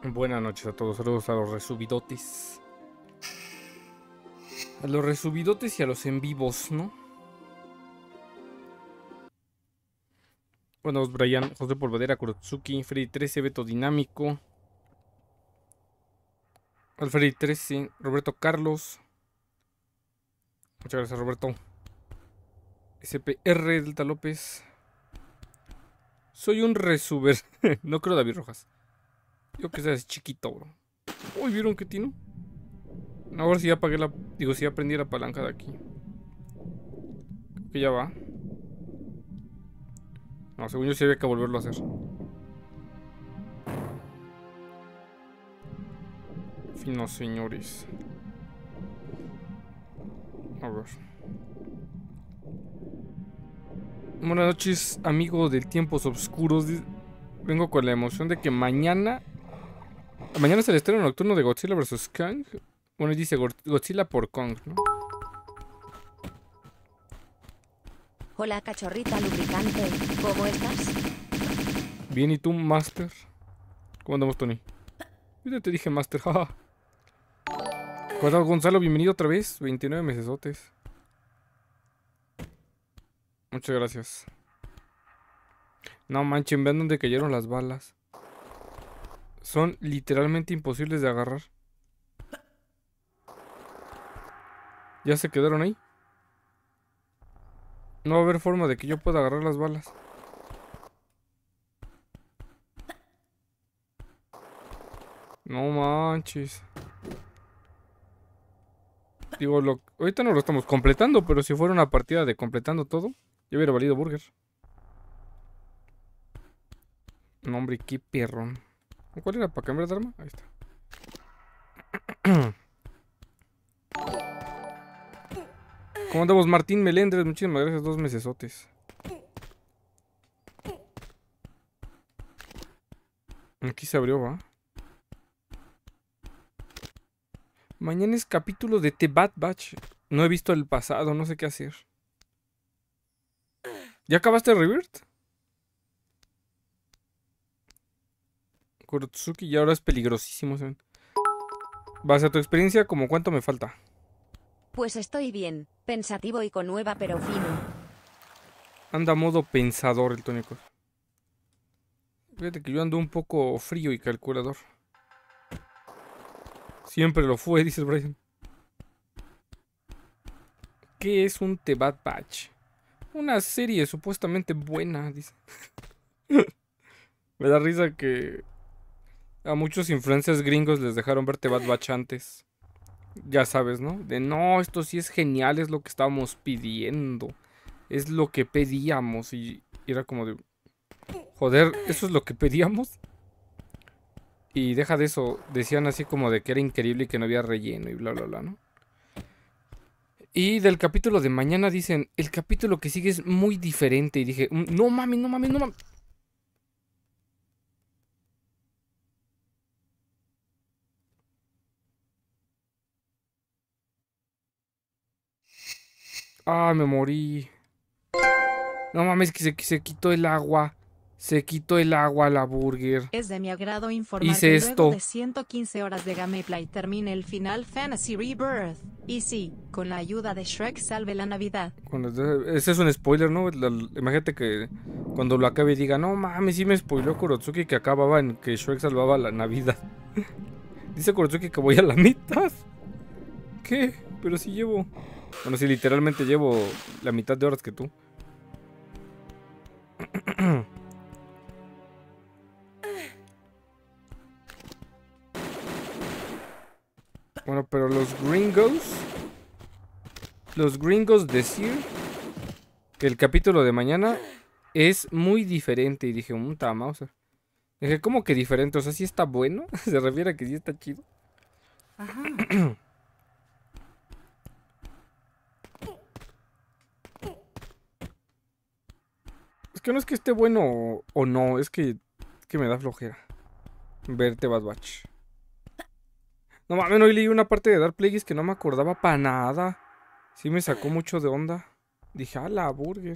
Buenas noches a todos, saludos a los resubidotes. A los resubidotes y a los en vivos, ¿no? Bueno, Brian, José Polvadera, Kurotsuki, Freddy 13, Beto Dinámico, Alfredi 13, Roberto Carlos. Muchas gracias, Roberto. SPR, Delta López. Soy un resuber. No creo David Rojas. Yo que seas chiquito, bro. Uy, ¿vieron qué tino? Ahora sí ya apagué la... Digo, sí aprendí la palanca de aquí. Creo que ya va. No, según yo sí había que volverlo a hacer. Finos señores. A ver. Buenas noches, amigo de Tiempos Oscuros. Vengo con la emoción de que mañana... Mañana es el estreno nocturno de Godzilla vs. Kong. Bueno, dice Godzilla por Kong, ¿no? Hola, cachorrita lubricante. ¿Cómo estás? Bien, ¿y tú, Master? ¿Cómo andamos, Tony? Yo ya te dije Master, jaja. Gonzalo, bienvenido otra vez. 29 mesesotes. Muchas gracias. No manchen, vean dónde cayeron las balas. Son literalmente imposibles de agarrar. ¿Ya se quedaron ahí? No va a haber forma de que yo pueda agarrar las balas. No manches. Digo, ahorita no lo estamos completando, pero si fuera una partida de completando todo, ya hubiera valido burger. No, hombre, qué perrón. ¿Cuál era para cambiar de arma? Ahí está. ¿Cómo andamos, Martín Melendres? Muchísimas gracias, 2 mesesotes. Aquí se abrió, ¿va? Mañana es capítulo de The Bad Batch. No he visto el pasado, no sé qué hacer. ¿Ya acabaste Rebirth? Kurotsuki ya ahora es peligrosísimo, ¿saben? Base a tu experiencia, ¿como cuánto me falta? Pues estoy bien, pensativo y con nueva pero fino. Anda modo pensador el tónico. Fíjate que yo ando un poco frío y calculador. Siempre lo fue, dice Brian. ¿Qué es un The Bad Batch? Una serie supuestamente buena, dice. Me da risa que a muchos influencers gringos les dejaron ver The Bad Batch antes. Ya sabes, ¿no? De no, esto sí es genial, es lo que estábamos pidiendo. Es lo que pedíamos. Y era como de... Joder, ¿eso es lo que pedíamos? Y deja de eso, decían así como de que era increíble y que no había relleno y bla, bla, bla, ¿no? Y del capítulo de mañana dicen, el capítulo que sigue es muy diferente. Y dije, no mames, no mames, no mames. Ah, me morí. No mames, que se quitó el agua. Se quitó el agua la burger. Es de mi agrado informar Hice que esto. luego de 115 horas de gameplay termine el Final Fantasy Rebirth. Y sí, con la ayuda de Shrek salve la Navidad. Ese es un spoiler, ¿no? Imagínate que cuando lo acabe diga, no mames, sí me spoiló Kurotsuki que acababa en que Shrek salvaba la Navidad. Dice Kurotsuki que voy a la mitad. ¿Qué? Pero si llevo... Bueno, si literalmente llevo la mitad de horas que tú. Bueno, pero los gringos decir que el capítulo de mañana es muy diferente. Y dije, Mauser. Dije, ¿cómo que diferente? O sea, ¿sí está bueno? ¿Se refiere a que sí está chido? Ajá. Es que no es que esté bueno o no, es que me da flojera verte Bad Batch. No mames, hoy leí una parte de Dark Plagueis que no me acordaba para nada. Sí me sacó mucho de onda. Dije, a la burger.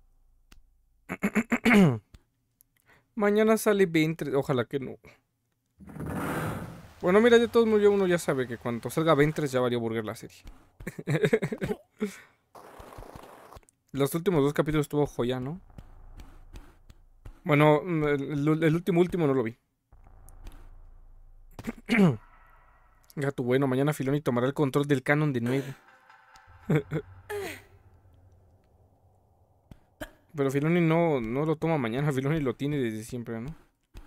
Mañana sale 20, ojalá que no. Bueno, mira, de todos modos uno ya sabe que cuando salga Ventres ya valió burger la serie. Los últimos 2 capítulos estuvo joya, ¿no? Bueno, el último no lo vi. Gato bueno, mañana Filoni tomará el control del canon de nuevo. Pero Filoni no lo toma mañana, Filoni lo tiene desde siempre, ¿no?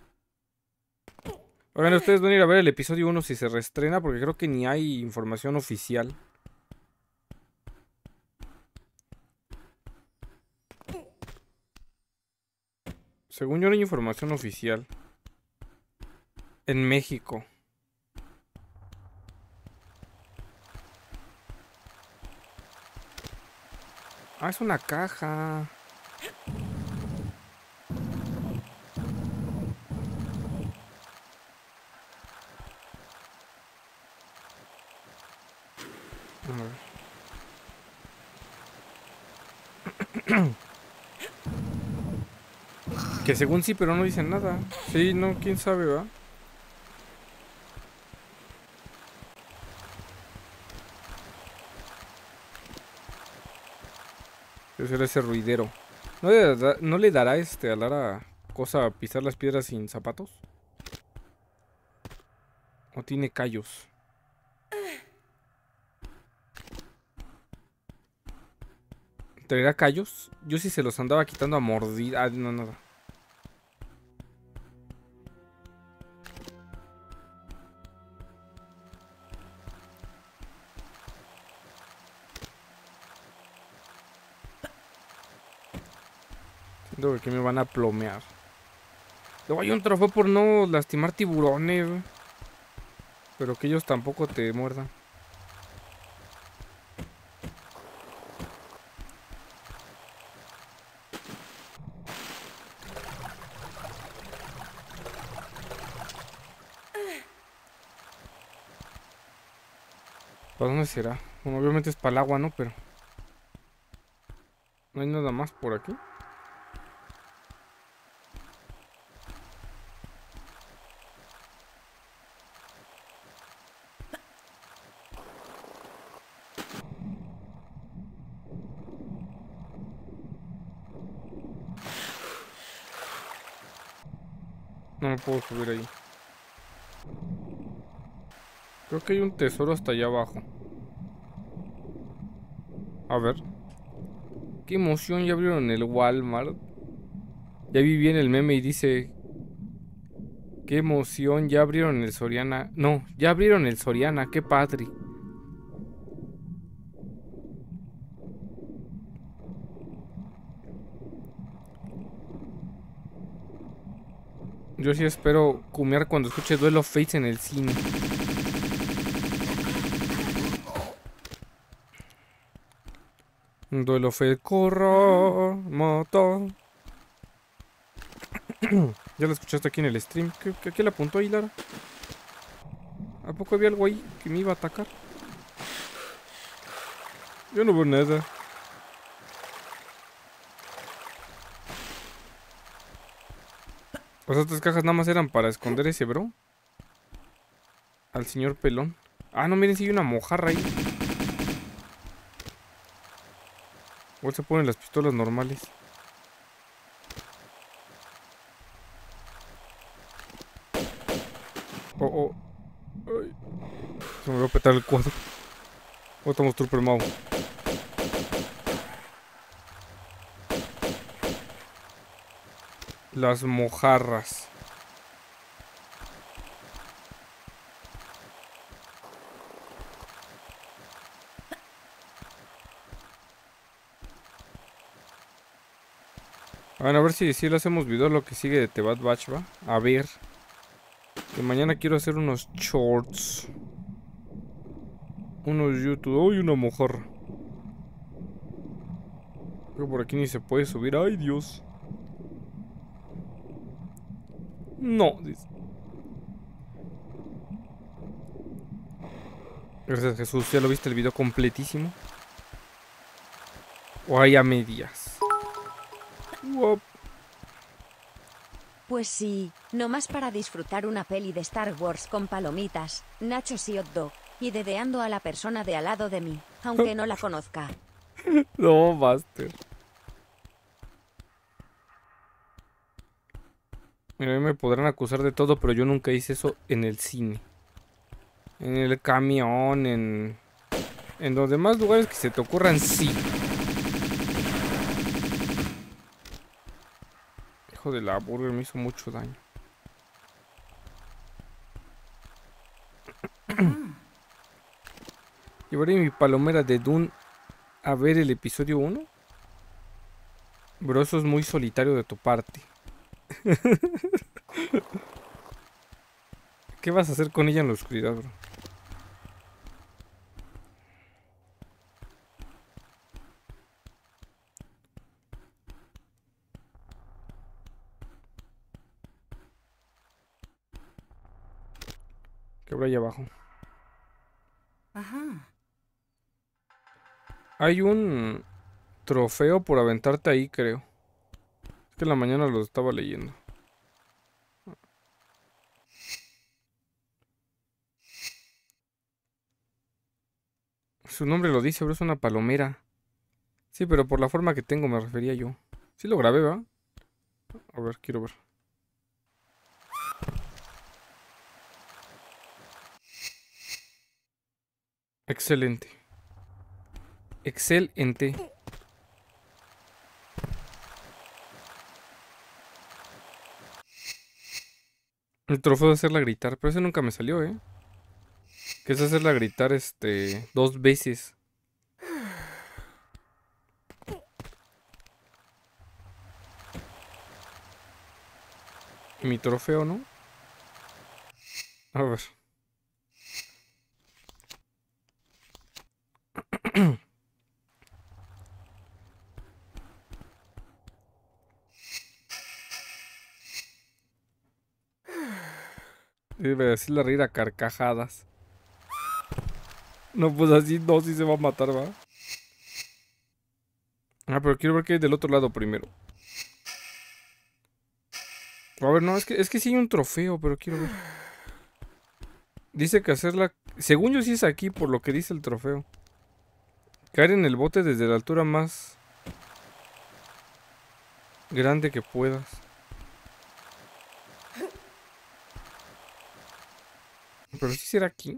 Oigan, ustedes van a ir a ver el episodio 1 si se reestrena, porque creo que ni hay información oficial. Según yo no hay información oficial. En México. Ah, es una caja. Que según sí, pero no dicen nada. Sí, no, quién sabe, ¿va? Debe ser ese ruidero. ¿No le dará a Lara cosa pisar las piedras sin zapatos? ¿O tiene callos? ¿Traerá callos? Yo sí se los andaba quitando a mordida. Ah, no, nada. Siento que me van a plomear. Luego hay un trofeo por no lastimar tiburones, güey. Pero que ellos tampoco te muerdan. ¿Para dónde será? Bueno, obviamente es para el agua, ¿no? Pero no hay nada más por aquí. No me puedo subir ahí. Creo que hay un tesoro hasta allá abajo. A ver. Qué emoción, ya abrieron el Walmart. Ya vi bien el meme y dice... Qué emoción, ya abrieron el Soriana. No, ya abrieron el Soriana, qué padre. Yo sí espero cumear cuando escuche Duel of Fates en el cine. Duel of Fates, corra, mata. Ya lo escuchaste aquí en el stream. ¿Qué le apuntó ahí, Lara? ¿A poco había algo ahí que me iba a atacar? Yo no veo nada. Las otras cajas nada más eran para esconder ese bro. Al señor pelón. Ah, no, miren, si hay una mojarra ahí. Igual se ponen las pistolas normales. Oh. Ay. Se me va a petar el cuadro. Estamos Trooper Mau. Las mojarras. Bueno, a ver si le hacemos video lo que sigue de The Bad Batch, ¿va? A ver. Que mañana quiero hacer unos shorts. Unos YouTube. ¡Uy, una mojarra! Creo que por aquí ni se puede subir. ¡Ay, Dios! No, dice. Gracias, Jesús. ¿Ya lo viste el video completísimo? O hay a medias. Uop. Pues sí, nomás para disfrutar una peli de Star Wars con palomitas, nachos y hot dog, y dedeando a la persona de al lado de mí, aunque no la conozca. No, Master. Mira, a mí me podrán acusar de todo, pero yo nunca hice eso en el cine. En el camión, en los demás lugares que se te ocurran, sí. Hijo de la burger, me hizo mucho daño. Llevaré mi palomera de Dune a ver el episodio 1. Bro, eso es muy solitario de tu parte. ¿Qué vas a hacer con ella en la oscuridad, bro? ¿Qué habrá ahí abajo? Ajá. Hay un trofeo por aventarte ahí, creo. Es que en la mañana lo estaba leyendo. Su nombre lo dice, bro, es una palomera. Sí, pero por la forma que tengo me refería yo. Sí lo grabé, ¿va? A ver, quiero ver. Excelente. Excelente. El trofeo de hacerla gritar, pero ese nunca me salió, ¿eh? Que es hacerla gritar, 2 veces. Y mi trofeo, ¿no? A ver. Debe decirle reír a carcajadas. No, pues así no, sí se va a matar, ¿va? Ah, pero quiero ver qué hay del otro lado primero. A ver, no, es que sí hay un trofeo, pero quiero ver. Dice que hacerla... Según yo sí es aquí, por lo que dice el trofeo. Caer en el bote desde la altura más grande que puedas. Pero sí será aquí.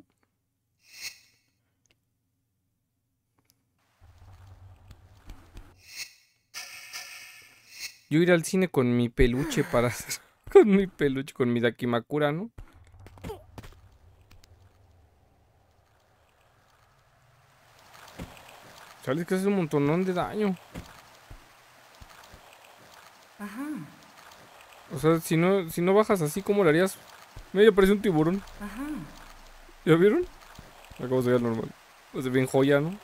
Yo iré al cine con mi peluche para hacer... Con mi peluche, con mi Dakimakura, ¿no? Sabes que hace un montonón de daño. Ajá. O sea, si no bajas así, ¿cómo lo harías? Mira, ya parece un tiburón. Ajá. ¿Ya vieron? Acabo de ver normal. O sea, bien joya, ¿no?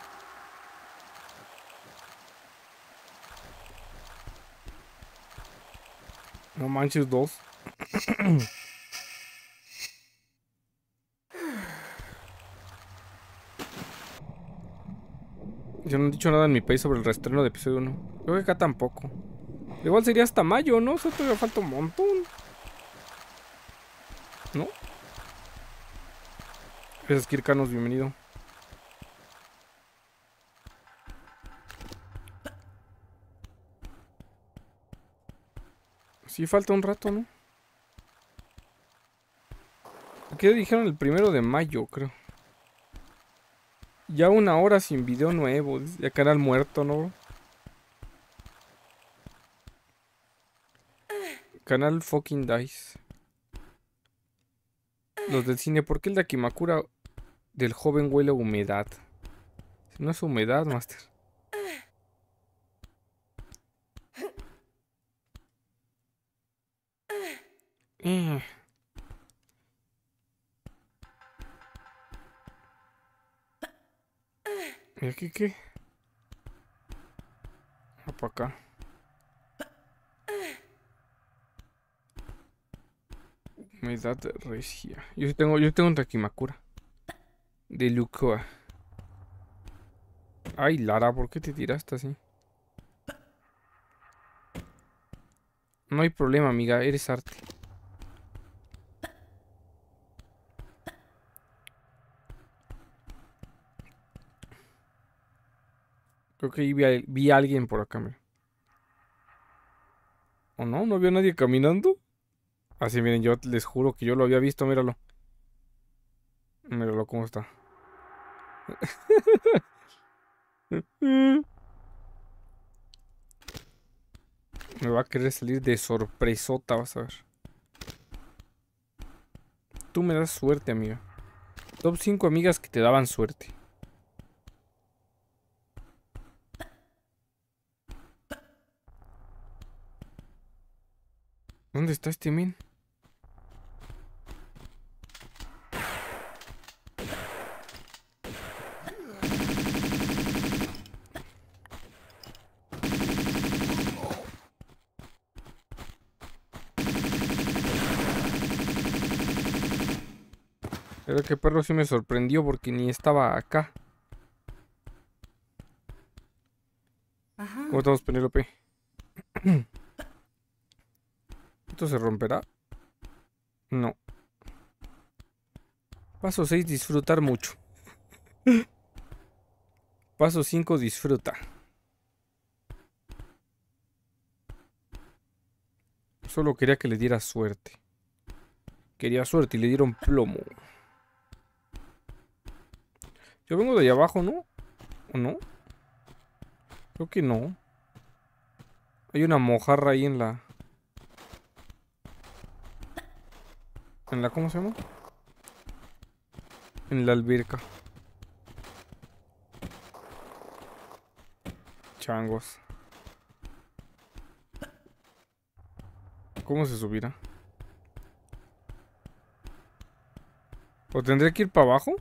No manches, 2. Yo no he dicho nada en mi país sobre el reestreno de episodio 1. Creo que acá tampoco. Igual sería hasta mayo, ¿no? O sea, todavía falta un montón. ¿No? Gracias, Kirkanos, bienvenido. Sí, falta un rato, ¿no? Aquí dijeron el 1 de mayo, creo. Ya 1 hora sin video nuevo. Ya canal muerto, ¿no? Canal fucking dice. Los del cine, ¿por qué el Dakimakura del joven huele a humedad? Si no es humedad, Master. Eh. ¿Y aquí qué? Ah, para acá. Humedad regia. Yo tengo un Dakimakura. De Lucoa. Ay, Lara, ¿por qué te tiraste así? No hay problema, amiga, eres arte. Creo que ahí vi a alguien por acá, mira. ¿O no? ¿No había nadie caminando? Así, miren, yo les juro que yo lo había visto, míralo. Míralo cómo está. Me va a querer salir de sorpresota, vas a ver. Tú me das suerte, amiga. Top 5 amigas que te daban suerte. ¿Dónde está este men? Pero que perro sí me sorprendió porque ni estaba acá. ¿Cómo estamos, Penélope? ¿Esto se romperá? No. Paso 6, disfrutar mucho. Paso 5, disfruta. Solo quería que le diera suerte. Quería suerte y le dieron plomo. Yo vengo de allá abajo, ¿no? ¿O no? Creo que no. Hay una mojarra ahí en la... ¿Cómo se llama? En la alberca. Changos. ¿Cómo se subirá? ¿O tendré que ir para abajo?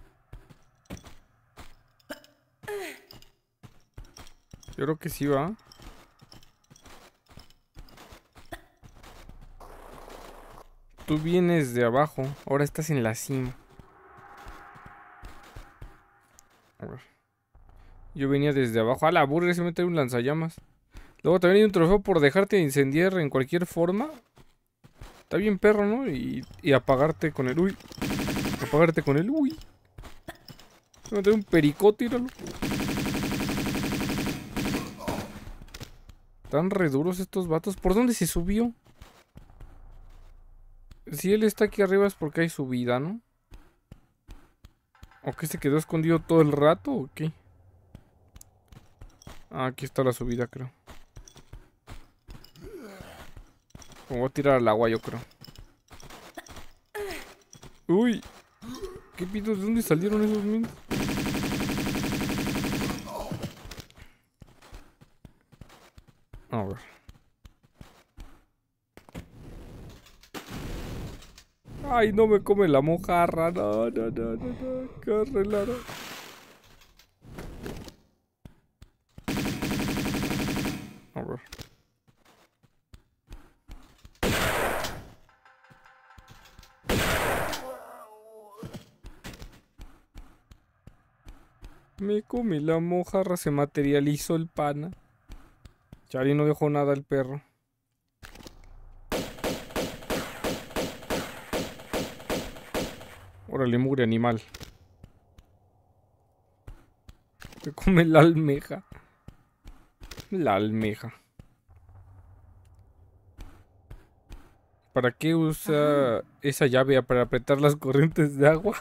Yo creo que sí va. Tú vienes de abajo, ahora estás en la cima. A ver. Yo venía desde abajo. ¡A la burra! Se me trae un lanzallamas. Luego también hay un trofeo por dejarte incendiar en cualquier forma. Está bien perro, ¿no? Y apagarte con el... Uy. Apagarte con el... Uy. Se me trae un pericote, tíralo. Están re duros estos vatos. ¿Por dónde se subió? Si él está aquí arriba es porque hay subida, ¿no? ¿O que se quedó escondido todo el rato o qué? Ah, aquí está la subida, creo. Me voy a tirar al agua, yo creo. Uy. ¿Qué pitos? ¿De dónde salieron esos mins? A ver. Ay, no me come la mojarra. No. Qué relaro. A ver. Me come la mojarra, se materializó el pana. Chari no dejó nada el perro. Órale, mugre animal. Se come la almeja. La almeja. ¿Para qué usa esa llave? ¿Para apretar las corrientes de agua?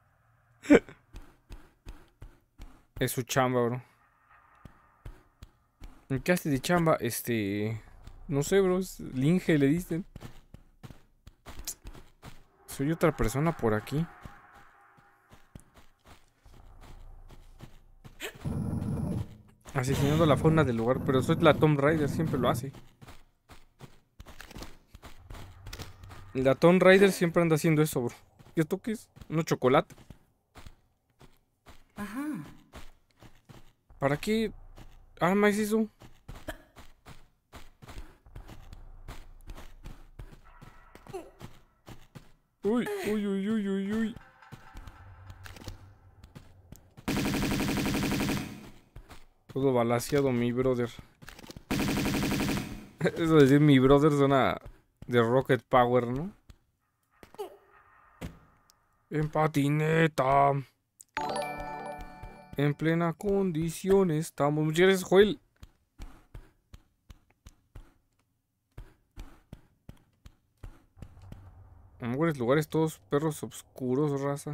Es su chamba, bro. ¿En qué hace de chamba? No sé, bro. Es Linge le dicen. Soy otra persona por aquí. Asesinando la fauna del lugar. Pero soy la Tomb Raider. Siempre lo hace. La Tomb Raider siempre anda haciendo eso, bro. ¿Y esto qué es? ¿No chocolate? Ajá. ¿Para qué arma es eso? Uy. Todo balaseado, mi brother. Eso de decir mi brother suena de Rocket Power, ¿no? En patineta. En plena condición estamos. Muchas gracias, Joel. Mejores lugares, todos perros oscuros, raza.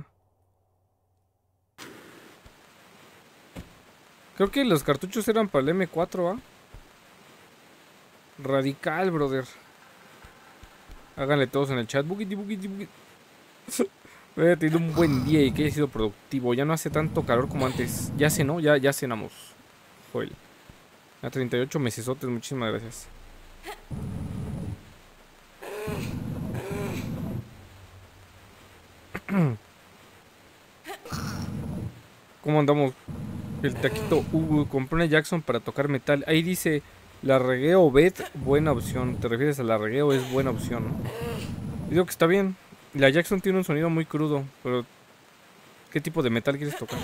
Creo que los cartuchos eran para el M4, ¿ah? Radical, brother. Háganle todos en el chat. Bugiti, bugiti, bugiti. He tenido un buen día y que haya sido productivo. Ya no hace tanto calor como antes. Ya cenó, ya cenamos. Joel. A 38 mesesotes, muchísimas gracias. ¿Cómo andamos? El taquito. Compré una Jackson para tocar metal. Ahí dice, la regueo Obed, buena opción. ¿Te refieres a la regueo? Es buena opción, ¿no? Digo que está bien. La Jackson tiene un sonido muy crudo, pero ¿qué tipo de metal quieres tocar?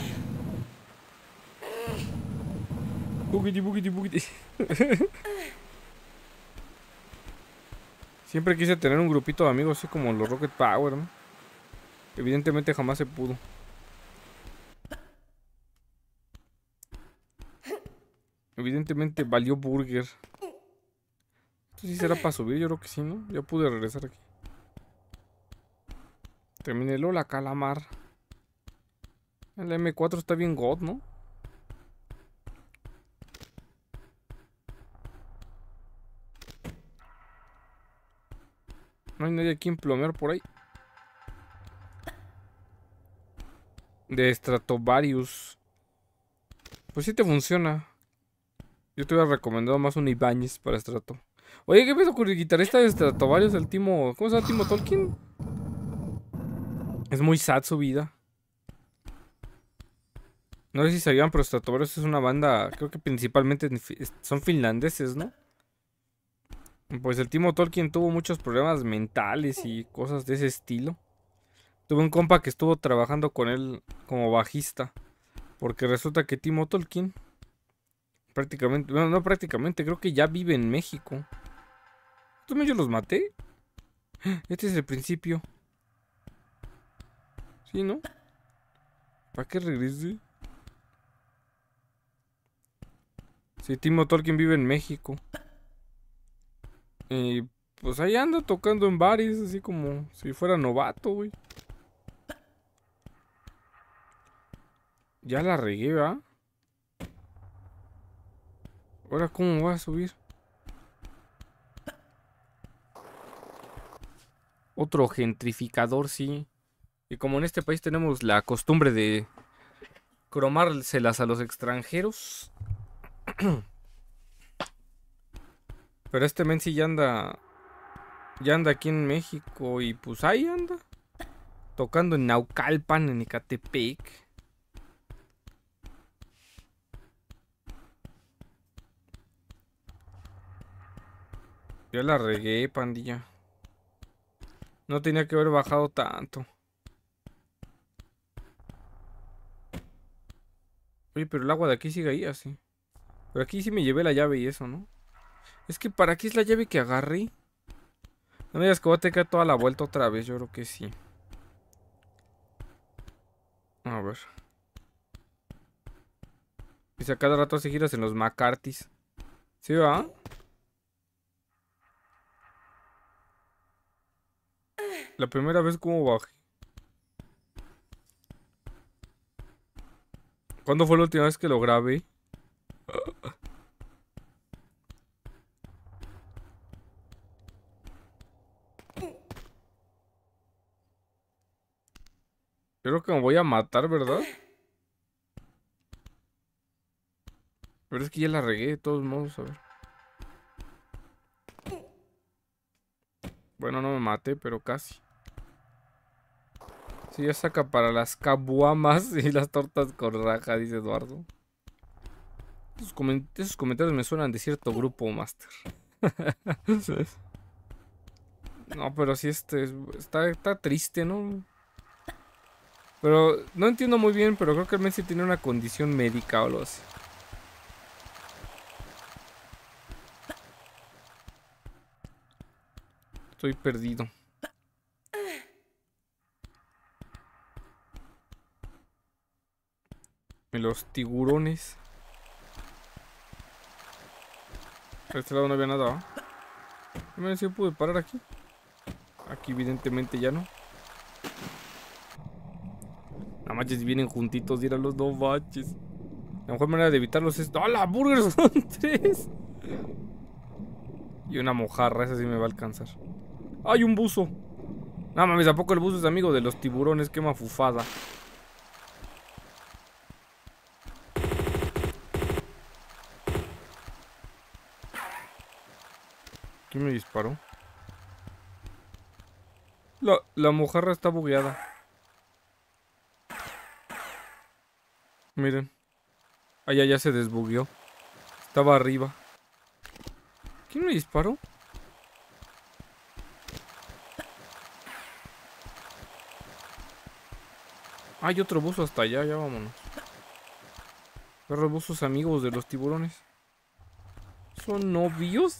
Bugiti, bugiti, bugiti. Siempre quise tener un grupito de amigos así como los Rocket Power, ¿no? Evidentemente jamás se pudo. Evidentemente valió burger. Esto sí será para subir, yo creo que sí, ¿no? Ya pude regresar aquí. Terminé Lola Calamar. El M4 está bien god, ¿no? No hay nadie aquí en plomear por ahí. De Stratovarius. Pues sí te funciona. Yo te hubiera recomendado más un Ibáñez para Strato. Oye, ¿qué pedo con el guitarrista de Stratovarius? El Timo... ¿Cómo se llama? Timo Tolkien. Es muy sad su vida. No sé si sabían, pero Stratovarius es una banda... Creo que principalmente son finlandeses, ¿no? Pues el Timo Tolkien tuvo muchos problemas mentales y cosas de ese estilo. Tuve un compa que estuvo trabajando con él como bajista. Porque resulta que Timo Tolkien prácticamente, bueno, no prácticamente, creo que ya vive en México. ¿También yo los maté? Este es el principio. ¿Sí, no? ¿Para qué regrese? Sí, Timo Tolkien vive en México. Y pues ahí anda tocando en bares, así como si fuera novato, güey. Ya la regué, ¿va? Ahora, ¿cómo voy a subir? Otro gentrificador, sí. Y como en este país tenemos la costumbre de cromárselas a los extranjeros. Pero este men sí ya anda. Ya anda aquí en México. Y pues ahí anda. Tocando en Naucalpan, en Ecatepec. Ya la regué, pandilla. No tenía que haber bajado tanto. Oye, pero el agua de aquí sigue ahí así. Pero aquí sí me llevé la llave y eso, ¿no? Es que ¿para qué es la llave que agarré? No me digas que voy a tener que dar toda la vuelta otra vez. Yo creo que sí. A ver. Dice a cada rato hace giras en los McCarthy's. ¿Sí, va? La primera vez como bajé. ¿Cuándo fue la última vez que lo grabé? Creo que me voy a matar, ¿verdad? Pero es que ya la regué de todos modos, a ver. Bueno, no me maté, pero casi. Sí, ya saca para las cabuamas y las tortas con raja, dice Eduardo. Esos comentarios me suenan de cierto grupo, Master. No, pero sí está triste, ¿no? Pero no entiendo muy bien, pero creo que el Messi tiene una condición médica o algo así. Estoy perdido. Y los tiburones. A este lado no había nada, ¿va? Mira si pude parar aquí. Aquí evidentemente ya no. No manches, vienen juntitos, ir a los dos baches. La mejor manera de evitarlos es... ¡Ah, la burger! Son 3. Y una mojarra, esa sí me va a alcanzar. ¡Ay, un buzo! No mames, ¿a poco el buzo es amigo de los tiburones? ¡Qué mafufada! ¿Quién me disparó? La mojarra está bugueada. Miren. Allá ya se desbugueó. Estaba arriba. ¿Quién me disparó? Hay otro buzo hasta allá, ya vámonos. Los buzos amigos de los tiburones. ¿Son novios?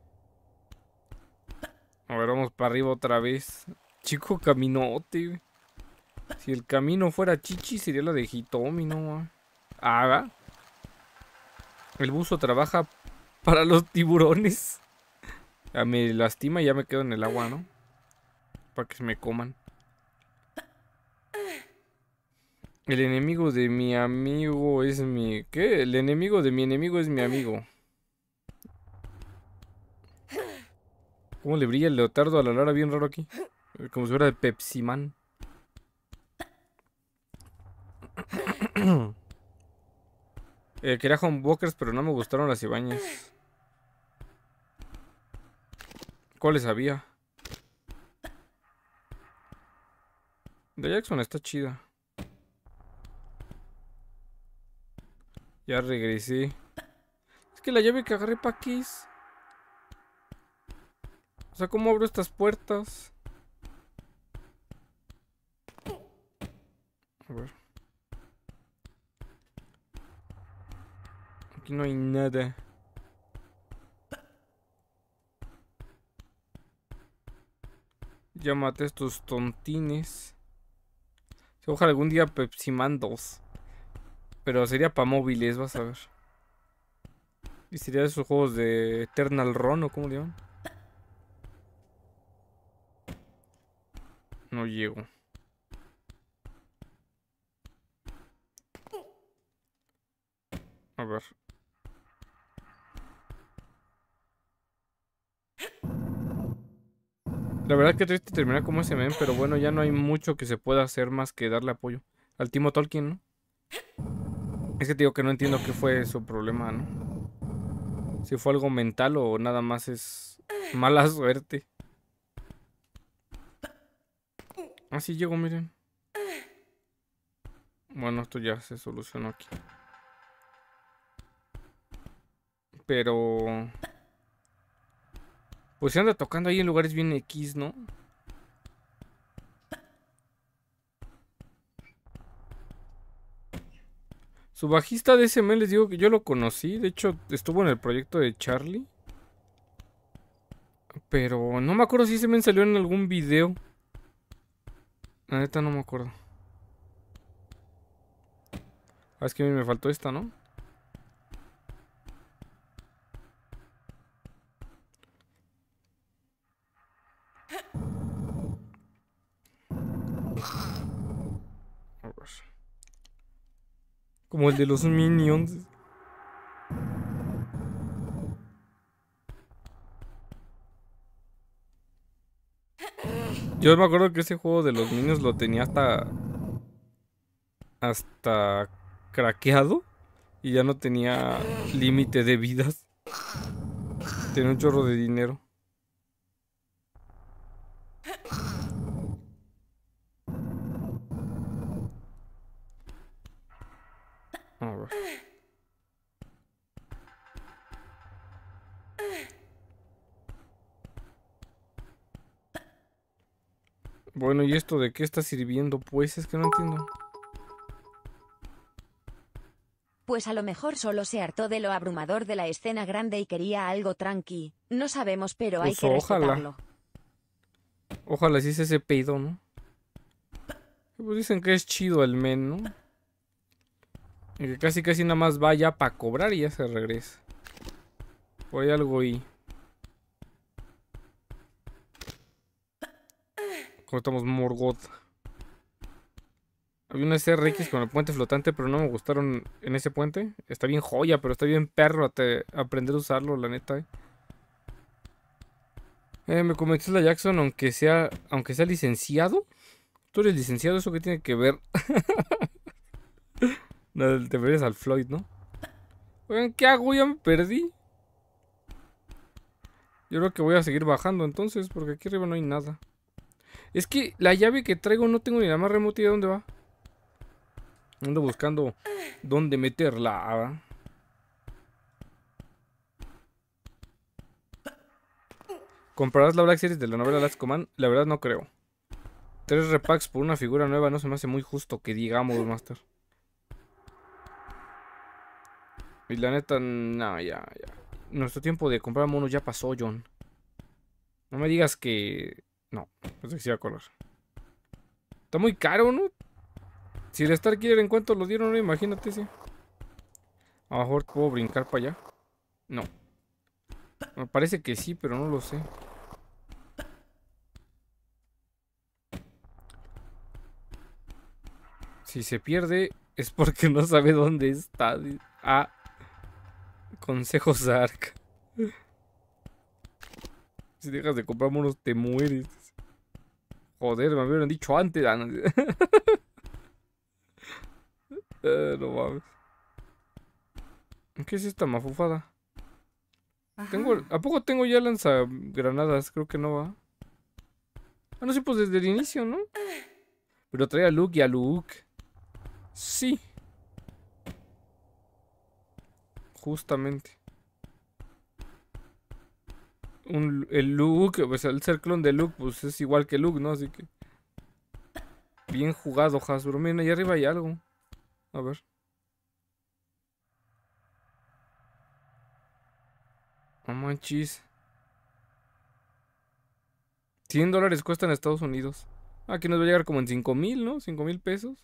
A ver, vamos para arriba otra vez. Chico caminote, güey. Si el camino fuera chichi, sería la de Hitomi, ¿no? Ah, el buzo trabaja para los tiburones. Ya me lastima y ya me quedo en el agua, ¿no? Para que se me coman. El enemigo de mi amigo es mi... ¿Qué? El enemigo de mi enemigo es mi amigo. ¿Cómo le brilla el leotardo a la Lara? Bien raro aquí. Como si fuera de Pepsi Man. Quería Homewalkers, pero no me gustaron las Ibáñez. ¿Cuáles había? De Jackson está chida. Ya regresé. Es que la llave que agarré pa' aquí es... O sea, ¿cómo abro estas puertas? A ver. Aquí no hay nada. Ya maté a estos tontines. Ojalá algún día Pepsi Man 2. Pero sería para móviles, vas a ver. Y sería de esos juegos de Eternal Run o como le llaman. No llego. A ver. La verdad que triste terminar como ese men, pero bueno, ya no hay mucho que se pueda hacer más que darle apoyo al Timo Tolkien, ¿no? Es que te digo que no entiendo qué fue su problema, ¿no? Si fue algo mental o nada más es mala suerte. Así llego, miren. Bueno, esto ya se solucionó aquí. Pero... Pues se anda tocando ahí en lugares bien X, ¿no? Su bajista de ese men, les digo que yo lo conocí. De hecho, estuvo en el proyecto de Charlie. Pero no me acuerdo si ese men salió en algún video. La neta no me acuerdo. Ah, es que a mí me faltó esta, ¿no? A ver. Como el de los Minions. Yo me acuerdo que ese juego de los Minions lo tenía hasta craqueado. Y ya no tenía límite de vidas. Tenía un chorro de dinero. A ver. Bueno, ¿y esto de qué está sirviendo? Pues es que no entiendo. Pues a lo mejor solo se hartó de lo abrumador de la escena grande y quería algo tranqui. No sabemos, pero hay Pues que ojalá. respetarlo. Ojalá sí se ese peido, ¿no? Pues dicen que es chido el men, ¿no? Y que casi casi nada más va ya para cobrar y ya se regresa. O hay algo ahí. Cortamos Morgoth. Había una SRX con el puente flotante, pero no me gustaron en ese puente. Está bien joya, pero está bien perro aprender a usarlo, la neta. Me convenció la Jackson, aunque sea licenciado. ¿Tú eres licenciado? ¿Eso qué tiene que ver? No, te refieres al Floyd, ¿no? Oigan, ¿qué hago? Ya me perdí. Yo creo que voy a seguir bajando entonces, porque aquí arriba no hay nada. Es que la llave que traigo no tengo ni la más remota idea de dónde va. Ando buscando dónde meterla. ¿Comprarás la Black Series de la novela Last Command? La verdad no creo. 3 repacks por una figura nueva no se me hace muy justo que digamos, Master. Y la neta, no, ya. Nuestro tiempo de comprar monos ya pasó, John. No me digas que... No, pues que sí va a colar. Está muy caro, ¿no? Si el Star Killer en cuanto lo dieron, ¿no? Imagínate, sí. A lo mejor puedo brincar para allá. No. Me parece que sí, pero no lo sé. Si se pierde es porque no sabe dónde está. Ah, consejo Zark. Si dejas de comprar monos te mueres. Joder, me hubieran dicho antes. No mames. ¿Qué es esta mafufada? ¿A poco tengo ya lanzagranadas? Creo que no va. Ah, no sé, pues desde el inicio, ¿no? Pero trae a Luke y a Luke. Sí. Justamente. El Luke, pues al ser clon de Luke, pues es igual que Luke, ¿no? Así que... Bien jugado, Hasbro. Miren, ahí arriba hay algo. A ver. No manches. $100 cuesta en Estados Unidos. Aquí nos va a llegar como en 5,000, ¿no? 5,000 pesos.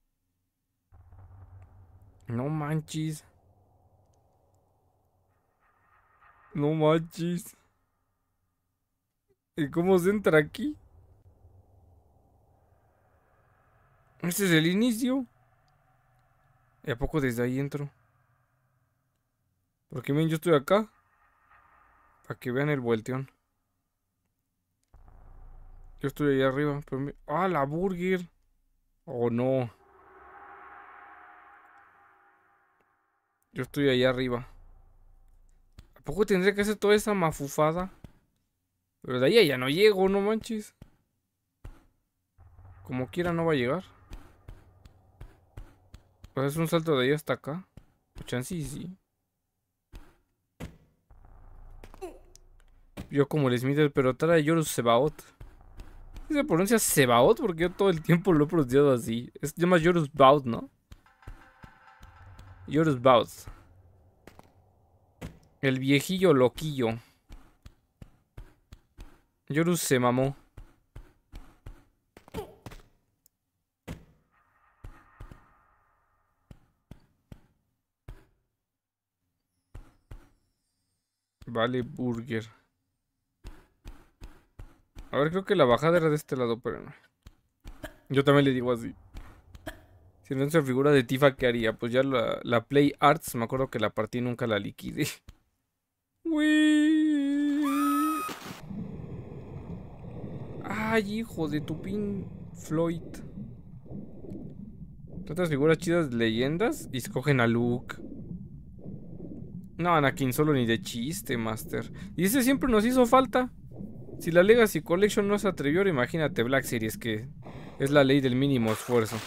No manches. No manches. ¿Y cómo se entra aquí? Este es el inicio. ¿Y a poco desde ahí entro? Porque miren, yo estoy acá. Para que vean el vuelteón. Yo estoy ahí arriba. Pero ¡ah, la burger! Oh, no. Yo estoy ahí arriba. ¿A poco tendría que hacer toda esa mafufada? Pero de ahí a ya no llego, no manches. Como quiera no va a llegar. Pues es un salto de ahí hasta acá. Chance sí. Yo como el Smith, pero trae Yorus Sebaot. ¿Se pronuncia Sebaot? Porque yo todo el tiempo lo he pronunciado así. Se llama Yorus Baut, ¿no? Yorus Baut. El viejillo loquillo. Yorus se mamó. Vale, burger. A ver, creo que la bajada era de este lado, pero no. Yo también le digo así. Si no es una figura de Tifa, ¿qué haría? Pues ya la Play Arts, me acuerdo que la partí y nunca la liquidé. Uy. Ay, hijo de tu pin Floyd. Tantas figuras chidas de leyendas y escogen a Luke. No, Anakin solo ni de chiste, Master. Y ese siempre nos hizo falta. Si la Legacy Collection no se atrevió, ahora imagínate Black Series, que es la ley del mínimo esfuerzo.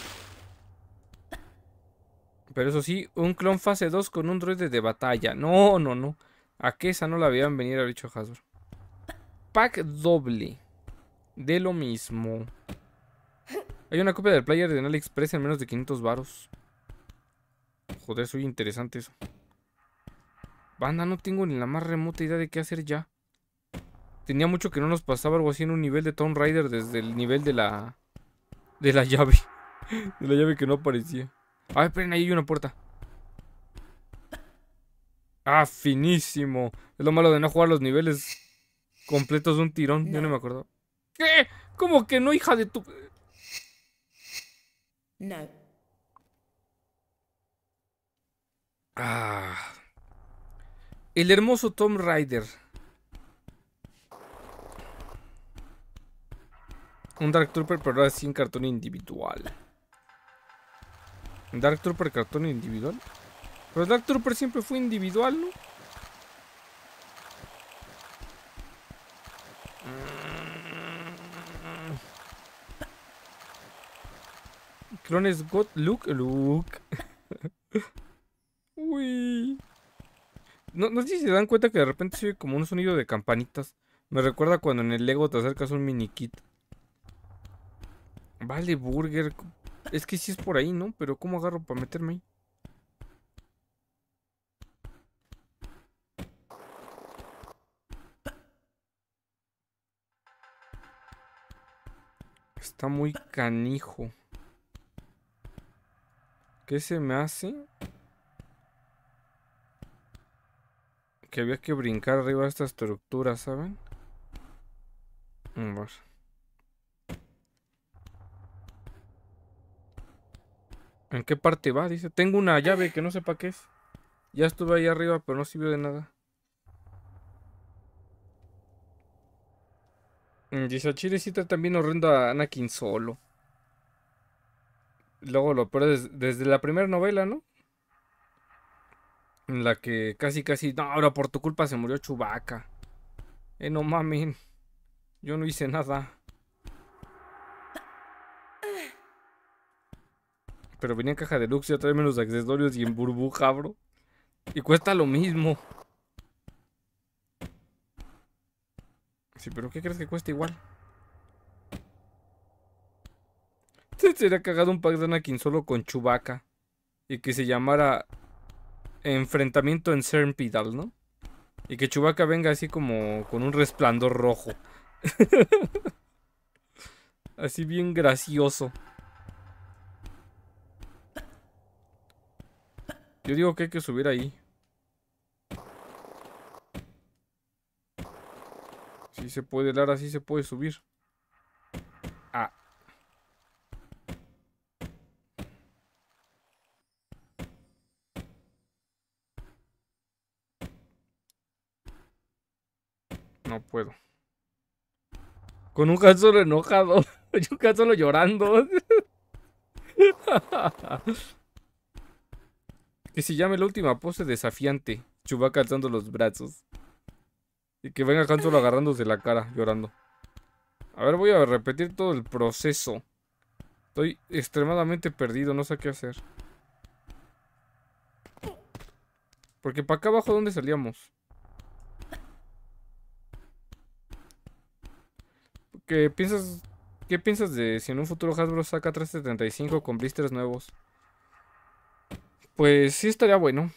Pero eso sí, un clon fase 2 con un droide de batalla. No, no, no. A que esa no la veían venir, ha dicho Hasbro. Pack doble. De lo mismo. Hay una copia del player de AliExpress en menos de 500 varos. Joder, soy interesante eso. Banda, no tengo ni la más remota idea de qué hacer ya. Tenía mucho que no nos pasaba algo así en un nivel de Tomb Raider desde el nivel de la... De la llave. De la llave que no aparecía. Ah, esperen, ahí hay una puerta. Ah, finísimo. Es lo malo de no jugar los niveles completos de un tirón. Yo no me acuerdo. ¿Qué? ¿Cómo que no, hija de tu...? No. Ah. El hermoso Tomb Raider. Un Dark Trooper, pero ahora sí en cartón individual. ¿Dark Trooper cartón individual? Pero Dark Trooper siempre fue individual, ¿no? Clones God Luke. Uy. No sé si se dan cuenta que de repente se oye como un sonido de campanitas. Me recuerda cuando en el Lego te acercas a un mini kit. Vale, burger. Es que sí es por ahí, ¿no? Pero ¿cómo agarro para meterme ahí? Está muy canijo. ¿Qué se me hace? Que había que brincar arriba de esta estructura, ¿saben? A ver. ¿En qué parte va? Dice, tengo una llave que no sé para qué es. Ya estuve ahí arriba, pero no sirvió de nada. Dice, a Chile sí está también horrendo a Anakin solo. Luego lo peor desde la primera novela, ¿no? En la que casi, no, ahora por tu culpa se murió Chewbacca. No mamen, yo no hice nada. Pero venía en caja deluxe, ya trae menos accesorios y en burbuja, bro. Y cuesta lo mismo. Sí, pero ¿qué crees que cuesta igual? Sería cagado un pack de Anakin solo con Chewbacca. Y que se llamara Enfrentamiento en Serpidal, ¿no? Y que Chewbacca venga así como con un resplandor rojo. Así bien gracioso. Yo digo que hay que subir ahí. Si se puede, Lara, sí se puede subir. Ah. No puedo. Con un Han Solo enojado. Y un Han Solo llorando. Que se llame la última pose desafiante. Chewbacca alzando los brazos. Y que venga Han Solo agarrándose la cara, llorando. A ver, voy a repetir todo el proceso. Estoy extremadamente perdido, no sé qué hacer. Porque para acá abajo, ¿dónde salíamos? ¿Qué piensas, ¿Qué piensas de si en un futuro Hasbro saca 375 con blisters nuevos? Pues sí estaría bueno.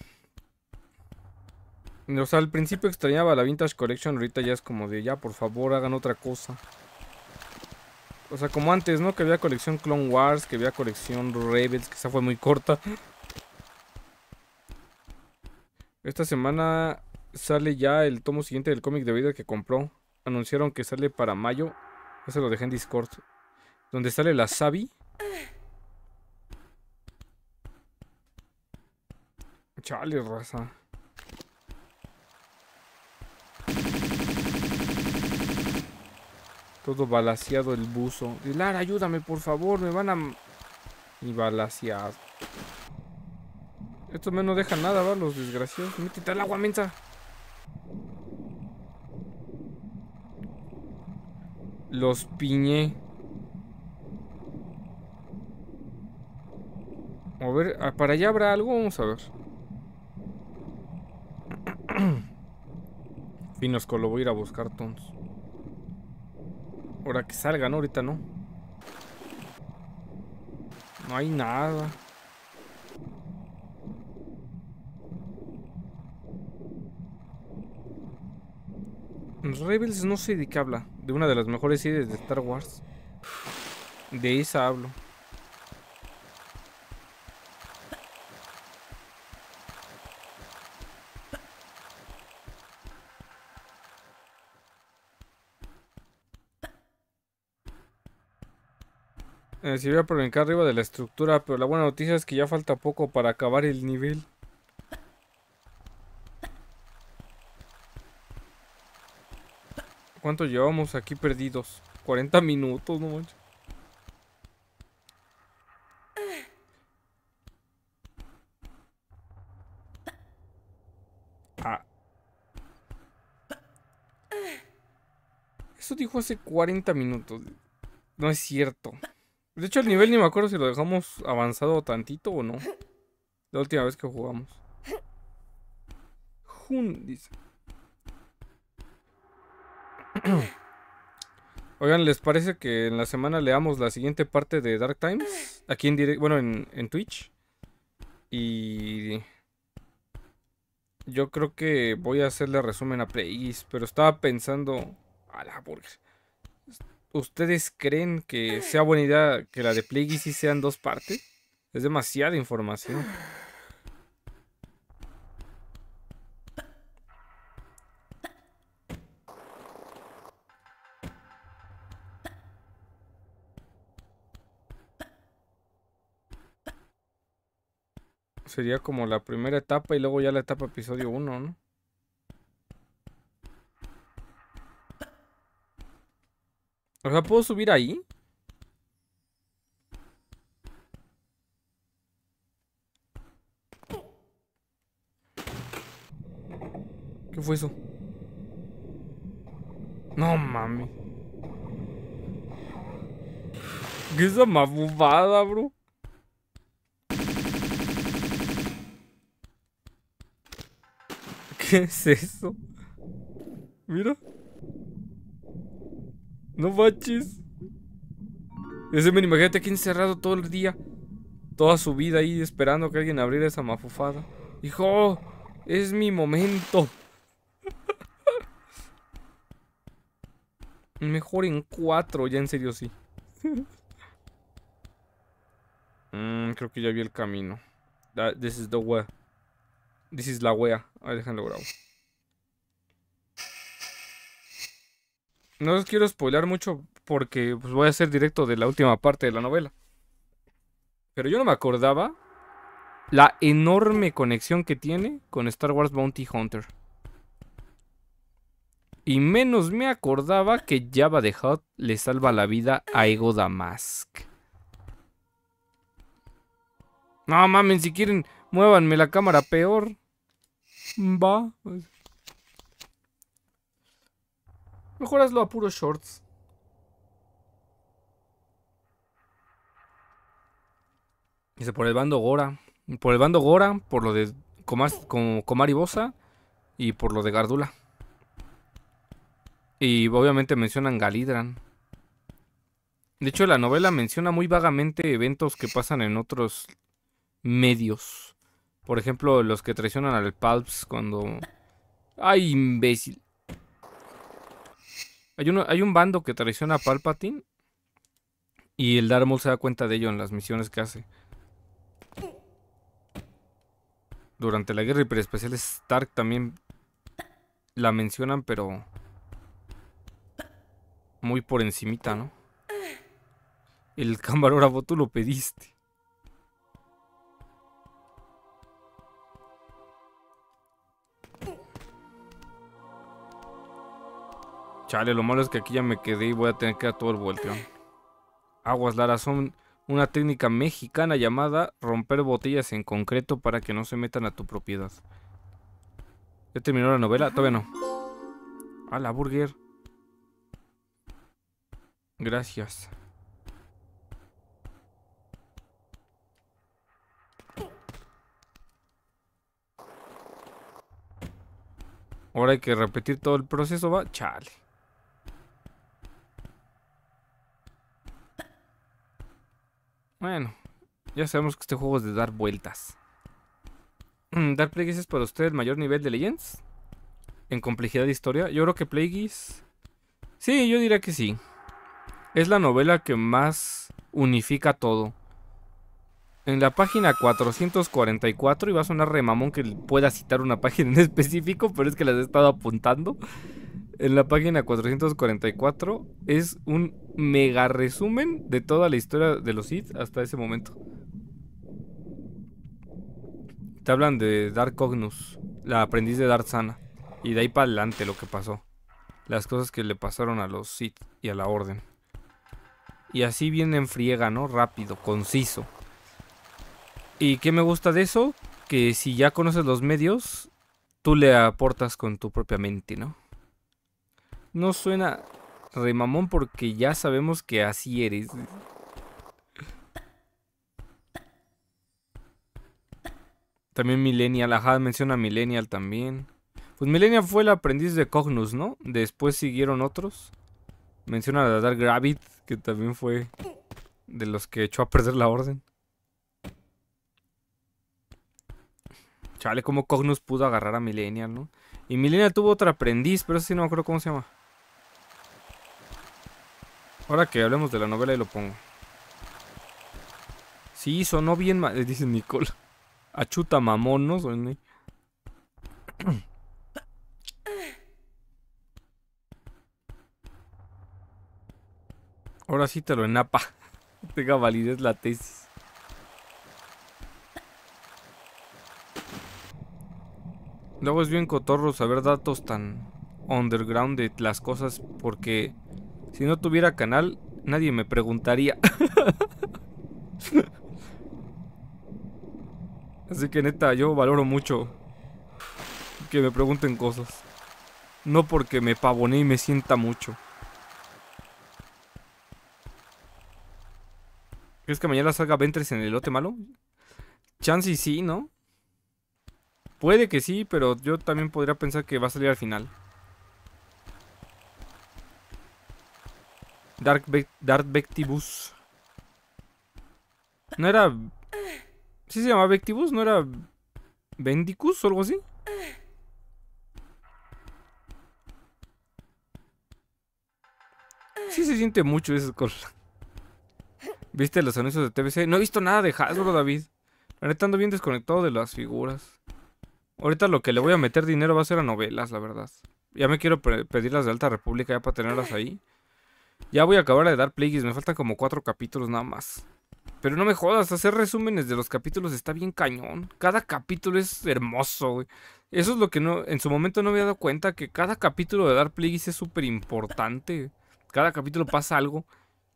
O sea, al principio extrañaba la Vintage Collection, ahorita ya es como de ya, por favor, hagan otra cosa. O sea, como antes, ¿no? Que había colección Clone Wars, que había colección Rebels, que esa fue muy corta. Esta semana sale ya el tomo siguiente del cómic de Vader que compró. Anunciaron que sale para mayo. Eso lo dejé en Discord. Donde sale la Sabi. Chale, raza. Todo balaseado el buzo. Y Lara, ayúdame, por favor, me van a... Y balaseado. Estos me no dejan nada, ¿va? Los desgraciados. Métete al agua, mensa. Los piñé. A ver, para allá habrá algo, vamos a ver. Finosco, lo voy a ir a buscar, tons. Ahora que salgan, ¿no? Ahorita no. No hay nada. Rebels no sé de qué habla. De una de las mejores series de Star Wars. De esa hablo. Se iba a brincar arriba de la estructura, pero la buena noticia es que ya falta poco para acabar el nivel. ¿Cuánto llevamos aquí perdidos? 40 minutos, no manches. Ah. Eso dijo hace 40 minutos. No es cierto. De hecho, el nivel ni me acuerdo si lo dejamos avanzado tantito o no. La última vez que jugamos. Jun, dice. Oigan, ¿les parece que en la semana leamos la siguiente parte de Dark Times? Aquí en directo, bueno, en Twitch. Y yo creo que voy a hacerle resumen a Plagueis, pero estaba pensando... A la burger. ¿Ustedes creen que sea buena idea que la de Plagueis sí sean dos partes? Es demasiada información. Sería como la primera etapa y luego ya la etapa episodio 1, ¿no? O sea, ¿puedo subir ahí? ¿Qué fue eso? No mami. ¿Qué es esa mafufada, bro? ¿Qué es eso? Mira. No manches. Ese men, imagínate aquí encerrado todo el día. Toda su vida ahí esperando que alguien abriera esa mafufada. Hijo, es mi momento. Mejor en 4, ya en serio sí. Creo que ya vi el camino. This is the way. This is la wea. A ver, déjenlo grabo. No les quiero spoilar mucho porque pues, voy a hacer directo de la última parte de la novela. Pero yo no me acordaba la enorme conexión que tiene con Star Wars Bounty Hunter. Y menos me acordaba que Jabba the Hutt le salva la vida a Ego Damask. No mamen, si quieren, muévanme la cámara peor. Va. Mejor hazlo a puros shorts. Dice por el bando Gora. Por el bando Gora, por lo de Comar y Bosa y por lo de Gardula. Y obviamente mencionan Galidran. De hecho, la novela menciona muy vagamente eventos que pasan en otros medios. Por ejemplo, los que traicionan al Palps cuando... ¡Ay, imbécil! Hay un bando que traiciona a Palpatine y el Darth Maul se da cuenta de ello en las misiones que hace. Durante la guerra hiperespecial Stark también la mencionan, pero muy por encimita, ¿no? El camarógrafo, tú lo pediste. Chale, lo malo es que aquí ya me quedé y voy a tener que dar todo el volteón. Aguas, Lara, son una técnica mexicana llamada romper botellas en concreto para que no se metan a tu propiedad. ¿Ya terminó la novela? Todavía no. A la burger. Gracias. Ahora hay que repetir todo el proceso, va. Chale. Bueno, ya sabemos que este juego es de dar vueltas. ¿Dar Plagueis es para usted el mayor nivel de Legends? en complejidad de historia. Yo creo que Plagueis... Sí, yo diría que sí. Es la novela que más unifica todo. En la página 444, y va a sonar remamón que pueda citar una página en específico, pero es que las he estado apuntando. En la página 444 es un mega resumen de toda la historia de los Sith hasta ese momento. Te hablan de Dark Cognus, la aprendiz de Darth Sana, y de ahí para adelante lo que pasó. Las cosas que le pasaron a los Sith y a la Orden. Y así viene en friega, ¿no? Rápido, conciso. ¿Y qué me gusta de eso? Que si ya conoces los medios, tú le aportas con tu propia mente, ¿no? No suena remamón porque ya sabemos que así eres. También Millennial, ajá, menciona Millennial también. Pues Millennial fue el aprendiz de Cognus, ¿no? Después siguieron otros. Menciona a Dark Gravit, que también fue de los que echó a perder la orden. Chale, como Cognus pudo agarrar a Millennial, ¿no? Y Millennial tuvo otro aprendiz, pero ese sí no me acuerdo cómo se llama. Ahora que hablemos de la novela y lo pongo. Sí, sonó bien, dice Nicole. Achuta mamón, ¿no? Soné. Ahora sí te lo enapa. Tenga validez la tesis. Luego es bien cotorro saber datos tan underground de las cosas, porque si no tuviera canal, nadie me preguntaría. Así que neta, yo valoro mucho que me pregunten cosas. No porque me pavone y me sienta mucho. ¿Crees que mañana salga Ventress en el elote malo? Chance y sí, ¿no? Puede que sí, pero yo también podría pensar que va a salir al final. Darth Vectibus. ¿No era...? ¿Sí se llamaba Vectibus? ¿No era Vendicus o algo así? Sí se siente mucho ese color. ¿Viste los anuncios de TVC? No he visto nada de Hasbro, David. La neta ando bien desconectado de las figuras. Ahorita lo que le voy a meter dinero va a ser a novelas, la verdad. Ya me quiero pedir las de Alta República ya para tenerlas ahí. Ya voy a acabar de dar Plagueis, me faltan como 4 capítulos nada más. Pero no me jodas, hacer resúmenes de los capítulos está bien cañón. Cada capítulo es hermoso, güey. Eso es lo que no, en su momento no me había dado cuenta, que cada capítulo de Dark Plagueis es súper importante. Cada capítulo pasa algo.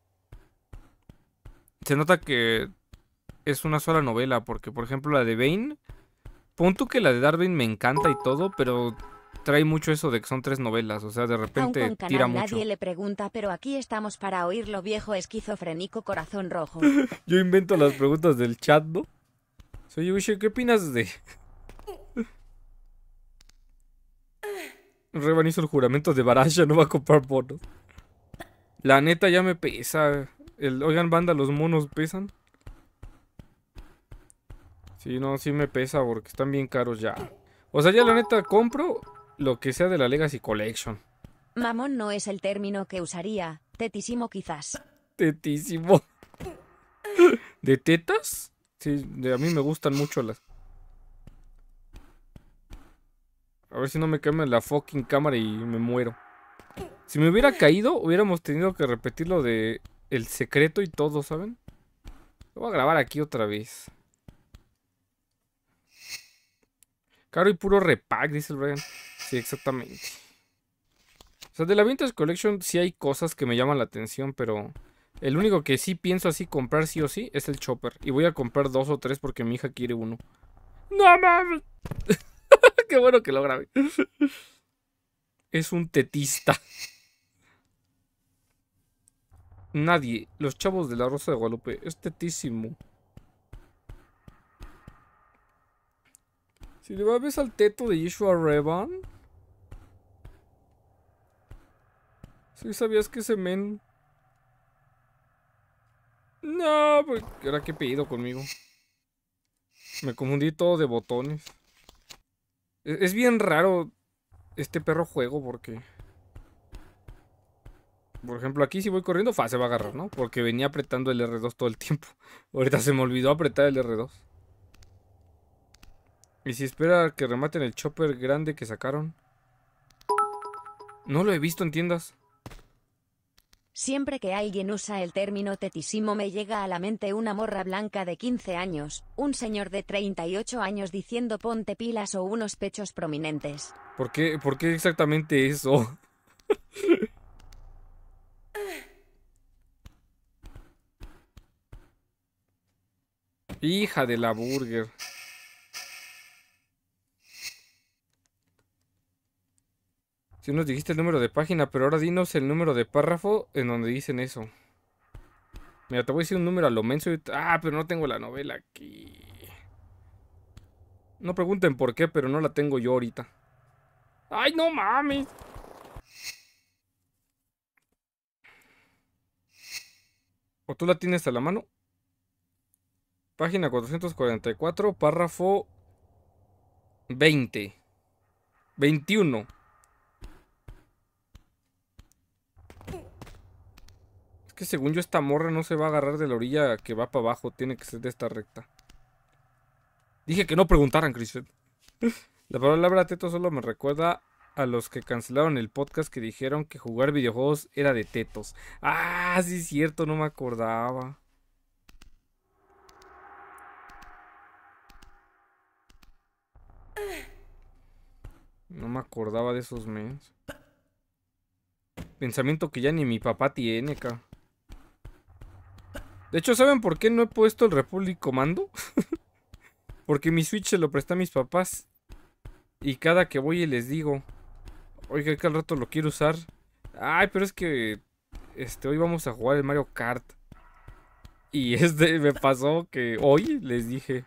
Se nota que es una sola novela, porque por ejemplo la de Bane, punto que la de Darwin me encanta y todo, pero trae mucho eso de que son 3 novelas, o sea, de repente Aunque en tira canal mucho. nadie le pregunta, pero aquí estamos para oírlo, viejo esquizofrénico corazón rojo. Yo invento las preguntas del chat, ¿no? Soy Uche, ¿qué opinas de...? Revan hizo el juramento de Barasha, no va a comprar bonos. La neta ya me pesa. Oigan, banda, los monos pesan. Sí, no, sí me pesa porque están bien caros ya. O sea, ya la neta compro lo que sea de la Legacy Collection. Mamón no es el término que usaría, tetísimo quizás. Tetísimo. ¿De tetas? Sí, a mí me gustan mucho las... A ver si no me cambia la fucking cámara y me muero. Si me hubiera caído, hubiéramos tenido que repetir lo de el secreto y todo, ¿saben? Lo voy a grabar aquí otra vez. Caro y puro repack, dice el Brian. Sí, exactamente. O sea, de la Vintage Collection sí hay cosas que me llaman la atención, pero el único que sí pienso así comprar sí o sí es el Chopper. Y voy a comprar 2 o 3 porque mi hija quiere uno. ¡No mames! ¡Qué bueno que lo grabé! Es un tetista. Nadie. Los chavos de la Rosa de Guadalupe. Es tetísimo. Si le ves al teto de Yeshua Revan. ¿Sí sabías que ese men? No, pues, ¿ahora qué pedido conmigo? Me confundí todo de botones. Es bien raro este perro juego porque... Por ejemplo, aquí si voy corriendo, se va a agarrar, ¿no? Porque venía apretando el R2 todo el tiempo. Ahorita se me olvidó apretar el R2. Y si espera a que rematen el chopper grande que sacaron. No lo he visto en tiendas. Siempre que alguien usa el término tetísimo me llega a la mente una morra blanca de 15 años, un señor de 38 años diciendo ponte pilas o unos pechos prominentes. ¿Por qué exactamente eso? Hija de la burger. Si nos dijiste el número de página, pero ahora dinos el número de párrafo en donde dicen eso. Mira, te voy a decir un número a lo menso. Pero no tengo la novela aquí. No pregunten por qué, pero no la tengo yo ahorita. ¡Ay, no mames! ¿O tú la tienes a la mano? Página 444, párrafo 20. 21. Es que según yo esta morra no se va a agarrar de la orilla que va para abajo. Tiene que ser de esta recta. Dije que no preguntaran, Chris. La palabra teto solo me recuerda a los que cancelaron el podcast que dijeron que jugar videojuegos era de tetos. Ah, sí es cierto, no me acordaba. No me acordaba de esos mens. Pensamiento que ya ni mi papá tiene, ca. De hecho, ¿saben por qué no he puesto el Republic Commando? Porque mi Switch se lo presté a mis papás. Y cada que voy y les digo, oiga, que al rato lo quiero usar. Ay, pero es que hoy vamos a jugar el Mario Kart. Y me pasó que hoy les dije,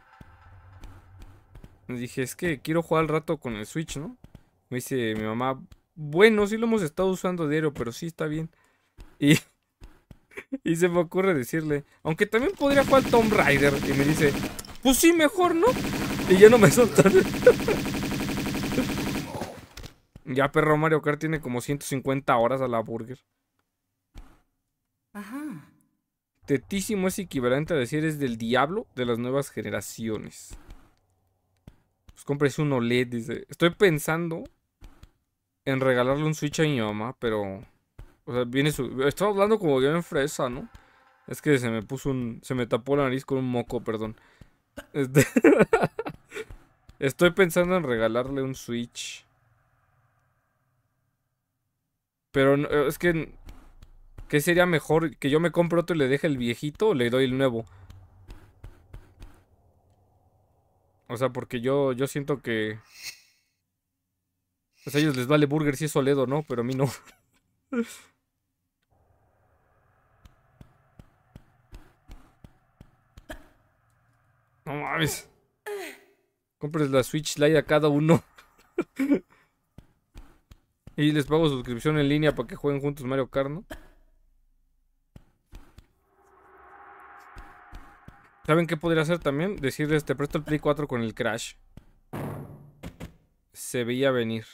es que quiero jugar al rato con el Switch, ¿no? Me dice mi mamá, bueno, sí lo hemos estado usando diario, pero sí está bien. Y, y se me ocurre decirle, aunque también podría jugar Tomb Raider. Y me dice, pues sí, mejor, ¿no? Y ya no me soltan. Ya, perro, Mario Kart tiene como 150 horas a la burger. Ajá. Tetísimo es equivalente a decir es del diablo de las nuevas generaciones. Pues cómprese un OLED, dice. Estoy pensando en regalarle un Switch a mi mamá, pero... O sea, viene su... Estaba hablando como bien fresa, ¿no? Es que se me puso se me tapó la nariz con un moco, perdón. Estoy pensando en regalarle un Switch. Pero es que... ¿Qué sería mejor? ¿Que yo me compre otro y le deje el viejito o le doy el nuevo? O sea, porque yo siento que... Pues a ellos les vale burger si es OLED, ¿no? Pero a mí no. No mames. Compres la Switch Lite a cada uno. Y les pago suscripción en línea para que jueguen juntos Mario Kart, ¿no? ¿Saben qué podría hacer también? Decirles, te presto el Play 4 con el Crash. Se veía venir.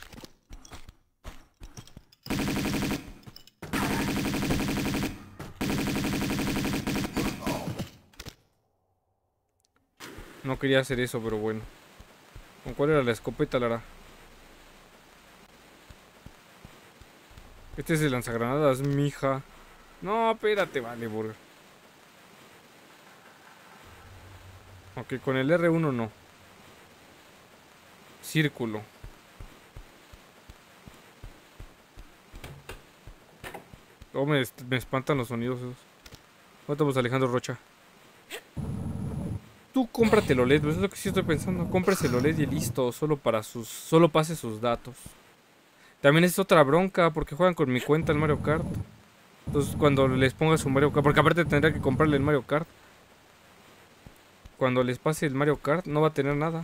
No quería hacer eso, pero bueno. ¿Con cuál era la escopeta, Lara? Este es el lanzagranadas, mija. No, espérate, vale, burger. Ok, con el R1 no. Círculo. Oh, me espantan los sonidos esos. ¿Cómo estamos, Alejandro Rocha? Tú cómprate el OLED, pues es lo que sí estoy pensando. Cómprese el OLED y listo, solo pase sus datos. También es otra bronca, porque juegan con mi cuenta en Mario Kart. Entonces cuando les ponga su Mario Kart, porque aparte tendrá que comprarle el Mario Kart. Cuando les pase el Mario Kart no va a tener nada.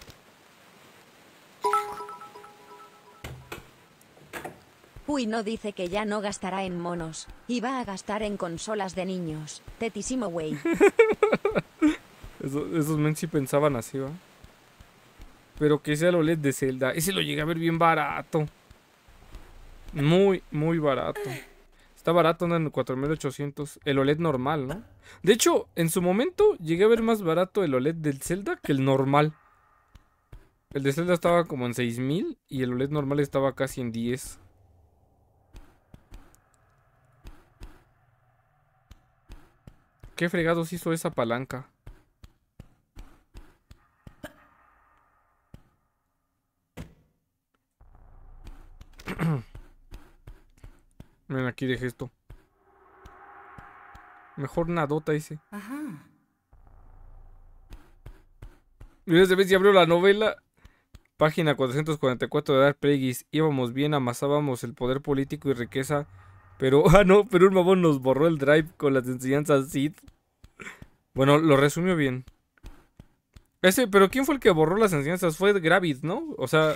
Uy, no, dice que ya no gastará en monos, y va a gastar en consolas de niños. Tetísimo güey. Esos men sí pensaban así, ¿va? pero que sea el OLED de Zelda. Ese lo llegué a ver bien barato. Muy, muy barato. Está barato, anda en 4800. El OLED normal, ¿no? De hecho, en su momento llegué a ver más barato el OLED del Zelda que el normal. El de Zelda estaba como en 6000 y el OLED normal estaba casi en 10. ¿Qué fregados hizo esa palanca? Miren, aquí dejé esto. Mejor nadota ese. Ajá. Mira, se ve si abrió la novela. Página 444 de Dark Plagueis. Íbamos bien, amasábamos el poder político y riqueza. Pero, no, pero un mamón nos borró el drive con las enseñanzas Sith. Bueno, lo resumió bien. Pero ¿quién fue el que borró las enseñanzas? Fue Gravid, ¿no? O sea...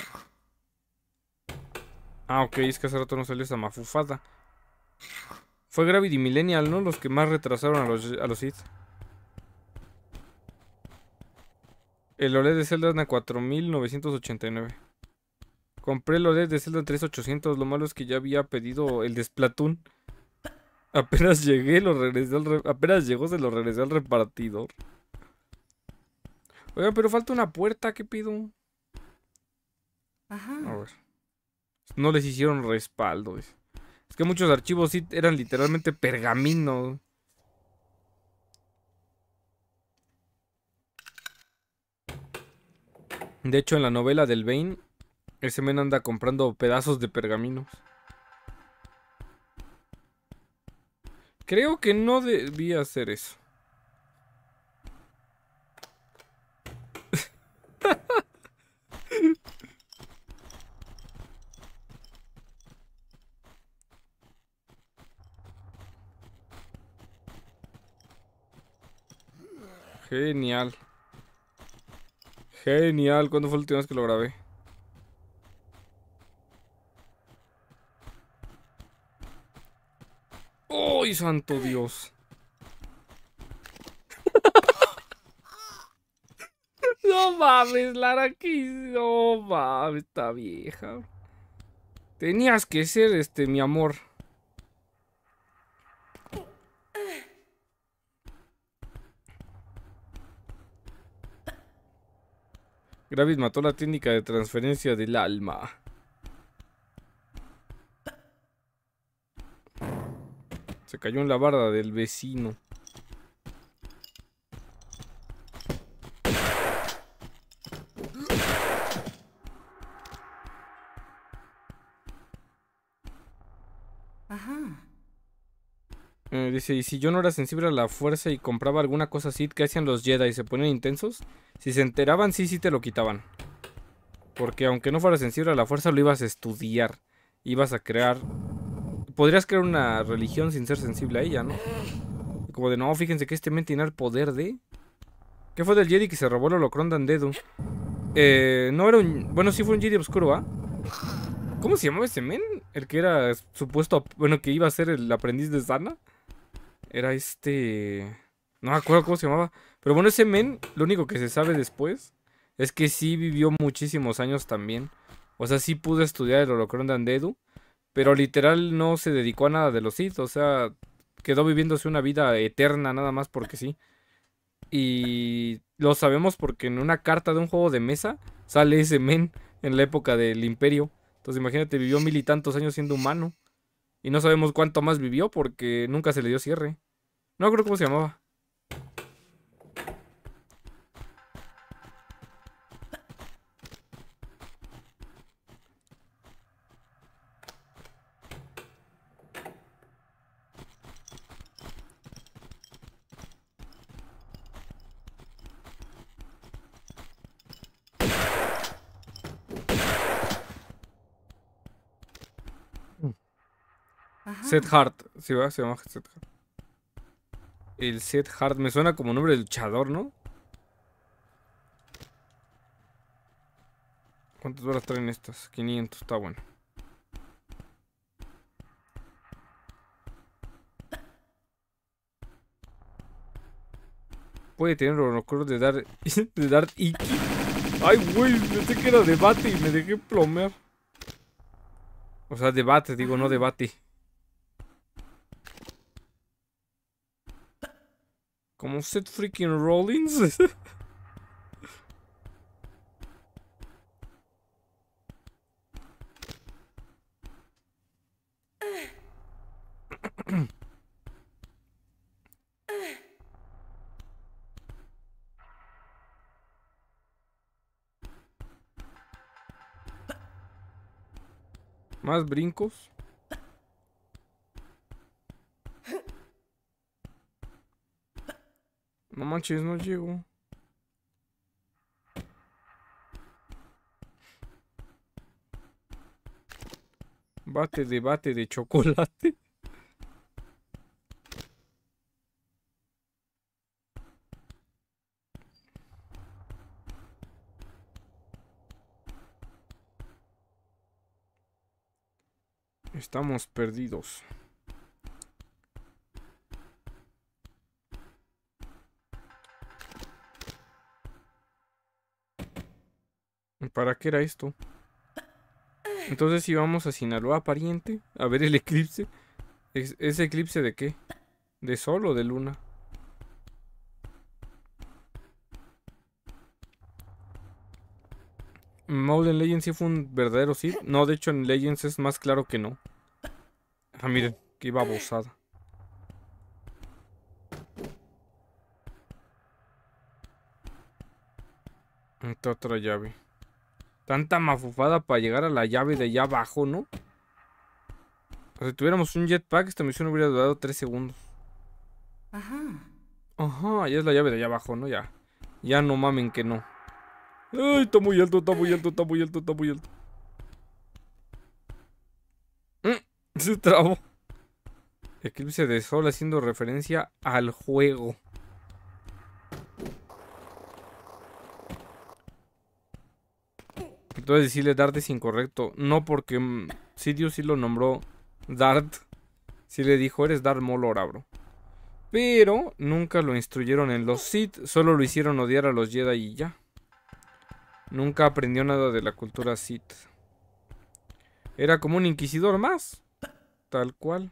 Ah, ok, es que hace rato no salió esa mafufada. Fue Gravid y Millennial, ¿no? Los que más retrasaron a los Sith. El OLED de Zelda anda 4989. Compré el OLED de Zelda en 3800. Lo malo es que ya había pedido el de Splatoon. Apenas llegué, apenas llegó, se lo regresé al repartidor. Oigan, pero falta una puerta, ¿qué pido? Ajá. A ver. No les hicieron respaldo. Es que muchos archivos sí eran literalmente pergamino. De hecho, en la novela del Bane, ese men anda comprando pedazos de pergaminos. Creo que no debía hacer eso. Genial. Genial. ¿Cuándo fue la última vez que lo grabé? ¡Ay, santo Dios! No mames, Lara, no mames, esta vieja. Tenías que ser mi amor. Gravis mató la técnica de transferencia del alma. Se cayó en la barda del vecino. Ajá. Dice, y si yo no era sensible a la fuerza y compraba alguna cosa así, ¿qué hacían los Jedi? ¿Se ponían intensos? Si se enteraban, sí te lo quitaban. Porque aunque no fuera sensible a la fuerza, lo ibas a estudiar. Ibas a crear... Podrías crear una religión sin ser sensible a ella, ¿no? Como de, no, fíjense que este men tiene el poder de... ¿Qué fue del Jedi que se robó el holocrón de Andedu? No era un... Bueno, sí fue un Jedi oscuro, ¿ah? ¿Cómo se llamaba ese men? El que era supuesto... Bueno, que iba a ser el aprendiz de Sana. Era No me acuerdo cómo se llamaba. Pero bueno, ese men, lo único que se sabe después es que sí vivió muchísimos años también. O sea, sí pudo estudiar el holocrón de Andedu. Pero literal no se dedicó a nada de los Sith. O sea, quedó viviéndose una vida eterna nada más porque sí. Y lo sabemos porque en una carta de un juego de mesa sale ese men en la época del Imperio. Entonces imagínate, vivió 1000 y tantos años siendo humano. Y no sabemos cuánto más vivió porque nunca se le dio cierre. No creo cómo se llamaba. Set Hart. Sí, ¿verdad? Se llama Set Hart. El Set Hart me suena como nombre de luchador, ¿no? ¿Cuántas horas traen estas? 500, está bueno. Puede tener holocrón de Darth Iki. Ay, güey, pensé que era debate y me dejé plomear. O sea, debate, digo, no debate. Como Seth freaking Rollins. Más brincos. No manches, no llego. Bate de chocolate. Estamos perdidos. ¿Para qué era esto? Entonces íbamos a Sinaloa, pariente, a ver el eclipse. ¿Es eclipse de qué? ¿De sol o de luna? Maul en Legends sí fue un verdadero Sith. No, de hecho en Legends es más claro que no. Ah, miren, qué babosada. Esta otra llave. Tanta mafufada para llegar a la llave de allá abajo, ¿no? O sea, si tuviéramos un jetpack, esta misión hubiera durado 3 segundos. Ajá, ya es la llave de allá abajo, ¿no? Ya. Ya no mamen que no. Ay, está muy alto, está muy alto, está muy alto, está muy alto. Se trabó. Eclipse de sol haciendo referencia al juego. Entonces decirle Dart es incorrecto. No porque Sidious sí lo nombró Dart. Sí le dijo, eres Darth Maul ahora, bro. Pero nunca lo instruyeron en los Sith. Solo lo hicieron odiar a los Jedi y ya. Nunca aprendió nada de la cultura Sith. Era como un inquisidor más. Tal cual.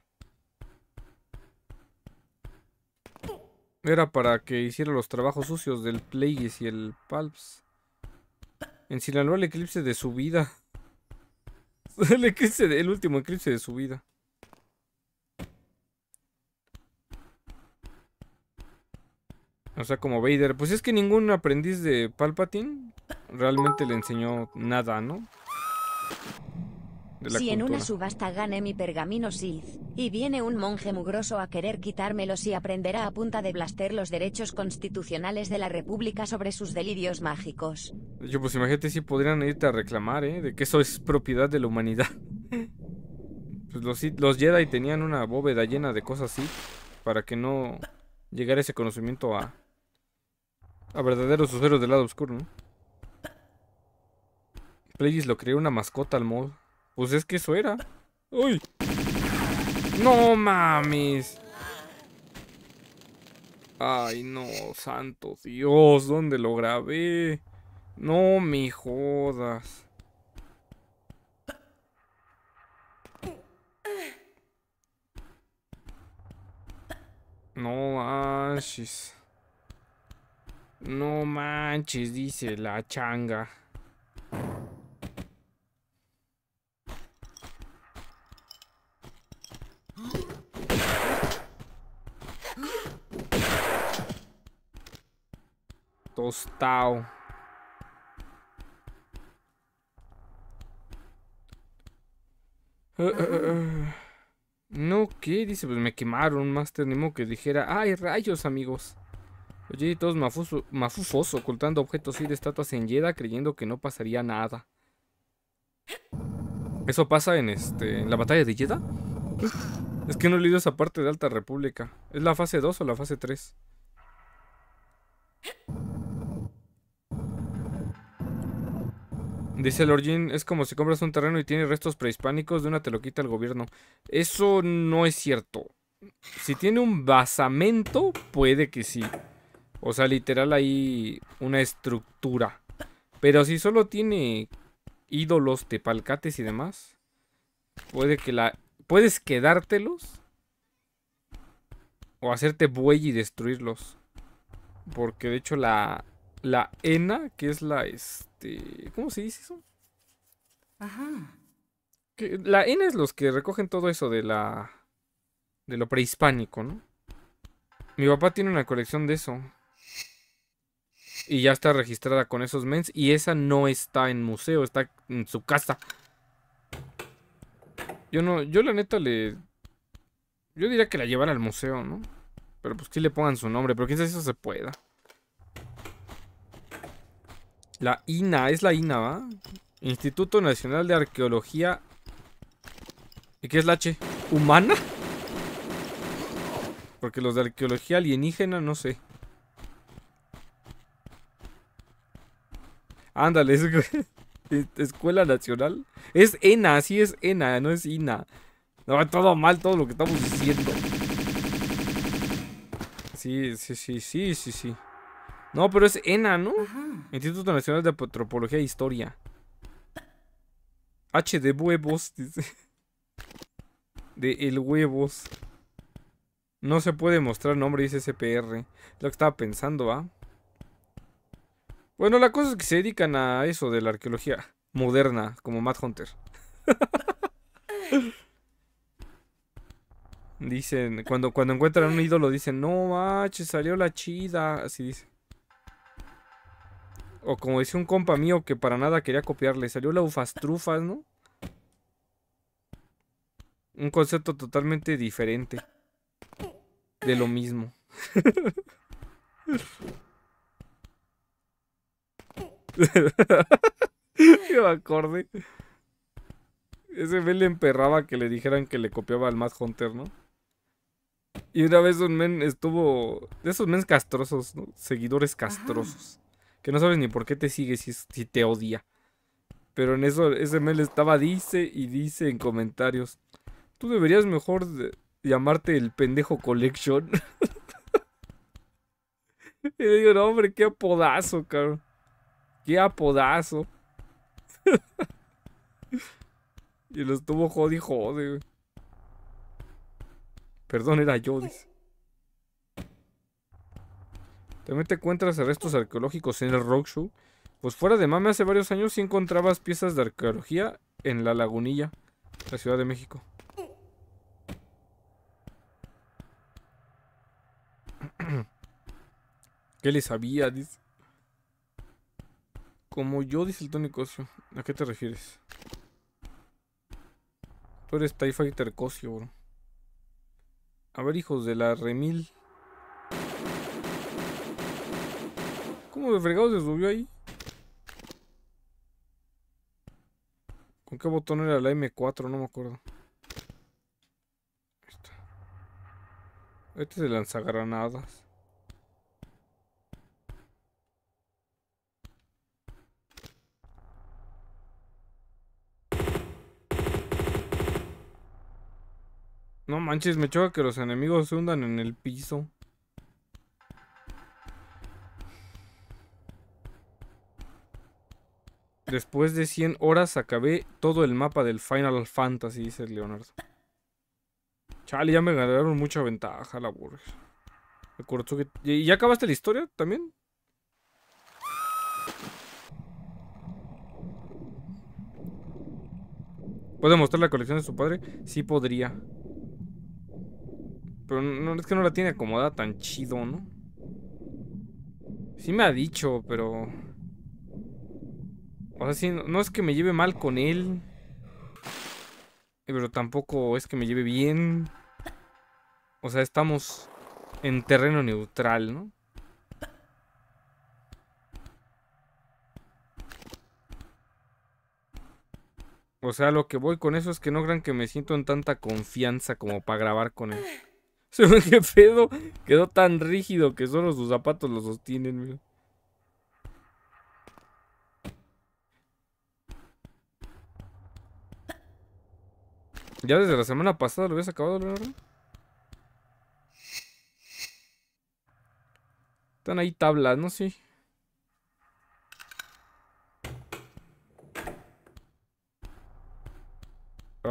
Era para que hiciera los trabajos sucios del Plagueis y el Palps. En Sinaloa el eclipse de su vida. El último eclipse de su vida. O sea, como Vader. Pues es que ningún aprendiz de Palpatine realmente le enseñó nada, ¿no? De la Si en una cultura. subasta gane mi pergamino Sith, y viene un monje mugroso a querer quitármelos y aprenderá a punta de blaster los derechos constitucionales de la República sobre sus delirios mágicos. Yo, pues imagínate si podrían irte a reclamar, de que eso es propiedad de la humanidad. Pues los Jedi tenían una bóveda llena de cosas así, para que no llegara ese conocimiento a verdaderos usuarios del lado oscuro, ¿no? Plagueis lo creó una mascota al mod. Pues es que eso era. ¡Uy! ¡No mames! Ay, no, santo Dios, ¿dónde lo grabé? No me jodas. No manches. No manches, dice la changa. Tostao. No, ¿qué? Dice, pues me quemaron, Master. Ni modo que dijera, ¡ay, rayos, amigos! Oye, todos mafufos ocultando objetos y de estatuas en Jedha creyendo que no pasaría nada. ¿Eso pasa en la batalla de Jedha? Es que no he leído esa parte de Alta República. ¿Es la fase 2 o la fase 3? Dice Lord Jin, es como si compras un terreno y tiene restos prehispánicos, de una te lo quita el gobierno. Eso no es cierto. Si tiene un basamento, puede que sí. O sea, literal hay una estructura. Pero si solo tiene ídolos, tepalcates y demás, puedes quedártelos o hacerte buey y destruirlos. Porque de hecho la ENA, que es ¿cómo se dice eso? Ajá. La ENA es los que recogen todo eso de lo prehispánico, ¿no? Mi papá tiene una colección de eso. Y ya está registrada con esos mens. Y esa no está en museo, está en su casa. Yo la neta yo diría que la llevara al museo, ¿no? Pero pues que le pongan su nombre, pero quién sabe si eso se pueda. La INA, es la INA, ¿va? Instituto Nacional de Arqueología. ¿Y qué es la H? ¿Humana? Porque los de arqueología alienígena, no sé. Ándale, Escuela Nacional. Es ENA, sí es ENA, no es INA. No, todo mal, todo lo que estamos diciendo. Sí. No, pero es ENA, ¿no? Ajá. Instituto Nacional de Antropología e Historia. H de huevos, dice. De el huevos. No se puede mostrar nombre, dice SPR. Es lo que estaba pensando, ¿va? Bueno, la cosa es que se dedican a eso de la arqueología moderna, como Matt Hunter. Dicen, cuando encuentran un ídolo, dicen, no manches, salió la chida. Así dice. O como decía un compa mío que para nada quería copiarle, salió la ufastrufas, ¿no? Un concepto totalmente diferente de lo mismo. Yo me acordé. Ese me le emperraba que le dijeran que le copiaba al Mad Hunter, ¿no? Y una vez un men estuvo... De esos mens castrosos, ¿no? Seguidores castrosos. Que no sabes ni por qué te sigue si te odia. Pero en eso, ese men le estaba dice y dice en comentarios. Tú deberías mejor llamarte el pendejo collection. Y le digo, no, hombre, qué apodazo, cabrón. Qué apodazo. Y lo estuvo jode y jode, güey. Perdón, era yo, dice. También te encuentras restos arqueológicos en el Rock Show. Pues fuera de mame, hace varios años sí encontrabas piezas de arqueología en La Lagunilla, la Ciudad de México. ¿Qué le sabía? Dice. Como yo, dice el Tony Cosio. ¿A qué te refieres? Tú eres TIE Fighter Cosio, bro. A ver, hijos de la remil. ¿Cómo de fregado se subió ahí? ¿Con qué botón era la M4? No me acuerdo. Ahí está. Este es de lanzagranadas. No manches, me choca que los enemigos se hundan en el piso. Después de 100 horas acabé todo el mapa del Final Fantasy, dice Leonardo. Chale, ya me ganaron mucha ventaja la burger. ¿Y ya acabaste la historia también? ¿Puede mostrar la colección de su padre? Sí podría. Pero no, es que no la tiene acomodada tan chido, ¿no? Sí me ha dicho, pero... O sea, sí, no es que me lleve mal con él. Pero tampoco es que me lleve bien. O sea, estamos en terreno neutral, ¿no? O sea, lo que voy con eso es que no crean que me siento en tanta confianza como para grabar con él. ¿Qué pedo? Quedó tan rígido que solo sus zapatos lo sostienen, mira. Ya desde la semana pasada lo habías acabado, Leonardo. Están ahí tablas, ¿no? Sí.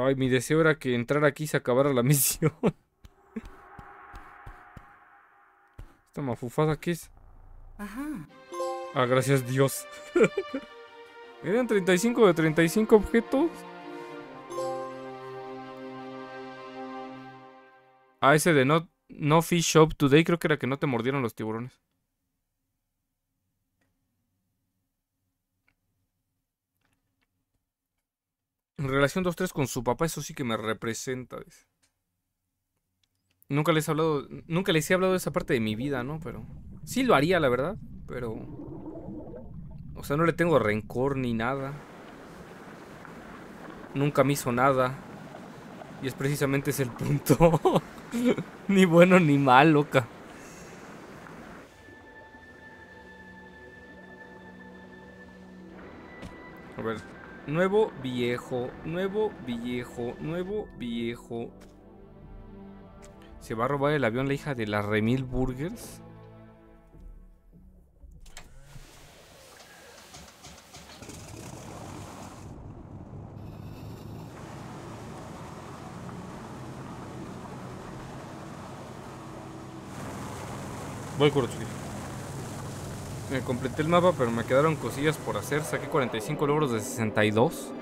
Ay, mi deseo era que entrar aquí y se acabara la misión. Esta mafufada, ¿qué es? Ajá. Ah, gracias Dios. Eran 35 de 35 objetos. Ah, ese de no fish shop today, creo que era que no te mordieron los tiburones. En relación 2-3 con su papá, eso sí que me representa. Dice. Nunca les he hablado de esa parte de mi vida, ¿no? Pero sí lo haría, la verdad. Pero, o sea, no le tengo rencor ni nada. Nunca me hizo nada. Y es precisamente ese el punto. Ni bueno ni mal, loca. A ver. Nuevo, viejo. Nuevo, viejo. Nuevo, viejo. ¿Se va a robar el avión la hija de la Remil Burgers? Voy, Kurosuke. Me completé el mapa, pero me quedaron cosillas por hacer. Saqué 45 logros de 62.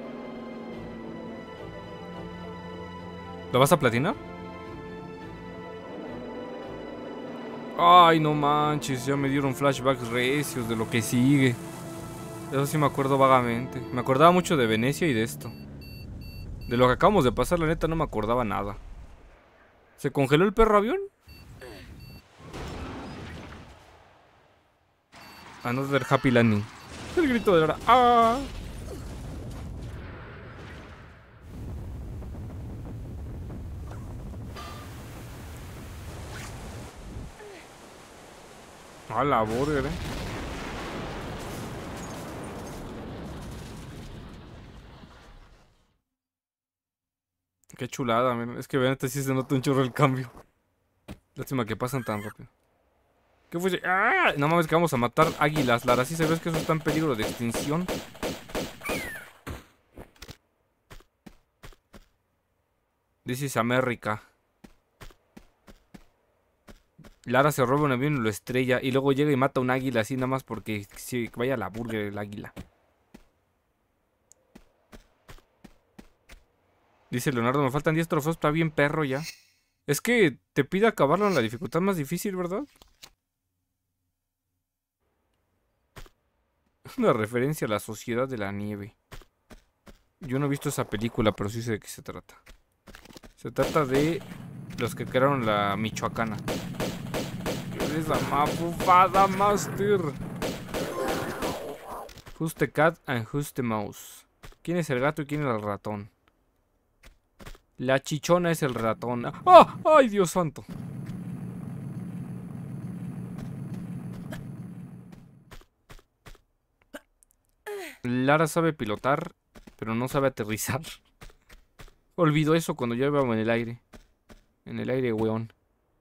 ¿Lo vas a platinar? Ay, no manches, ya me dieron flashbacks recios de lo que sigue. Eso sí me acuerdo vagamente. Me acordaba mucho de Venecia y de esto. De lo que acabamos de pasar, la neta no me acordaba nada. ¿Se congeló el perro avión? Another happy landing. El grito de Lara. ¡Ah! A la burger, Qué chulada, miren. Es que vean, sí se nota un chorro el cambio. Lástima que pasan tan rápido. ¿Qué fue ese? ¡Ah! No mames que vamos a matar águilas, Lara. ¿Sí sabes que eso está en peligro de extinción? This is America. Lara se roba un avión y lo estrella. Y luego llega y mata a un águila así nada más porque si vaya a la burger el águila. Dice Leonardo, me faltan 10 trofeos, está bien perro ya. Es que te pide acabarlo en la dificultad más difícil, ¿verdad? Una referencia a la Sociedad de la Nieve. Yo no he visto esa película, pero sí sé de qué se trata. Se trata de los que crearon la Michoacana. Es la mafufada master. Who's the cat and who's the mouse? ¿Quién es el gato y quién es el ratón? La chichona es el ratón. ¡Ah! ¡Ay, Dios santo! Lara sabe pilotar, pero no sabe aterrizar. Olvidó eso cuando ya íbamos en el aire. En el aire, weón.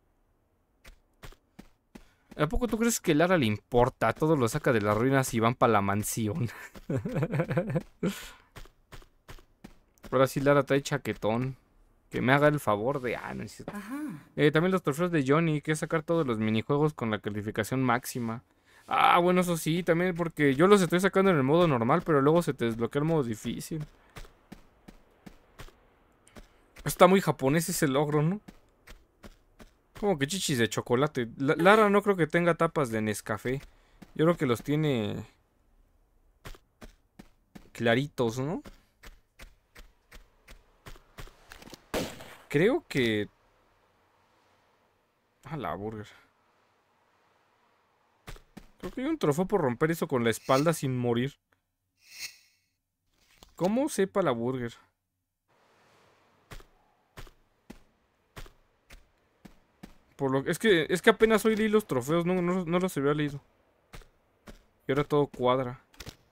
¿A poco tú crees que Lara le importa? Todo lo saca de las ruinas y van para la mansión. Ahora sí, Lara trae chaquetón. Que me haga el favor de... Ah, no es cierto. También los trofeos de Johnny, que es sacar todos los minijuegos con la calificación máxima. Ah, bueno, eso sí, también porque yo los estoy sacando en el modo normal, pero luego se te desbloquea el modo difícil. Está muy japonés ese logro, ¿no? Como que chichis de chocolate. Lara no creo que tenga tapas de Nescafé. Yo creo que los tiene... claritos, ¿no? Creo que... Ah, la burger. Creo que hay un trofeo por romper eso con la espalda sin morir. ¿Cómo sepa la burger? Por lo... Es que apenas hoy leí los trofeos, no los había leído. Y ahora todo cuadra.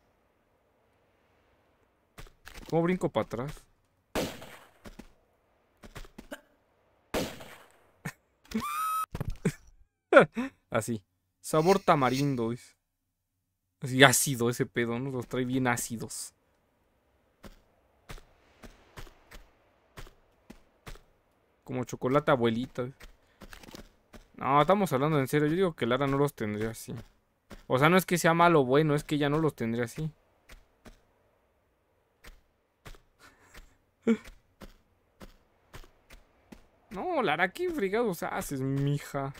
¿Cómo brinco para atrás? Así. Sabor tamarindo. Así ácido ese pedo, ¿no? Los trae bien ácidos. Como chocolate abuelita. No, estamos hablando en serio. Yo digo que Lara no los tendría así. O sea, no es que sea malo o bueno, es que ella no los tendría así. No, Lara, ¿qué fregados haces, mija?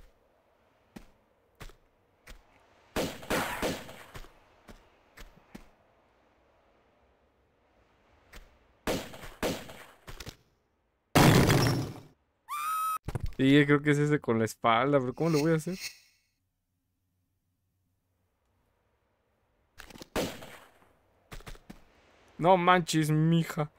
Sí, creo que es ese con la espalda, pero ¿cómo lo voy a hacer? No manches, mija.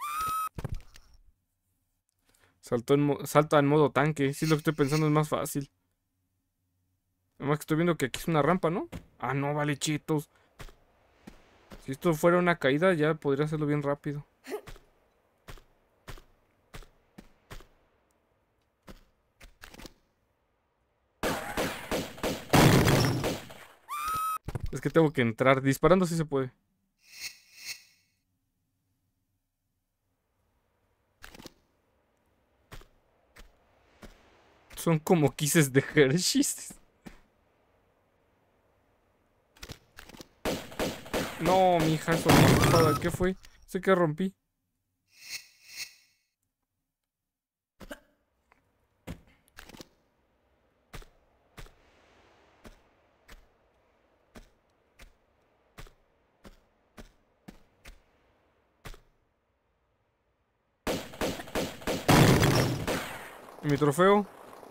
Salta en modo tanque. Sí, lo que estoy pensando es más fácil. Además que estoy viendo que aquí es una rampa, ¿no? Ah, no, vale, chitos. Si esto fuera una caída, ya podría hacerlo bien rápido. Es que tengo que entrar. Disparando sí se puede. Son como quises de Hershey's. No, mija, eso no. ¿Qué fue? Sé que rompí. ¿Y mi trofeo?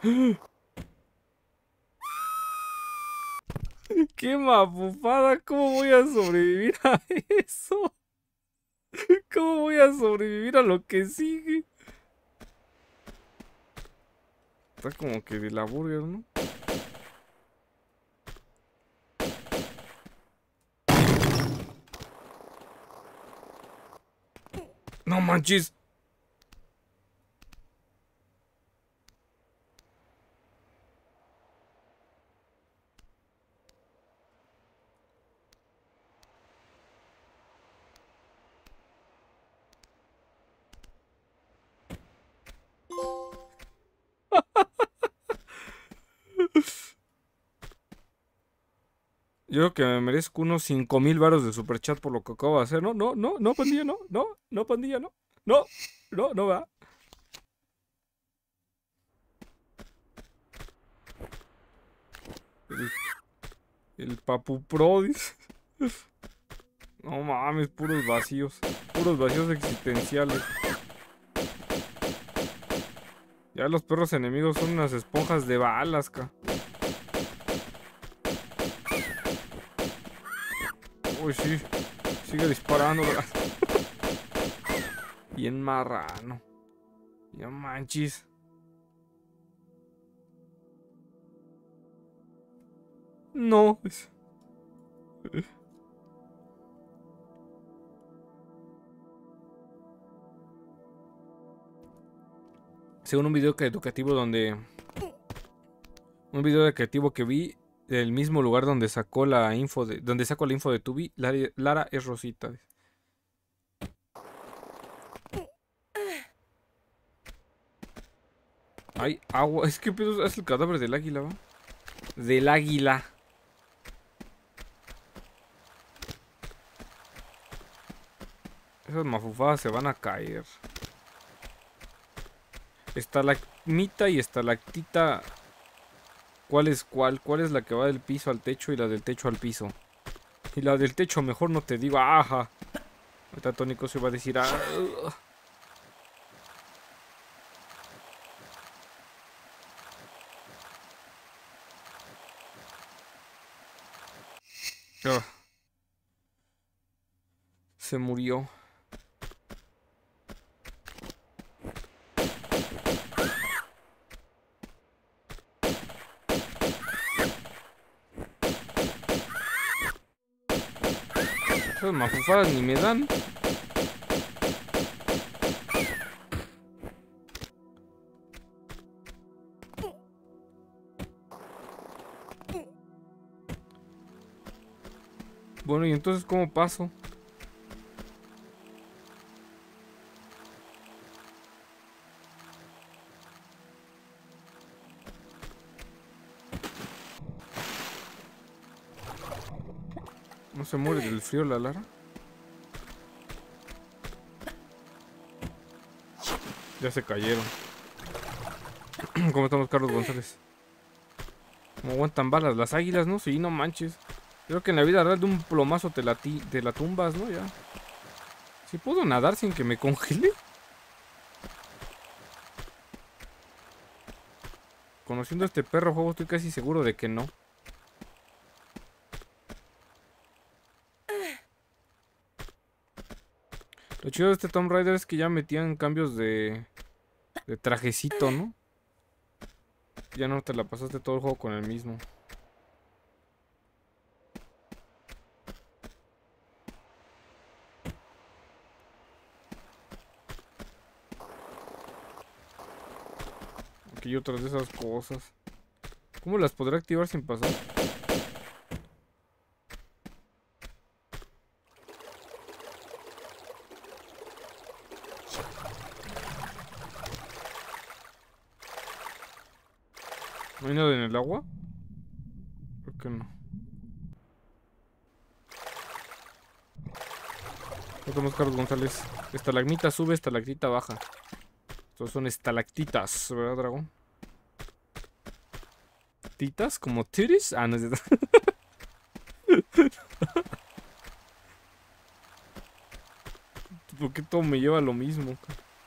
¡Qué mafufada! ¿Cómo voy a sobrevivir a eso? ¿Cómo voy a sobrevivir a lo que sigue? Está como que de la burger, ¿no? ¡No manches! Yo creo que me merezco unos 5000 varos de superchat por lo que acabo de hacer. No, no, no, no, pandilla, no, no, no, pandilla, no, no, no, no va. El, el Papu Pro, dice. No mames, puros vacíos existenciales. Ya los perros enemigos son unas esponjas de balas, ca. Uy, sí, sigue disparando, ¿verdad? Bien marrano. Ya manches. No. Según un video educativo donde... Un video educativo que vi del mismo lugar donde sacó la info de... Donde sacó la info de Tubi, Lara es Rosita. Hay agua. Es que pedo es el cadáver del águila, ¿va? Del águila. Esas mafufadas se van a caer. Estalagmita y estalactita. ¿Cuál es cuál? ¿Cuál es la que va del piso al techo y la del techo al piso? Y la del techo mejor no te digo. Ajá. Ahorita Tónico se va a decir. Ah, se murió. Esas mafufadas ni me dan. Bueno, ¿y entonces cómo paso? No se muere del frío la Lara. Ya se cayeron. ¿Cómo estamos, Carlos González? ¿Cómo aguantan balas las águilas, no? Sí, no manches. Creo que en la vida real de un plomazo te la tumbas, ¿no? Ya. ¿Sí puedo nadar sin que me congele? Conociendo a este perro juego estoy casi seguro de que no. Lo chido de este Tomb Raider es que ya metían cambios de trajecito, ¿no? Ya no te la pasaste todo el juego con el mismo. Aquí hay otras de esas cosas. ¿Cómo las podré activar sin pasar? ¿No hay nada en el agua? ¿Por qué no? Otro Carlos González. Estalagmita sube, estalactita baja. Estos son estalactitas, ¿verdad, dragón? ¿Titas? ¿Como tiris? Ah, no es cierto. ¿Por qué todo me lleva a lo mismo?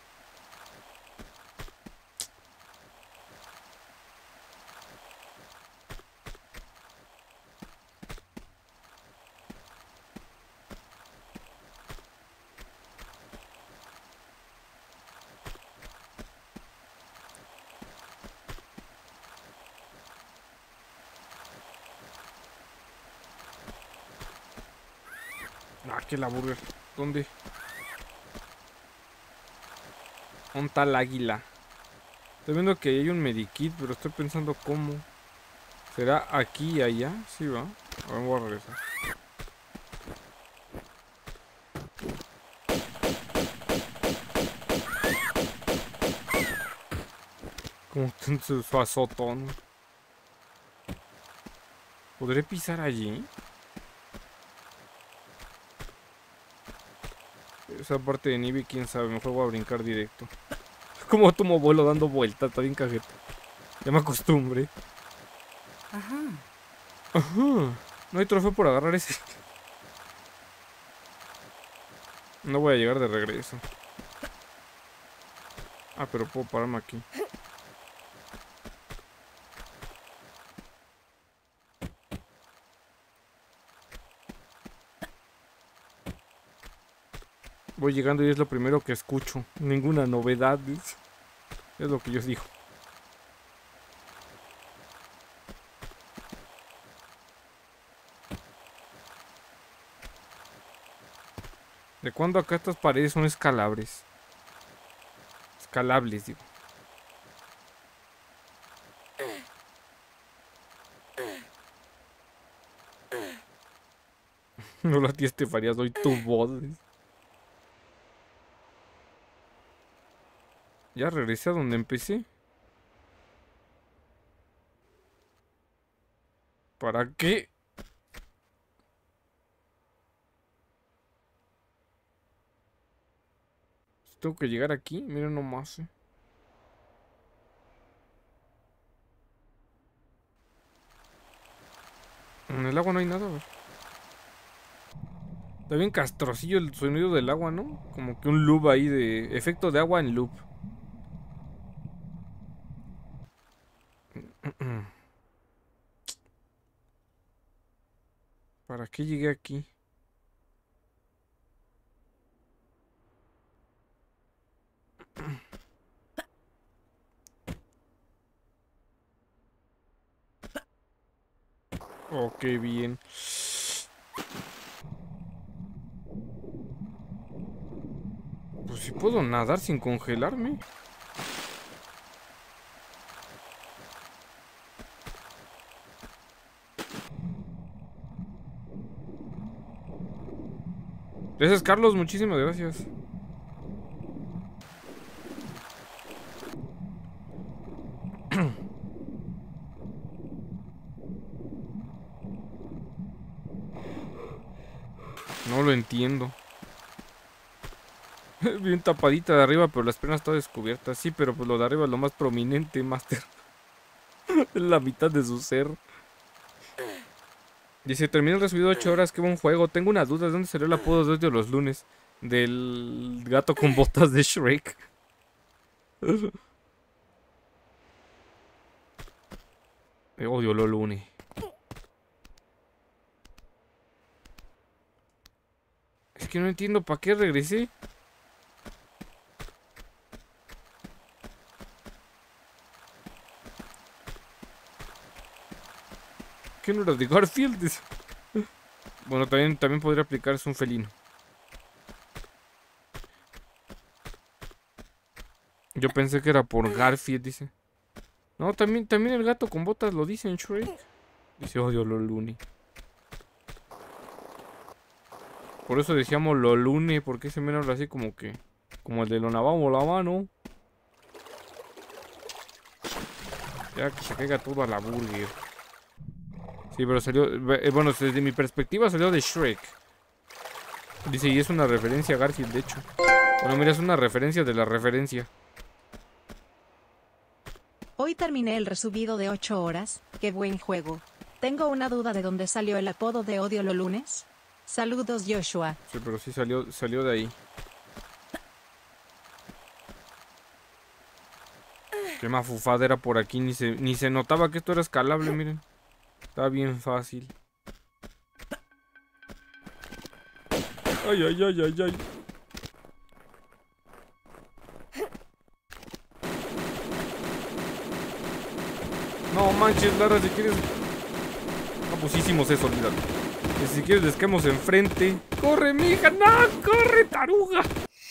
Ah, que la burger. ¿Dónde? ¿Dónde está el águila? Estoy viendo que hay un medikit, pero estoy pensando cómo. ¿Será aquí y allá? Sí, va. A ver, voy a regresar. Como su azotón. ¿Podré pisar allí? Esa parte de nieve, quién sabe. Mejor voy a brincar directo. Como tomo vuelo dando vueltas, está bien cajeta. Ya me acostumbré. Ajá. Ajá. No hay trofeo por agarrar ese. No voy a llegar de regreso. Ah, pero puedo pararme aquí. Voy llegando y es lo primero que escucho. Ninguna novedad. Es lo que yo digo. ¿De cuándo acá estas paredes son escalables? Escalables, digo. No la tía Estefanía, doy tu voz. Ya regresé a donde empecé. ¿Para qué? Tengo que llegar aquí, miren nomás. En el agua no hay nada, a ver. Está bien castrocillo el sonido del agua, ¿no? Como que un loop ahí de... Efecto de agua en loop. ¿Para qué llegué aquí? Oh, qué bien. Pues si puedo nadar sin congelarme. Gracias, Carlos, muchísimas gracias. No lo entiendo. Bien tapadita de arriba, pero las piernas todas descubiertas. Sí, pero pues lo de arriba es lo más prominente, Master. Es la mitad de su ser. Dice, terminé el resubido 8 horas, qué buen juego. Tengo una duda, ¿de dónde salió el apodo de Odio los lunes? Del gato con botas de Shrek. Odio los lunes. Es que no entiendo para qué regresé. ¿Qué no era de Garfield? Bueno, también podría aplicarse un felino. Yo pensé que era por Garfield, dice. No, también el gato con botas lo dice en Shrek. Dice, odio Lolune. Por eso decíamos Lolune, porque ese menos así como que... Como el de lo navamos la mano. Ya que se caiga todo a la burger. Sí, pero salió... bueno, desde mi perspectiva salió de Shrek. Dice, y es una referencia a Garfield, de hecho. Bueno, mira, es una referencia de la referencia. Hoy terminé el resubido de 8 horas, qué buen juego. Tengo una duda de dónde salió el apodo de Odio los lunes. Saludos, Joshua. Sí, pero sí salió de ahí. Qué mafufada era por aquí, ni se notaba que esto era escalable, miren. Está bien fácil. Ay, ay, ay, ay, ay. No manches, Lara, si quieres... No, pues hicimos eso, olvídalo. Que si quieres les caemos enfrente. ¡Corre, mija! ¡No! ¡Corre, taruga!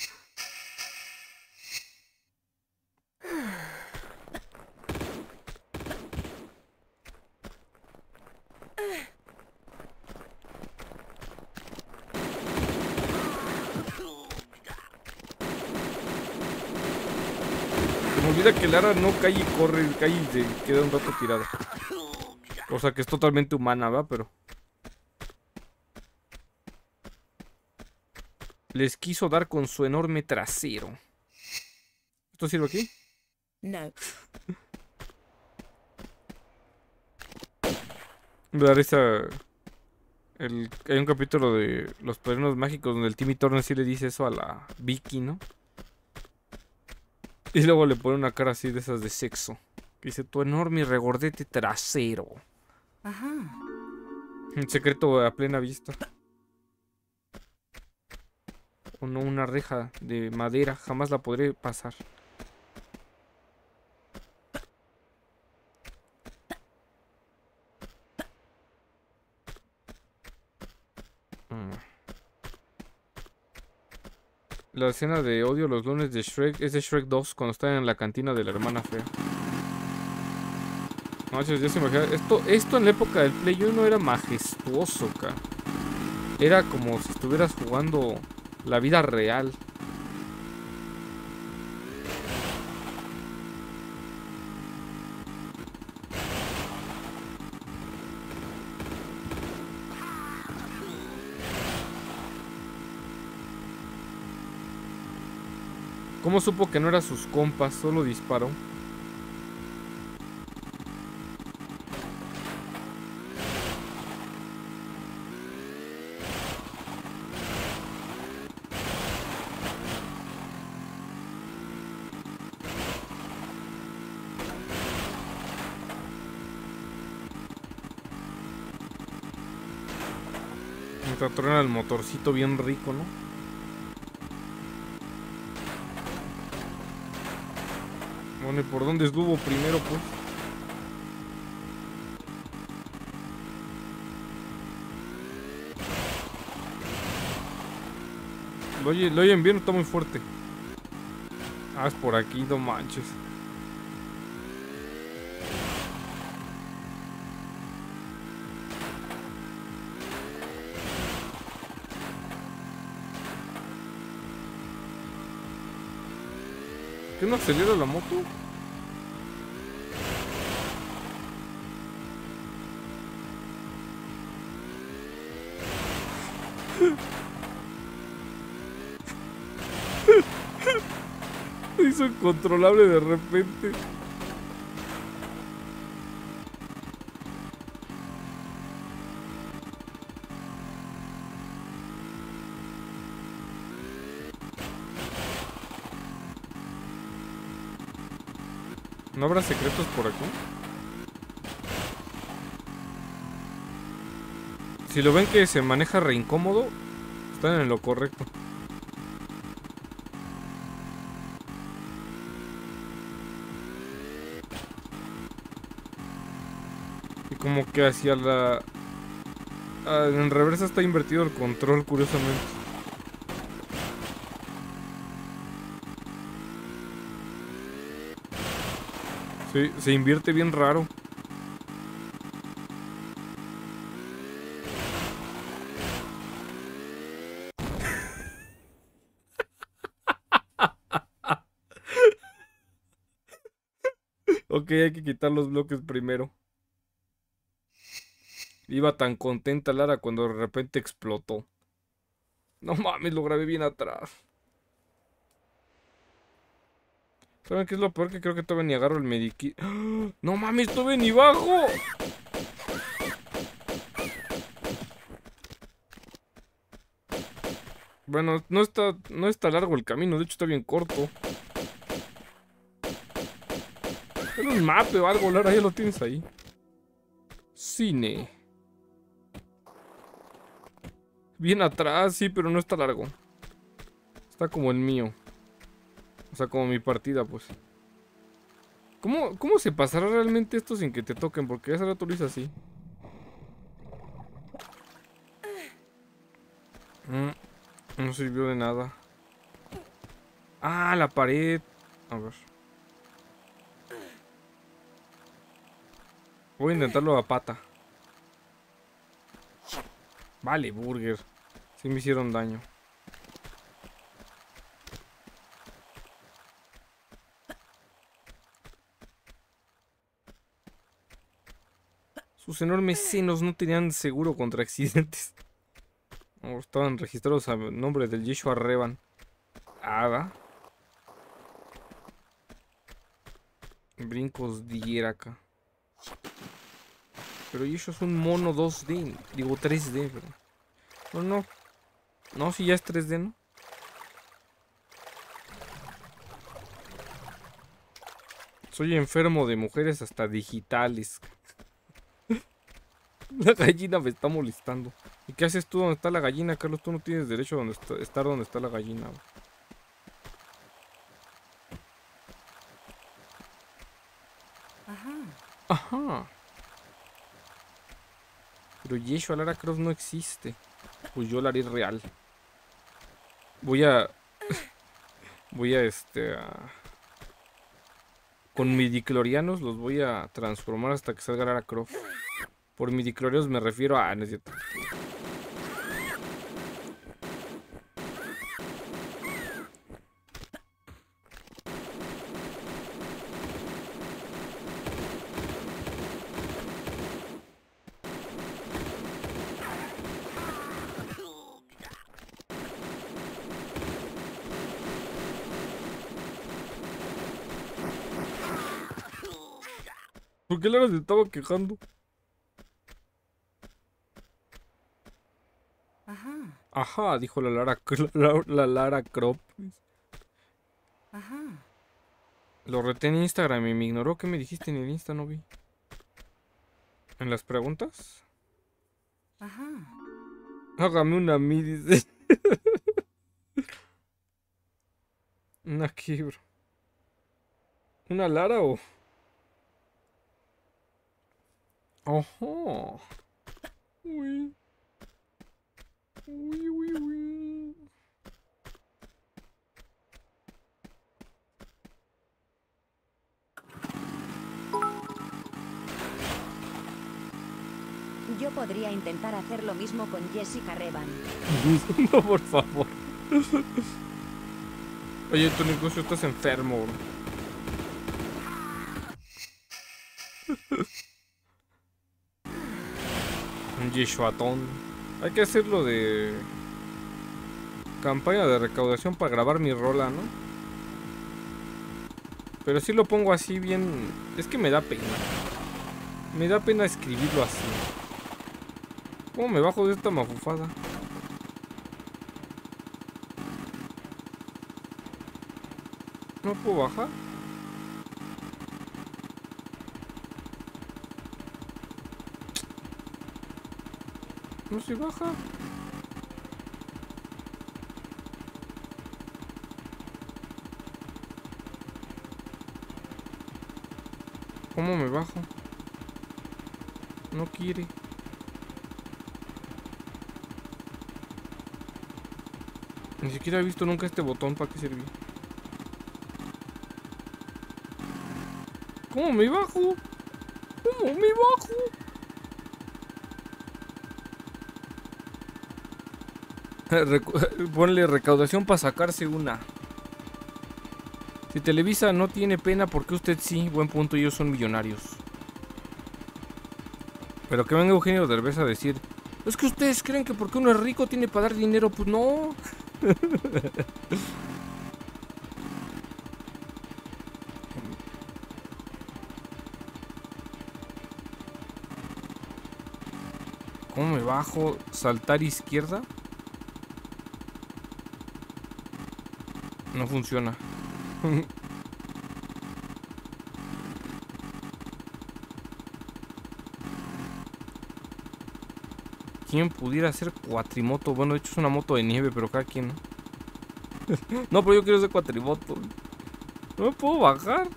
Se me olvida que Lara no cae y corre, cae y se queda un rato tirada. O sea que es totalmente humana, ¿va? Pero... les quiso dar con su enorme trasero. ¿Esto sirve aquí? No. Dar esa... hay un capítulo de Los Padrinos Mágicos donde el Timmy Turner sí le dice eso a la Vicky, ¿no? Y luego le pone una cara así de esas de sexo. Que dice, tu enorme y regordete trasero. Ajá. Un secreto a plena vista. O no, una reja de madera. Jamás la podré pasar. La escena de Odio los lunes de Shrek es de Shrek 2 cuando están en la cantina de la hermana fea. No, ya se imagina. Esto en la época del Play 1 era majestuoso, cara. Era como si estuvieras jugando la vida real. ¿Cómo supo que no era sus compas? Solo disparó. Me truena el motorcito bien rico, ¿no? Bueno, ¿y por dónde estuvo primero, pues? ¿Lo oyen bien o está muy fuerte? Ah, es por aquí, no manches. ¿Qué no acelera la moto? hizo incontrolable de repente. ¿No habrá secretos por aquí? Si lo ven que se maneja re incómodo, están en lo correcto. Y como que hacia la... en reversa está invertido el control, curiosamente. Sí, se invierte bien raro. Ok, hay que quitar los bloques primero. Iba tan contenta Lara cuando de repente explotó. No mames, lo grabé bien atrás. ¿Saben qué es lo peor? Que creo que todavía ni agarro el medikit. ¡Ah! ¡No mames, todavía ni bajo! Bueno, no está largo el camino, de hecho está bien corto. Era un mapa o algo, Lara, ya lo tienes ahí. Cine. Bien atrás, sí, pero no está largo. Está como el mío. O sea, como mi partida, pues. ¿Cómo se pasará realmente esto sin que te toquen? Porque hace rato lo hice así. No sirvió de nada. Ah, la pared. A ver. Voy a intentarlo a pata. Vale, burger. Sí me hicieron daño. Sus enormes senos no tenían seguro contra accidentes. No, estaban registrados a nombre del Yeshua Revan. Haga. Brincos acá. Pero Yeshua es un mono 2D. Digo 3D, ¿verdad? No. No, si ya es 3D, ¿no? Soy enfermo de mujeres hasta digitales. La gallina me está molestando. ¿Y qué haces tú donde está la gallina, Carlos? Tú no tienes derecho a estar donde está la gallina. Ajá. Pero Yeshua Lara Croft no existe. Pues yo la haré real. Voy a con midichlorianos los voy a transformar hasta que salga Lara Croft. Por midichlorianos me refiero a... No es cierto. ¿Por qué Lara se estaba quejando? Ajá, dijo la Lara Croft. Ajá. Lo reté en Instagram y me ignoró. ¿Qué me dijiste en el Insta? No vi. ¿En las preguntas? Ajá. Hágame una mi, dice. Una qué, bro. ¿Una Lara o...? Ojo. Uy. Uy. Yo podría intentar hacer lo mismo con Jessica Revan. No, por favor. Oye, tu negocio estás enfermo, bro. Un Yeshuatón. Hay que hacerlo de... campaña de recaudación para grabar mi rola, ¿no? Pero sí lo pongo así bien. Es que me da pena. Me da pena escribirlo así. ¿Cómo me bajo de esta mafufada? ¿No puedo bajar? No se baja. ¿Cómo me bajo? No quiere. Ni siquiera he visto nunca este botón. ¿Para qué servía? ¿Cómo me bajo? ¿Cómo me bajo? Ponle recaudación para sacarse una. Si Televisa no tiene pena, ¿por qué usted sí? Buen punto, ellos son millonarios. Pero que venga Eugenio Derbez a decir: es que ustedes creen que porque uno es rico tiene para dar dinero. Pues no. ¿Cómo me bajo? ¿Saltar izquierda? No funciona. ¿Quién pudiera hacer cuatrimoto? Bueno, de hecho es una moto de nieve, pero cada quien, ¿no? No, pero yo quiero hacer cuatrimoto. No me puedo bajar.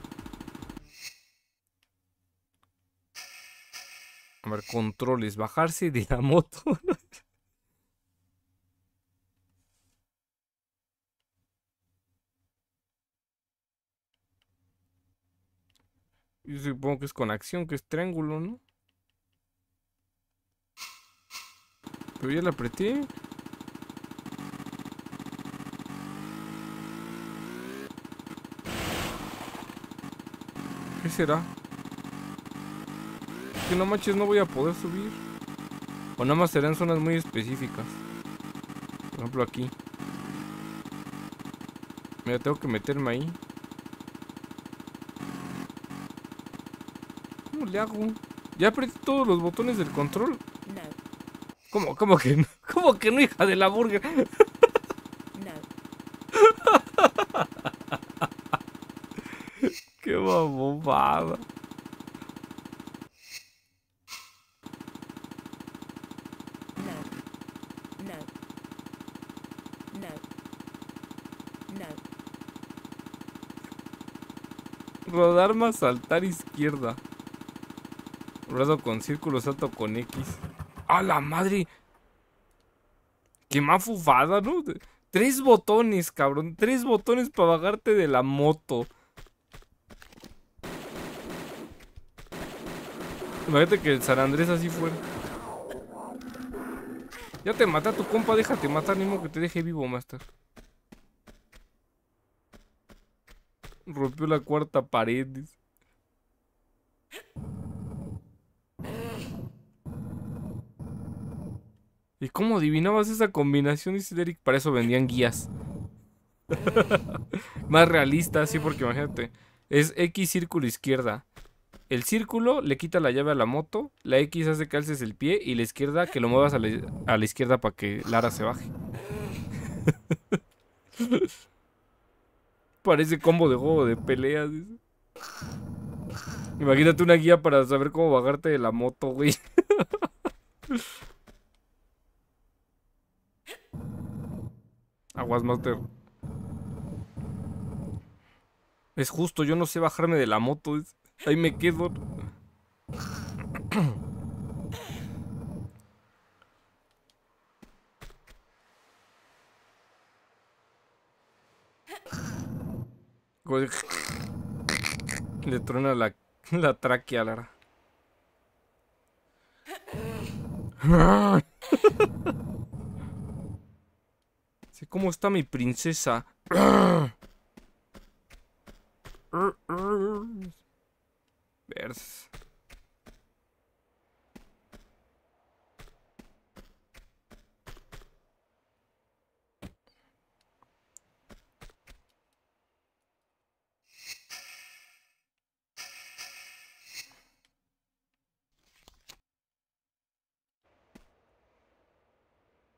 A ver, controles. Bajarse de la moto. Yo supongo que es con acción, que es triángulo, ¿no? Pero ya la apreté. ¿Qué será? Que no manches, no voy a poder subir. O nada más serán zonas muy específicas. Por ejemplo aquí. Mira, tengo que meterme ahí. ¿Cómo le hago? Ya apreté todos los botones del control. ¿Cómo que no? ¿Cómo que no, hija de la burger? Qué babobada. Rodar más saltar izquierda. Ruedo con círculo, salto con X. ¡A la madre! ¡Qué mafufada!, ¿no? 3 botones, cabrón. 3 botones para bajarte de la moto. Imagínate que el San Andrés así fuera. Ya te maté a tu compa, déjate matar, ni modo que te deje vivo, master. Rompió la cuarta pared. ¿Y cómo adivinabas esa combinación? Dice Eric. Para eso vendían guías. Más realista, sí, porque imagínate. Es X círculo izquierda. El círculo le quita la llave a la moto. La X hace que alces el pie. Y la izquierda que lo muevas a la izquierda para que Lara se baje. Parece combo de juego de peleas. Dice. Imagínate una guía para saber cómo bajarte de la moto, güey. Aguas, Master. Es justo, yo no sé bajarme de la moto. Ahí me quedo. Le truena la tráquea, Lara. Sé cómo está mi princesa. Vers.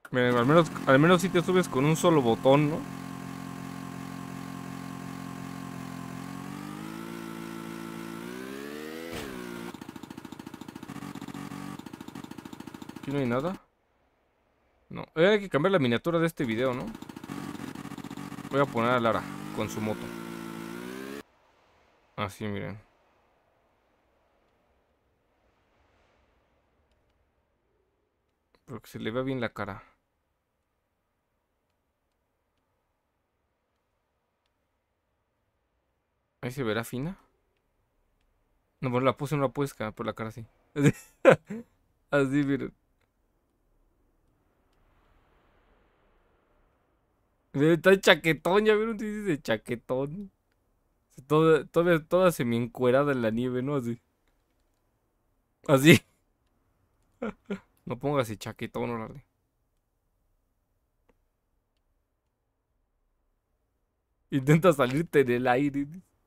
Miren, al menos si te subes con un solo botón, ¿no? Aquí no hay nada. No, hay que cambiar la miniatura de este video, ¿no? Voy a poner a Lara con su moto. Así, miren. Pero que se le vea bien la cara. Ahí se verá fina. No, bueno, la puse, no la puedes cambiar por la cara así. Así, miren. Está chaquetón, ya vieron, dice de chaquetón. Toda semi encuerada en la nieve, ¿no? Así. Así. No pongas el chaquetón, órale. Intenta salirte del aire.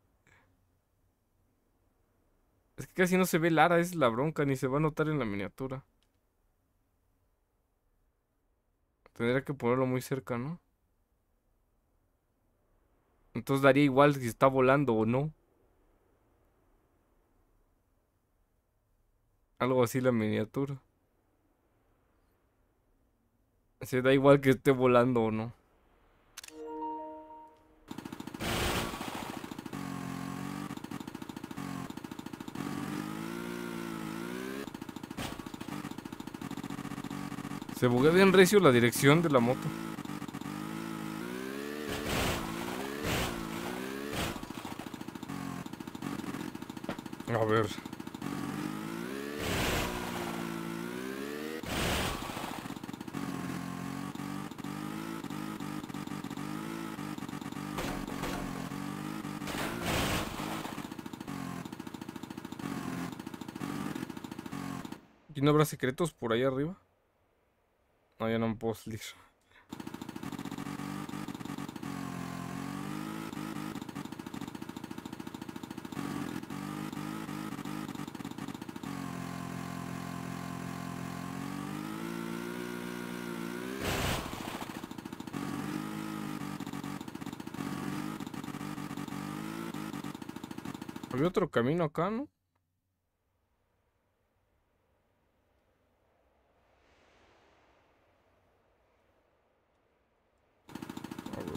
Es que casi no se ve Lara, es la bronca, ni se va a notar en la miniatura. Tendría que ponerlo muy cerca, ¿no? Entonces daría igual si está volando o no. Algo así la miniatura. Se da igual que esté volando o no. Se buguea bien recio la dirección de la moto. A ver. ¿Y no habrá secretos por ahí arriba? No, ya no me puedo salir. Había otro camino acá, ¿no? A ver.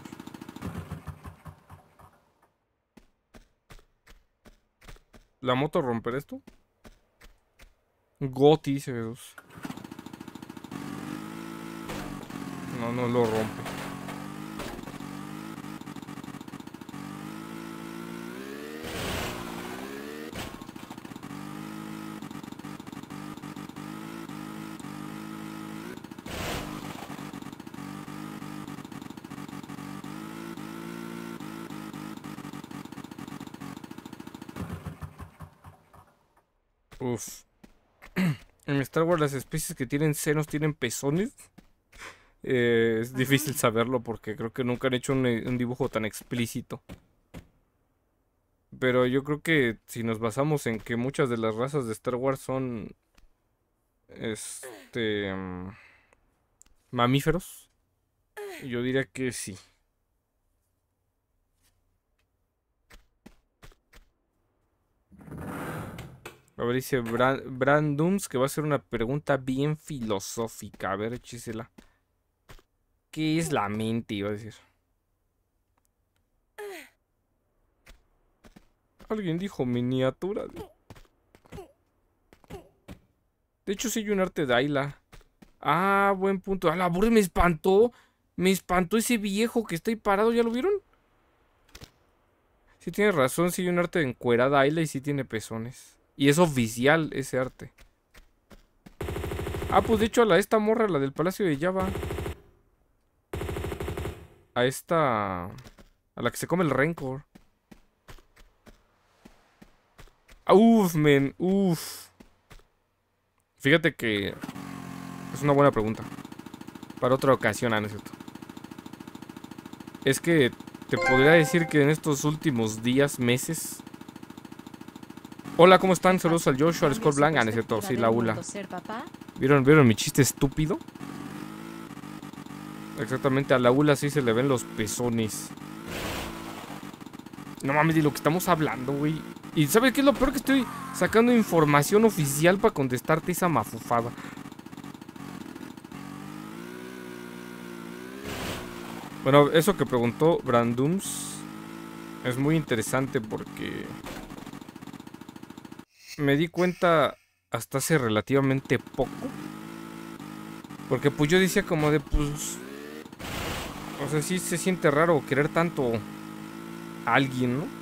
¿La moto romper esto? Goti, dice B2. No, no lo rompe. Uf. En Star Wars las especies que tienen senos tienen pezones. Es difícil saberlo porque creo que nunca han hecho un dibujo tan explícito. Pero yo creo que si nos basamos en que muchas de las razas de Star Wars son mamíferos, yo diría que sí. A ver, dice Brandums que va a hacer una pregunta bien filosófica. A ver, échisela. ¿Qué es la mente? Iba a decir. Alguien dijo miniatura. De hecho, sí hay un arte de Ayla. Ah, buen punto. A la burra me espantó. Me espantó ese viejo que está ahí parado. ¿Ya lo vieron? Sí tiene razón. Sí hay un arte de encuerada Ayla y sí tiene pezones. Y es oficial ese arte. Ah, pues de hecho esta morra, la del Palacio de Java. A esta... A la que se come el Rancor. Uf, men, uf. Fíjate que es una buena pregunta. Para otra ocasión, ¿no es cierto? Es que te podría decir que en estos últimos días, meses... Hola, ¿cómo están? Saludos al Joshua, al Score Blanc, ¿no es cierto? Sí, la Ula. ¿Vieron mi chiste estúpido? Exactamente, a la Ula sí se le ven los pezones. No mames, de lo que estamos hablando, güey. ¿Y sabes qué es lo peor? Que estoy sacando información oficial para contestarte esa mafufada. Bueno, eso que preguntó Brandums es muy interesante porque me di cuenta hasta hace relativamente poco. Porque pues yo decía como de pues... O sea, sí se siente raro querer tanto a alguien, ¿no?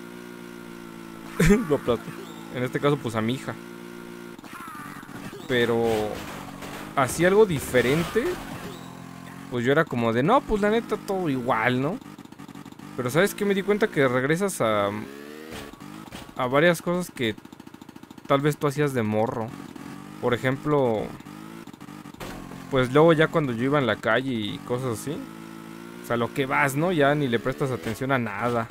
Lo aplasto. En este caso pues a mi hija. Pero... Así algo diferente. Pues yo era como de no, pues la neta todo igual, ¿no? Pero ¿sabes qué? Me di cuenta que regresas a varias cosas que tal vez tú hacías de morro. Por ejemplo, pues luego ya cuando yo iba en la calle y cosas así, o sea, lo que vas, ¿no? Ya ni le prestas atención a nada.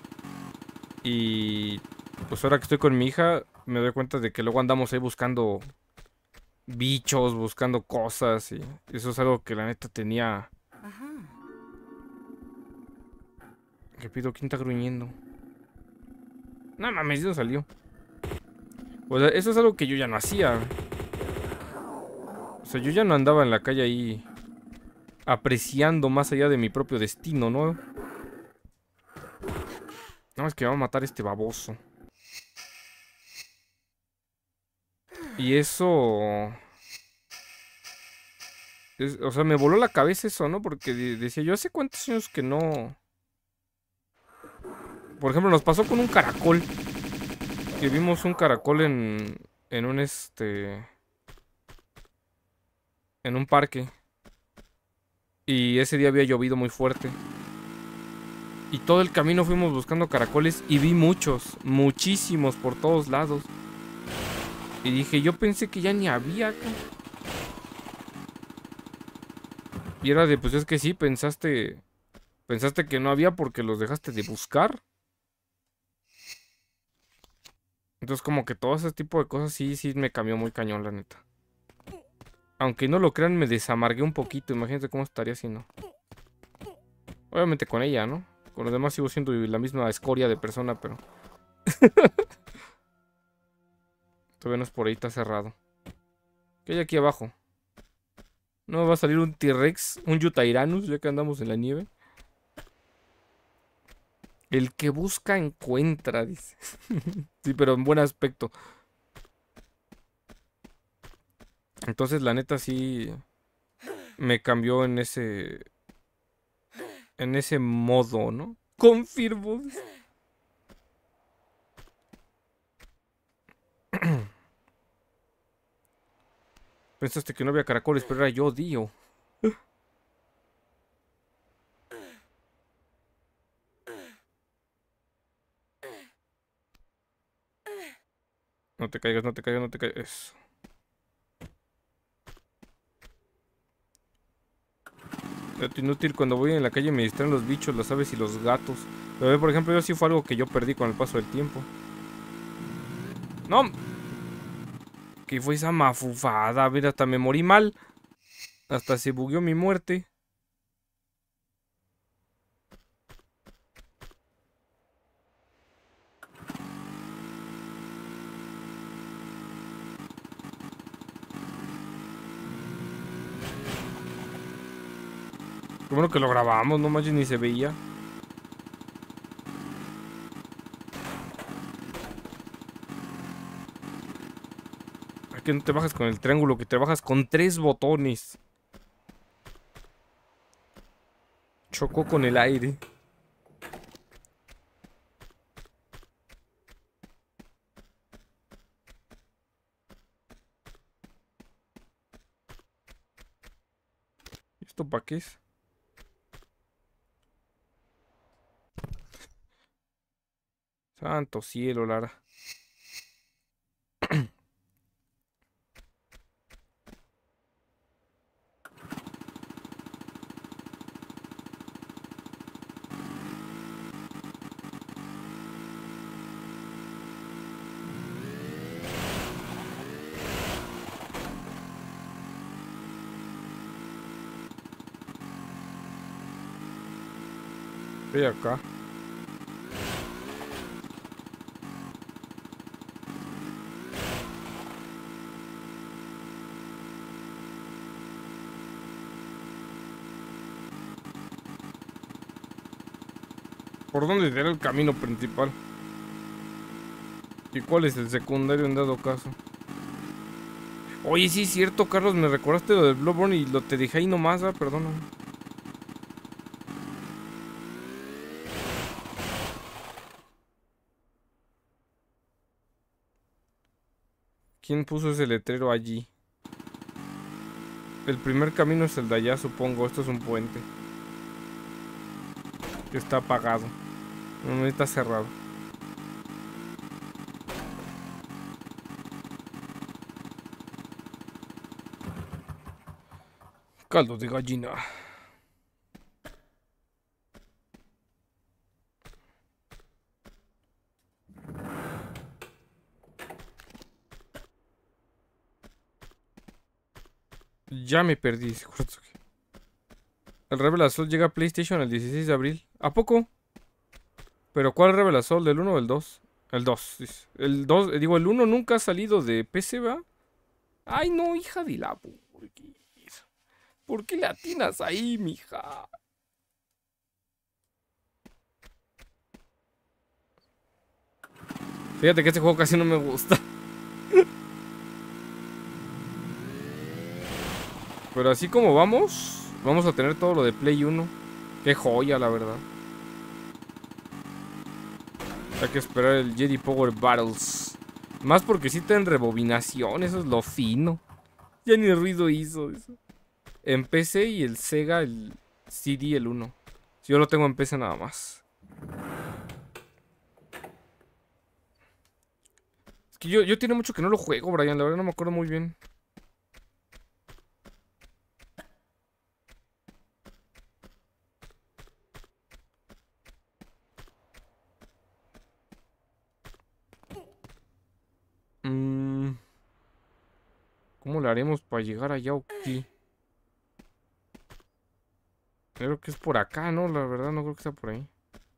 Y pues ahora que estoy con mi hija, me doy cuenta de que luego andamos ahí buscando bichos, buscando cosas. Y eso es algo que la neta tenía... Ajá. ¿Qué pido? ¿Quién está gruñendo? No mames, no salió. O sea, eso es algo que yo ya no hacía. O sea, yo ya no andaba en la calle ahí apreciando más allá de mi propio destino, ¿no? No, es que me va a matar este baboso. Y eso... o sea, me voló la cabeza eso, ¿no? Porque decía yo, ¿hace cuántos años que no...? Por ejemplo, nos pasó con un caracol. Que vimos un caracol en un en un parque. Y ese día había llovido muy fuerte. Y todo el camino fuimos buscando caracoles y vi muchos, muchísimos por todos lados. Y dije, yo pensé que ya ni había acá. Y era de, pues es que sí, pensaste que no había porque los dejaste de buscar. Entonces como que todo ese tipo de cosas sí me cambió muy cañón, la neta. Aunque no lo crean, me desamargué un poquito. Imagínate cómo estaría si no. Obviamente con ella, ¿no? Con los demás sigo siendo la misma escoria de persona, pero... Todavía no es por ahí, está cerrado. ¿Qué hay aquí abajo? ¿No me va a salir un T-Rex? ¿Un Yutairanus? Ya que andamos en la nieve. El que busca encuentra, dice. Sí, pero en buen aspecto. Entonces, la neta sí me cambió en ese modo, ¿no? Confirmo. Pensaste que no había caracoles, pero era yo, Dio. No te caigas, no te caigas, no te caigas. Eso. Dato inútil, cuando voy en la calle me distraen los bichos, las aves y los gatos. Pero por ejemplo, yo sí fue algo que yo perdí con el paso del tiempo. ¡No! ¿Qué fue esa mafufada? A ver, hasta me morí mal. Hasta se bugueó mi muerte. Qué bueno que lo grabamos, no manches, ni se veía. Que no te bajas con el triángulo, que te bajas con 3 botones. Chocó con el aire. ¿Esto para qué es? Santo cielo, Lara. Estoy acá. ¿Por dónde será el camino principal? ¿Y cuál es el secundario en dado caso? Oye, sí es cierto, Carlos, me recordaste lo del Bloodborne y lo te dije ahí nomás, perdona. ¿Quién puso ese letrero allí? El primer camino es el de allá, supongo. Esto es un puente. Está apagado. No, está cerrado. Caldo de gallina. Ya me perdí, dice Kurotsuki. El Rebel Assault llega a PlayStation el 16 de abril. ¿A poco? ¿Pero cuál Rebel Assault? ¿El 1 o el 2? El 2, dice. El 2, digo, el 1 nunca ha salido de PC, ¿va? Ay, no, hija de la burguesa. ¿Por qué le atinas ahí, mija? Fíjate que este juego casi no me gusta. Pero así como vamos, vamos a tener todo lo de Play 1. Qué joya, la verdad. Hay que esperar el Jedi Power Battles. Más porque sí tienen rebobinación, eso es lo fino. Ya ni ruido hizo eso. En PC y el Sega, el CD, el 1. Yo lo tengo en PC nada más. Es que yo tiene mucho que no lo juego, Brian. La verdad no me acuerdo muy bien. ¿Cómo le haremos para llegar allá o qué? Creo que es por acá, ¿no? La verdad no creo que sea por ahí.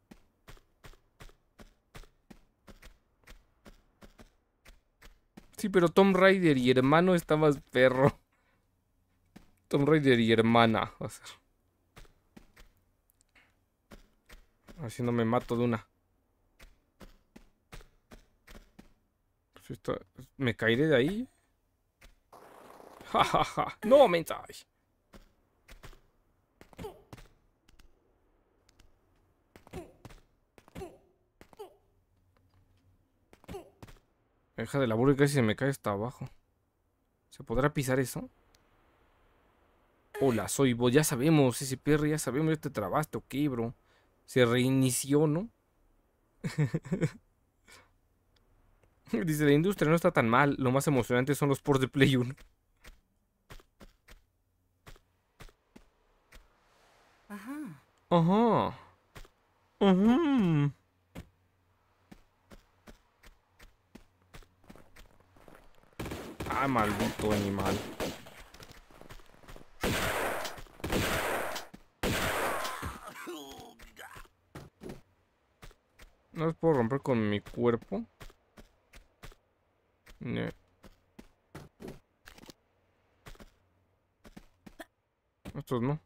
Sí, pero Tomb Raider y hermano está más perro. Tomb Raider y hermana. Va a ser. Así no me mato de una. Pues ¿me caeré de ahí? Ja, ja, ja. No, mensaje. Deja de la burra, casi se me cae hasta abajo. ¿Se podrá pisar eso? Hola, soy vos. Ya sabemos, ese perro, ya sabemos. Ya te trabaste, ok, bro. Se reinició, ¿no? Dice, la industria no está tan mal. Lo más emocionante son los ports de Play 1. Ajá. Ajá. Ajá. Ah, maldito animal. No los puedo romper con mi cuerpo. No. Estos no.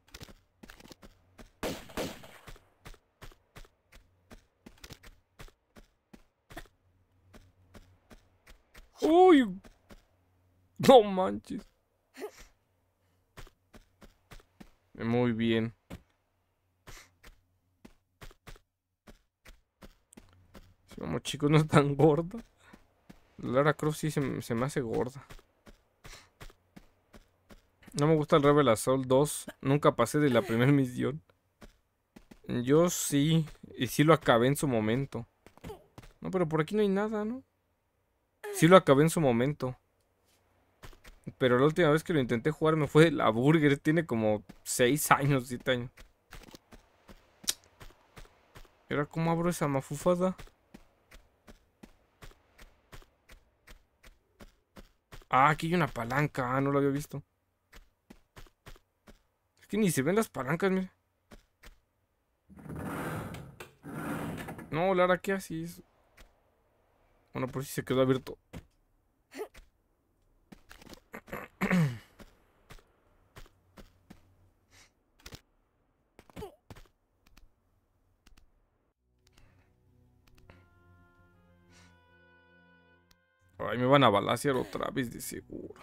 ¡Uy! No manches. Muy bien. Si vamos, chicos, no es tan gorda. Lara Croft sí se me hace gorda. No me gusta el Rebel Assault 2. Nunca pasé de la primera misión. Yo sí. Y sí lo acabé en su momento. No, pero por aquí no hay nada, ¿no? Sí lo acabé en su momento. Pero la última vez que lo intenté jugar me fue de la burger. Tiene como 6 años, 7 años. ¿Y ahora cómo abro esa mafufada? Ah, aquí hay una palanca. Ah, no lo había visto. Es que ni se ven las palancas, mira. No, Lara, ¿qué haces? Bueno, por si se quedó abierto. Ay, me van a balacear otra vez de seguro.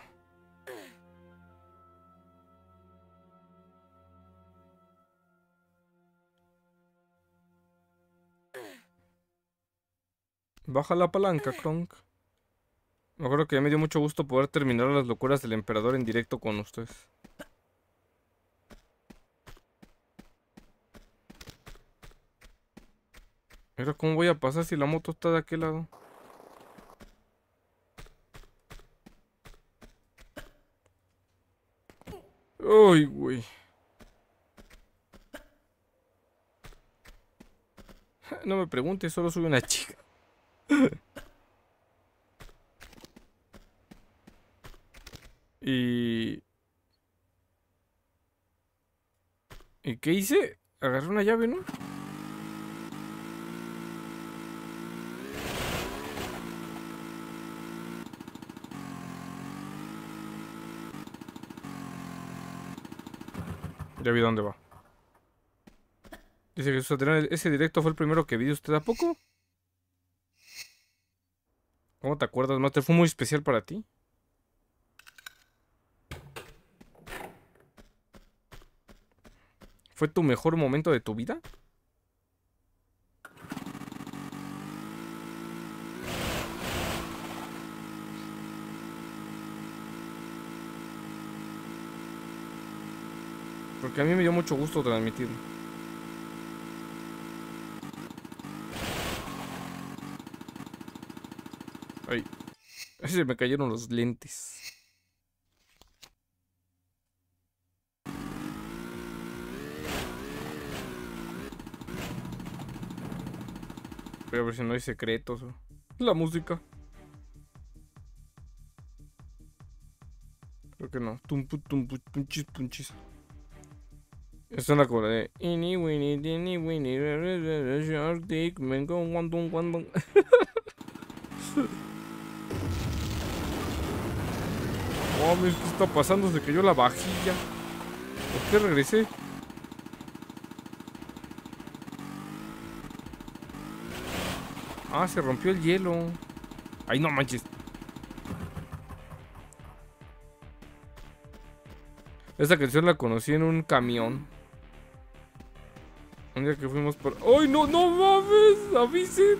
Baja la palanca, Kronk. Me acuerdo que me dio mucho gusto poder terminar las locuras del emperador en directo con ustedes. Mira cómo voy a pasar si la moto está de aquel lado. Uy, güey. No me preguntes, solo soy una chica. Y... ¿Y qué hice? Agarré una llave, ¿no? Ya vi dónde va. Dice que ese directo fue el primero que vi de usted, ¿a poco? ¿Cómo te acuerdas, Master? ¿Fue muy especial para ti? ¿Fue tu mejor momento de tu vida? Porque a mí me dio mucho gusto transmitirlo. Ay, se me cayeron los lentes. Voy a ver si no hay secretos. La música. Creo que no. Tumpu, tumpu, punchis, punchis. Es una como de Ini Winnie Dini Winnie Shark Dick Mengo Wandung Wandung. Oh, ¿qué está pasando? Se cayó la vajilla. ¿Por qué regresé? Ah, se rompió el hielo. Ay, no manches. Esta canción la conocí en un camión. Un día que fuimos por... ¡Ay, no, no mames! ¡Avisen!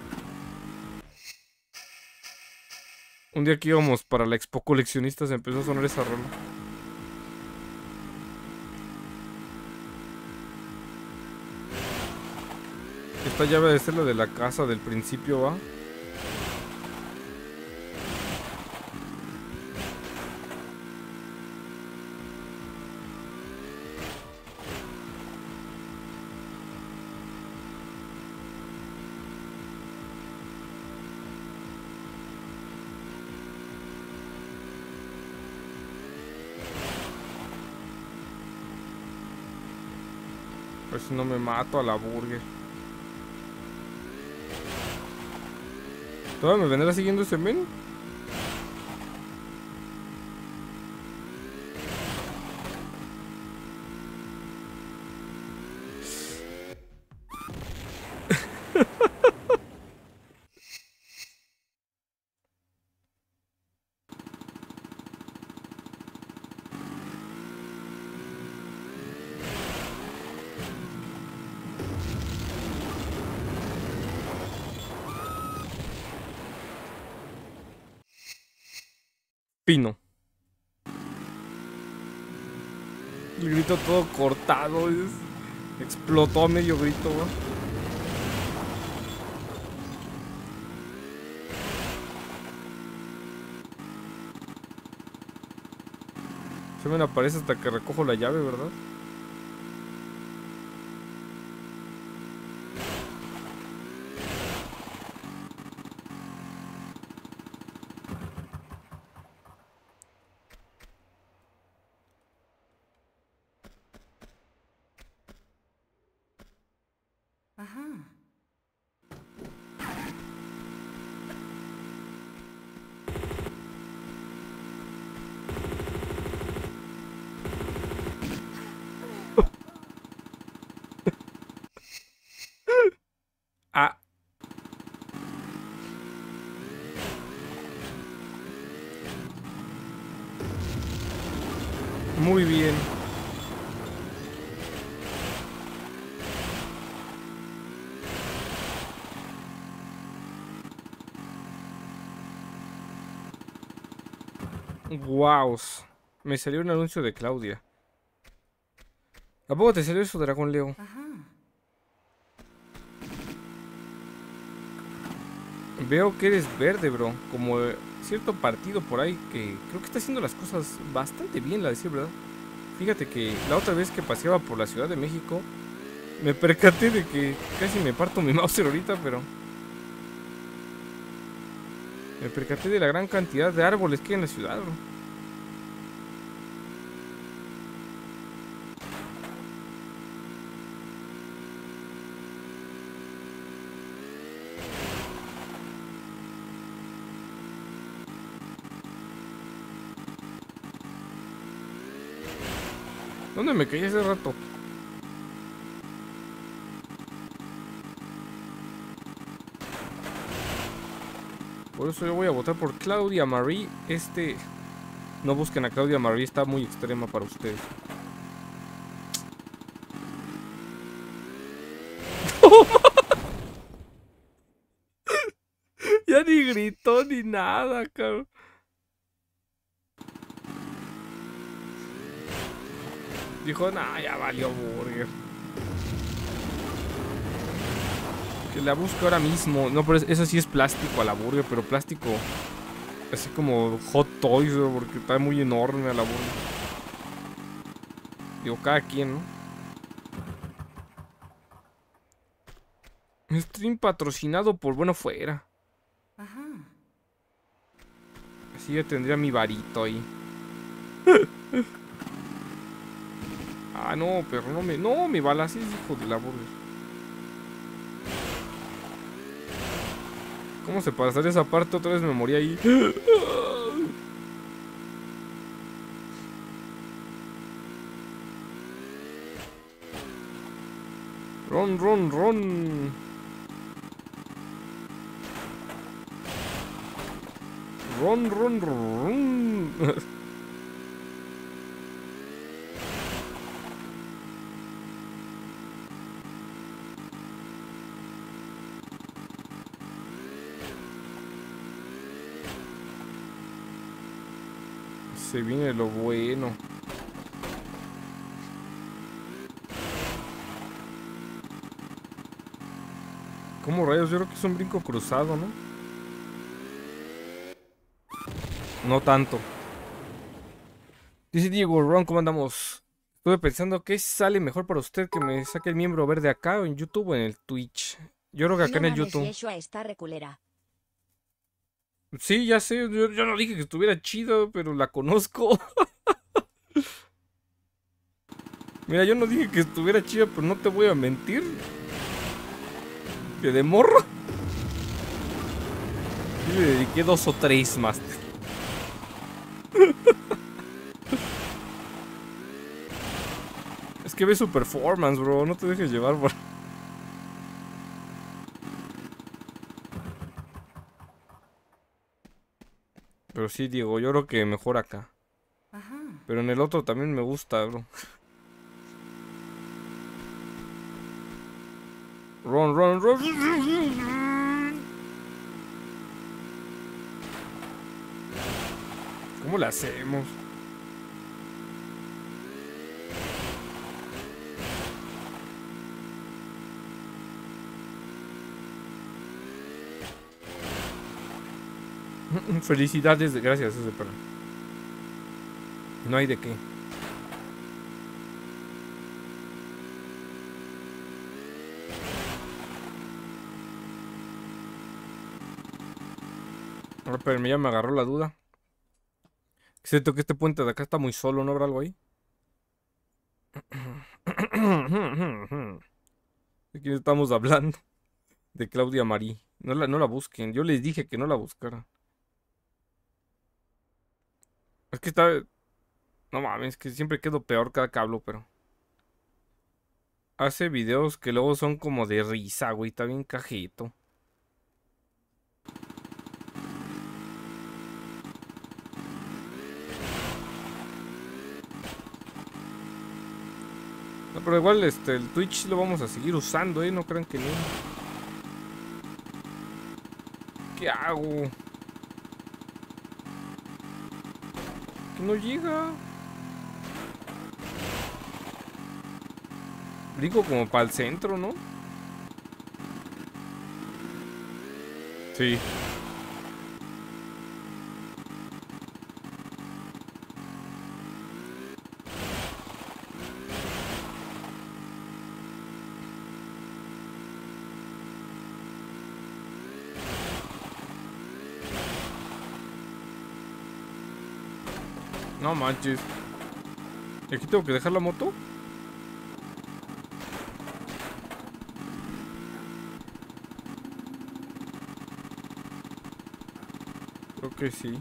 Un día que íbamos para la Expo Coleccionistas empezó a sonar esa rola. Esta llave debe ser la de la casa del principio, ¿va? A ver si no me mato a la burger. ¿Todavía me vendrá siguiendo ese men? Pino. El grito todo cortado. Explotó a medio grito, ¿va? Se me aparece hasta que recojo la llave, ¿verdad? Ajá. muy bien. Wow. Me salió un anuncio de Claudia. ¿A poco te salió eso, Dragón Leo? Ajá. Veo que eres verde, bro. Como cierto partido por ahí que creo que está haciendo las cosas bastante bien, la decir verdad. Fíjate que la otra vez que paseaba por la Ciudad de México, me percaté de que casi me parto mi mouse ahorita, pero... Me percaté de la gran cantidad de árboles que hay en la ciudad, bro. ¿Dónde me caí hace rato? Por eso yo voy a votar por Claudia Marie. No busquen a Claudia Marie, está muy extrema para ustedes. Ya ni gritó ni nada, cabrón. Dijo, nah, ya valió burger. Que la busque ahora mismo. No, pero eso sí es plástico a la burger, pero plástico así como Hot Toys, bro, porque está muy enorme a la burger. Digo, cada quien, ¿no? Stream patrocinado por Bueno Fuera. Ajá. Así ya tendría mi varito ahí. Ah, no, pero no me balas, es hijo de la burger. ¿Cómo se pasaría esa parte? Otra vez me morí ahí. Ron, ron, ron. Ron, ron, ron. Se viene lo bueno. ¿Cómo rayos? Yo creo que es un brinco cruzado, ¿no? No tanto. Dice Diego, Ron, ¿cómo andamos? Estuve pensando que sale mejor para usted que me saque el miembro verde acá o en YouTube o en el Twitch. Yo creo que acá No en el mames, YouTube. Yeshua está reculera. Sí, ya sé, yo no dije que estuviera chido, pero la conozco. Mira, yo no dije que estuviera chida, pero no te voy a mentir. Que de morro. Yo le dediqué 2 o 3 más. Es que ve su performance, bro. No te dejes llevar por... Pero sí, Diego, yo creo que mejor acá. Ajá. Pero en el otro también me gusta, bro. Run, run, run. ¿Cómo le hacemos? Felicidades, gracias, ese perro. No hay de qué. Pero ya me agarró la duda. Siento que este puente de acá está muy solo, ¿no habrá algo ahí? ¿De quién estamos hablando? De Claudia Marie. No la busquen. Yo les dije que no la buscaran. Es que está... No mames, que siempre quedo peor cada que hablo, pero... Hace videos que luego son como de risa, güey. Está bien cajito. No, pero igual el Twitch lo vamos a seguir usando, no crean que no. ¿Qué hago? Que no llega. Brinco como para el centro, ¿no? Sí. No manches. ¿Y aquí tengo que dejar la moto? Creo que sí.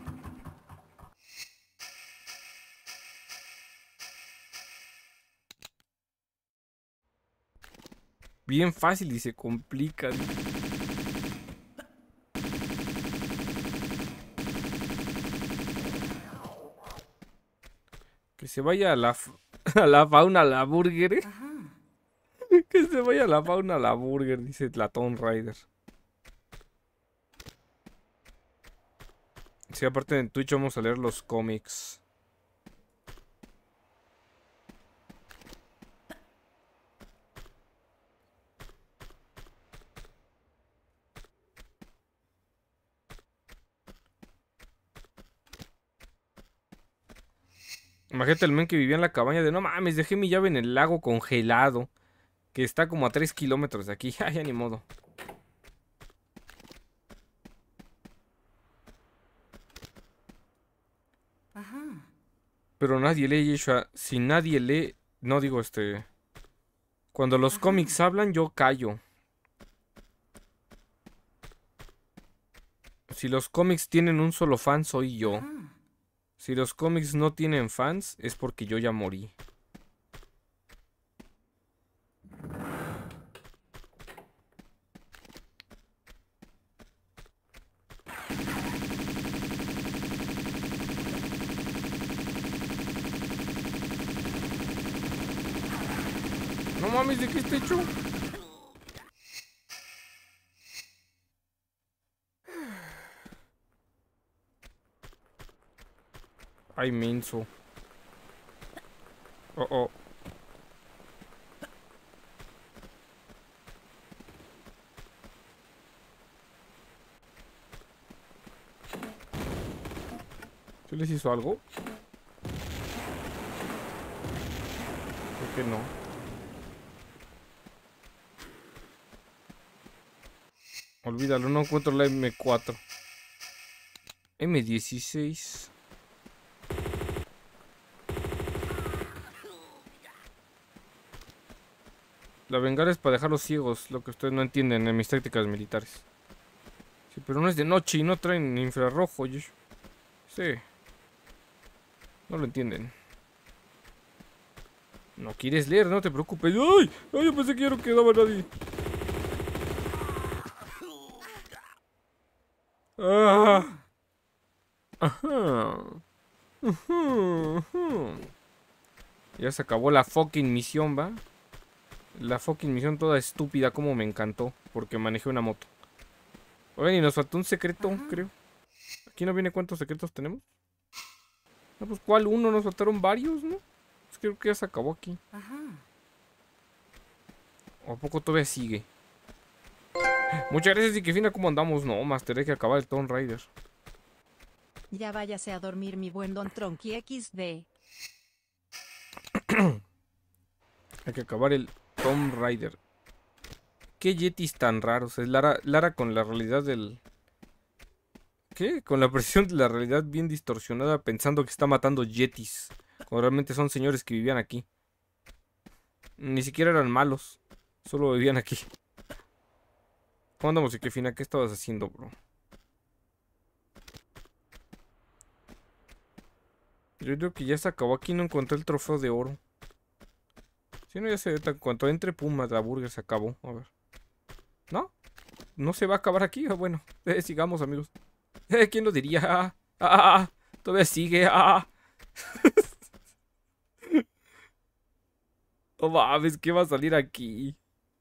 Bien fácil y se complica. Que se vaya a la, a la fauna a la burger. Ajá. Que se vaya a la fauna a la burger, dice la Tomb Raider. Sí, aparte en Twitch vamos a leer los cómics. Imagínate el men que vivía en la cabaña de no mames, dejé mi llave en el lago congelado. Que está como a 3 kilómetros de aquí. Ya ni modo. Ajá. Pero nadie lee, Yeshua. Si nadie lee. No digo Cuando los cómics hablan, yo callo. Si los cómics tienen un solo fan, soy yo. Ajá. Si los cómics no tienen fans, es porque yo ya morí. No mames, ¿de qué está hecho? Ay, menso. Oh, oh. ¿Sí les hizo algo? ¿Por qué no? Olvídalo, no encuentro la M4. M16. La bengala es para dejarlos ciegos, lo que ustedes no entienden en mis tácticas militares. Sí, pero no es de noche y no traen infrarrojo. Sí. No lo entienden. No quieres leer, no te preocupes. ¡Ay! ¡Ay! Yo pensé que ya no quedaba nadie. ¡Ah! Ajá. Ya se acabó la fucking misión, ¿va? La fucking misión toda estúpida, como me encantó. Porque manejé una moto. Oigan, y nos faltó un secreto, creo. Aquí no viene cuántos secretos tenemos. No, pues ¿cuál uno? Nos faltaron varios, ¿no? Pues creo que ya se acabó aquí. Ajá. ¿O a poco todavía sigue? Muchas gracias y que fina cómo andamos. No, Master, hay que acabar el Tomb Raider. Ya váyase a dormir mi buen Don Tronqui XD. Hay que acabar el Tomb Raider. ¿Qué yetis tan raros? Es Lara con la realidad del... ¿Qué? Con la presión de la realidad bien distorsionada pensando que está matando yetis. Cuando realmente son señores que vivían aquí. Ni siquiera eran malos. Solo vivían aquí. ¿Cómo andamos, Ikefina? ¿Qué estabas haciendo, bro? Yo creo que ya se acabó aquí. No encontré el trofeo de oro. Si no, ya se... En cuanto entre Puma, la burger se acabó. A ver. ¿No? ¿No se va a acabar aquí? Bueno, sigamos, amigos. ¿Quién lo diría? Todavía sigue. No mames, ¿qué va a salir aquí?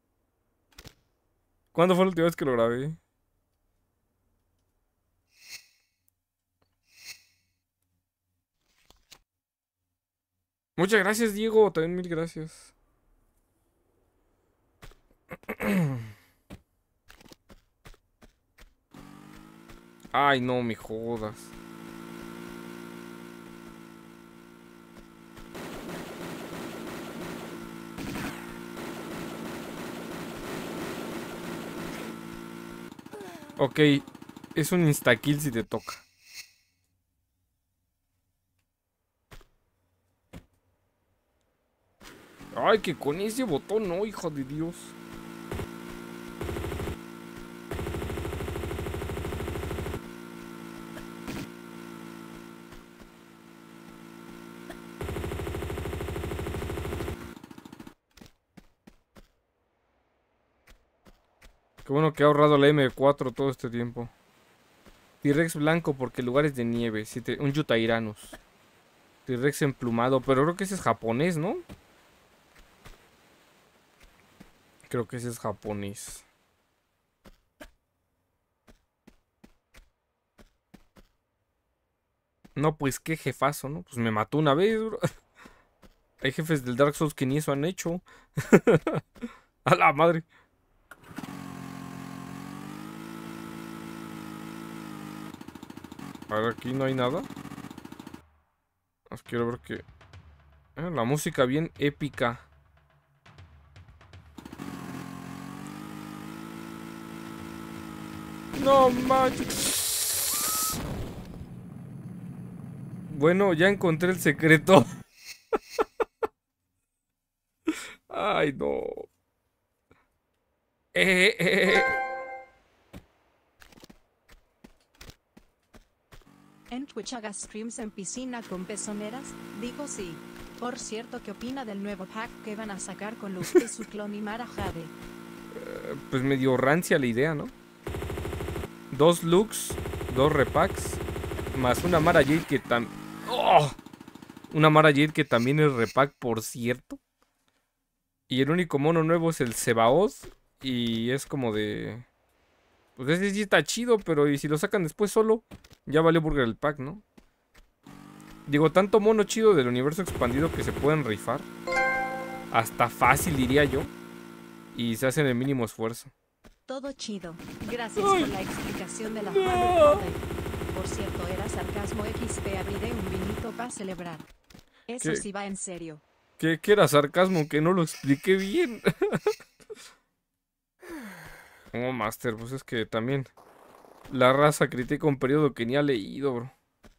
¿Cuándo fue la última vez que lo grabé? Muchas gracias, Diego. También mil gracias. Ay, no me jodas. Ok, es un insta-kill si te toca. Ay, que con ese botón no, hijo de Dios. Qué bueno que he ahorrado la M4 todo este tiempo. T-Rex blanco porque el lugar es de nieve. Un Yutairanus. T-Rex emplumado, pero creo que ese es japonés, ¿no? Creo que ese es japonés. No, pues qué jefazo, ¿no? Pues me mató una vez, bro. Hay jefes del Dark Souls que ni eso han hecho. A la madre. A ver, aquí no hay nada. Quiero ver que... la música bien épica. No manches. Bueno, ya encontré el secreto. Ay, no. En Twitch haga streams en piscina con pezoneras, digo sí. Por cierto, ¿qué opina del nuevo pack que van a sacar con Luz y su clon y Mara Jade? Pues medio rancia la idea, ¿no? 2 looks, 2 repacks, más una Mara Jade que también... ¡Oh! Una Mara Jade que también es repack, por cierto. Y el único mono nuevo es el Sebaoth. Y es como de... Pues ese sí está chido, pero y si lo sacan después solo, ya valió burger el pack, ¿no? Digo, tanto mono chido del universo expandido que se pueden rifar. Hasta fácil, diría yo. Y se hacen el mínimo esfuerzo. Todo chido. Gracias por la explicación de la Father. Por cierto, era sarcasmo XP, abriré un vinito para celebrar. Eso sí va en serio. ¿Qué era sarcasmo? Que no lo expliqué bien. Oh, Master, pues es que también la raza critica un periodo que ni ha leído, bro.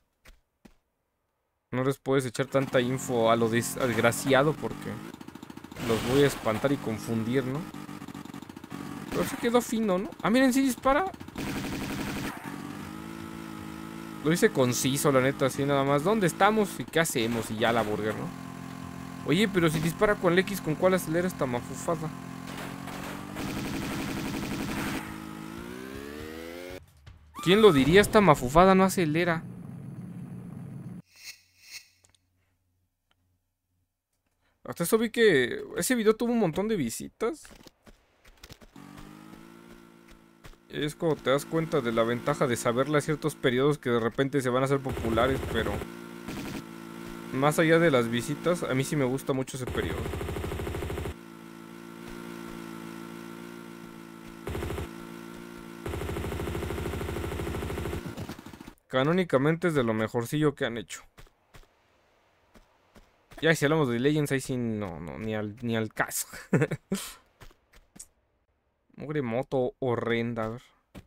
No les puedes echar tanta info a lo desgraciado porque los voy a espantar y confundir, ¿no? Pero se quedó fino, ¿no? Ah, miren, sí dispara. Lo hice conciso, la neta, así nada más. ¿Dónde estamos y qué hacemos? Y ya la burger, ¿no? Oye, pero si dispara con el X, ¿con cuál acelera esta mafufada? ¿Quién lo diría? Esta mafufada no acelera. Hasta eso vi que ese video tuvo un montón de visitas. Es como te das cuenta de la ventaja de saberle a ciertos periodos que de repente se van a hacer populares, pero... Más allá de las visitas, a mí sí me gusta mucho ese periodo. Canónicamente es de lo mejorcillo que han hecho. Ya si hablamos de Legends, ahí sí no, ni al caso. Mugre moto horrenda, a ver.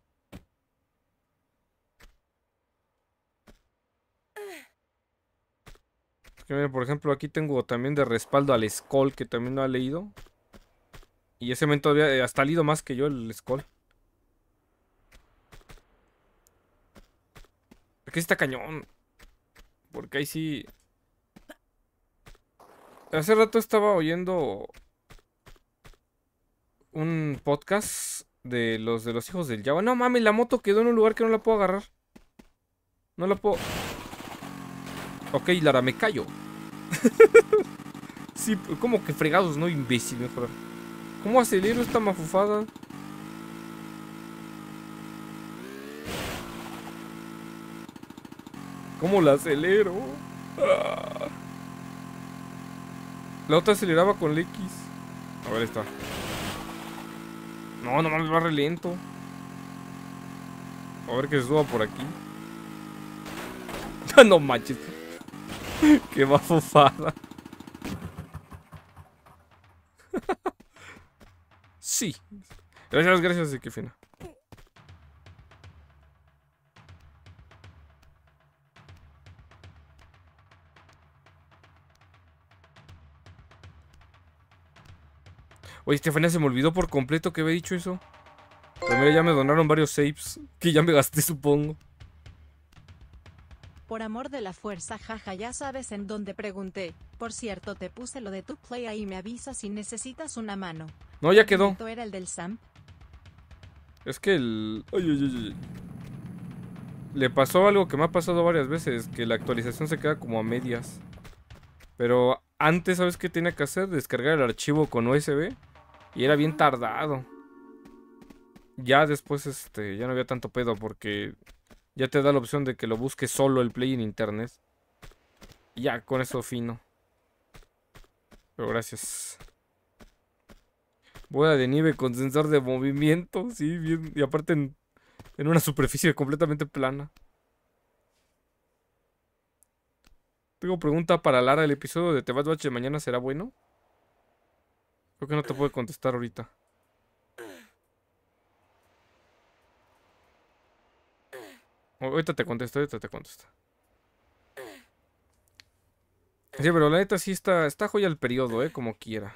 Es que, miren, por ejemplo, aquí tengo también de respaldo al Skull, que también lo ha leído. Y ese men todavía hasta ha leído más que yo, el Skull. Aquí está cañón. Porque ahí sí... Hace rato estaba oyendo un podcast de los hijos del Java. No mames, la moto quedó en un lugar que no la puedo agarrar. No la puedo... Ok, Lara, me callo. Sí, como que fregados, no, imbécil, mejor. ¿Cómo acelero esta mafufada? ¿Cómo la acelero? Ah. La otra aceleraba con el X. A ver, está. No, no mames, va re lento. A ver que se suba por aquí. No manches. Qué mafufada. Sí. Gracias, gracias, qué fina. Oye, Estefania, se me olvidó por completo que había dicho eso. Pero mira, ya me donaron varios saves. Que ya me gasté, supongo. Por amor de la fuerza, jaja, ya sabes en dónde pregunté. Por cierto, te puse lo de tu play ahí, me avisas si necesitas una mano. No, ya quedó. ¿Era el del Sam? Es que el... Ay, ay, ay, ay. Le pasó algo que me ha pasado varias veces. Que la actualización se queda como a medias. Pero antes, ¿sabes qué tenía que hacer? Descargar el archivo con USB. Y era bien tardado. Ya después, ya no había tanto pedo porque ya te da la opción de que lo busques solo el Play en internet. Y ya, con eso fino. Pero gracias. Boda de nieve con sensor de movimiento. Sí, bien. Y aparte en una superficie completamente plana. Tengo pregunta para Lara. ¿El episodio de The Bad Batch de mañana será bueno? Creo que no te puedo contestar ahorita. Ahorita te contesto, ahorita te contesto. Sí, pero la neta sí está joya el periodo, como quiera.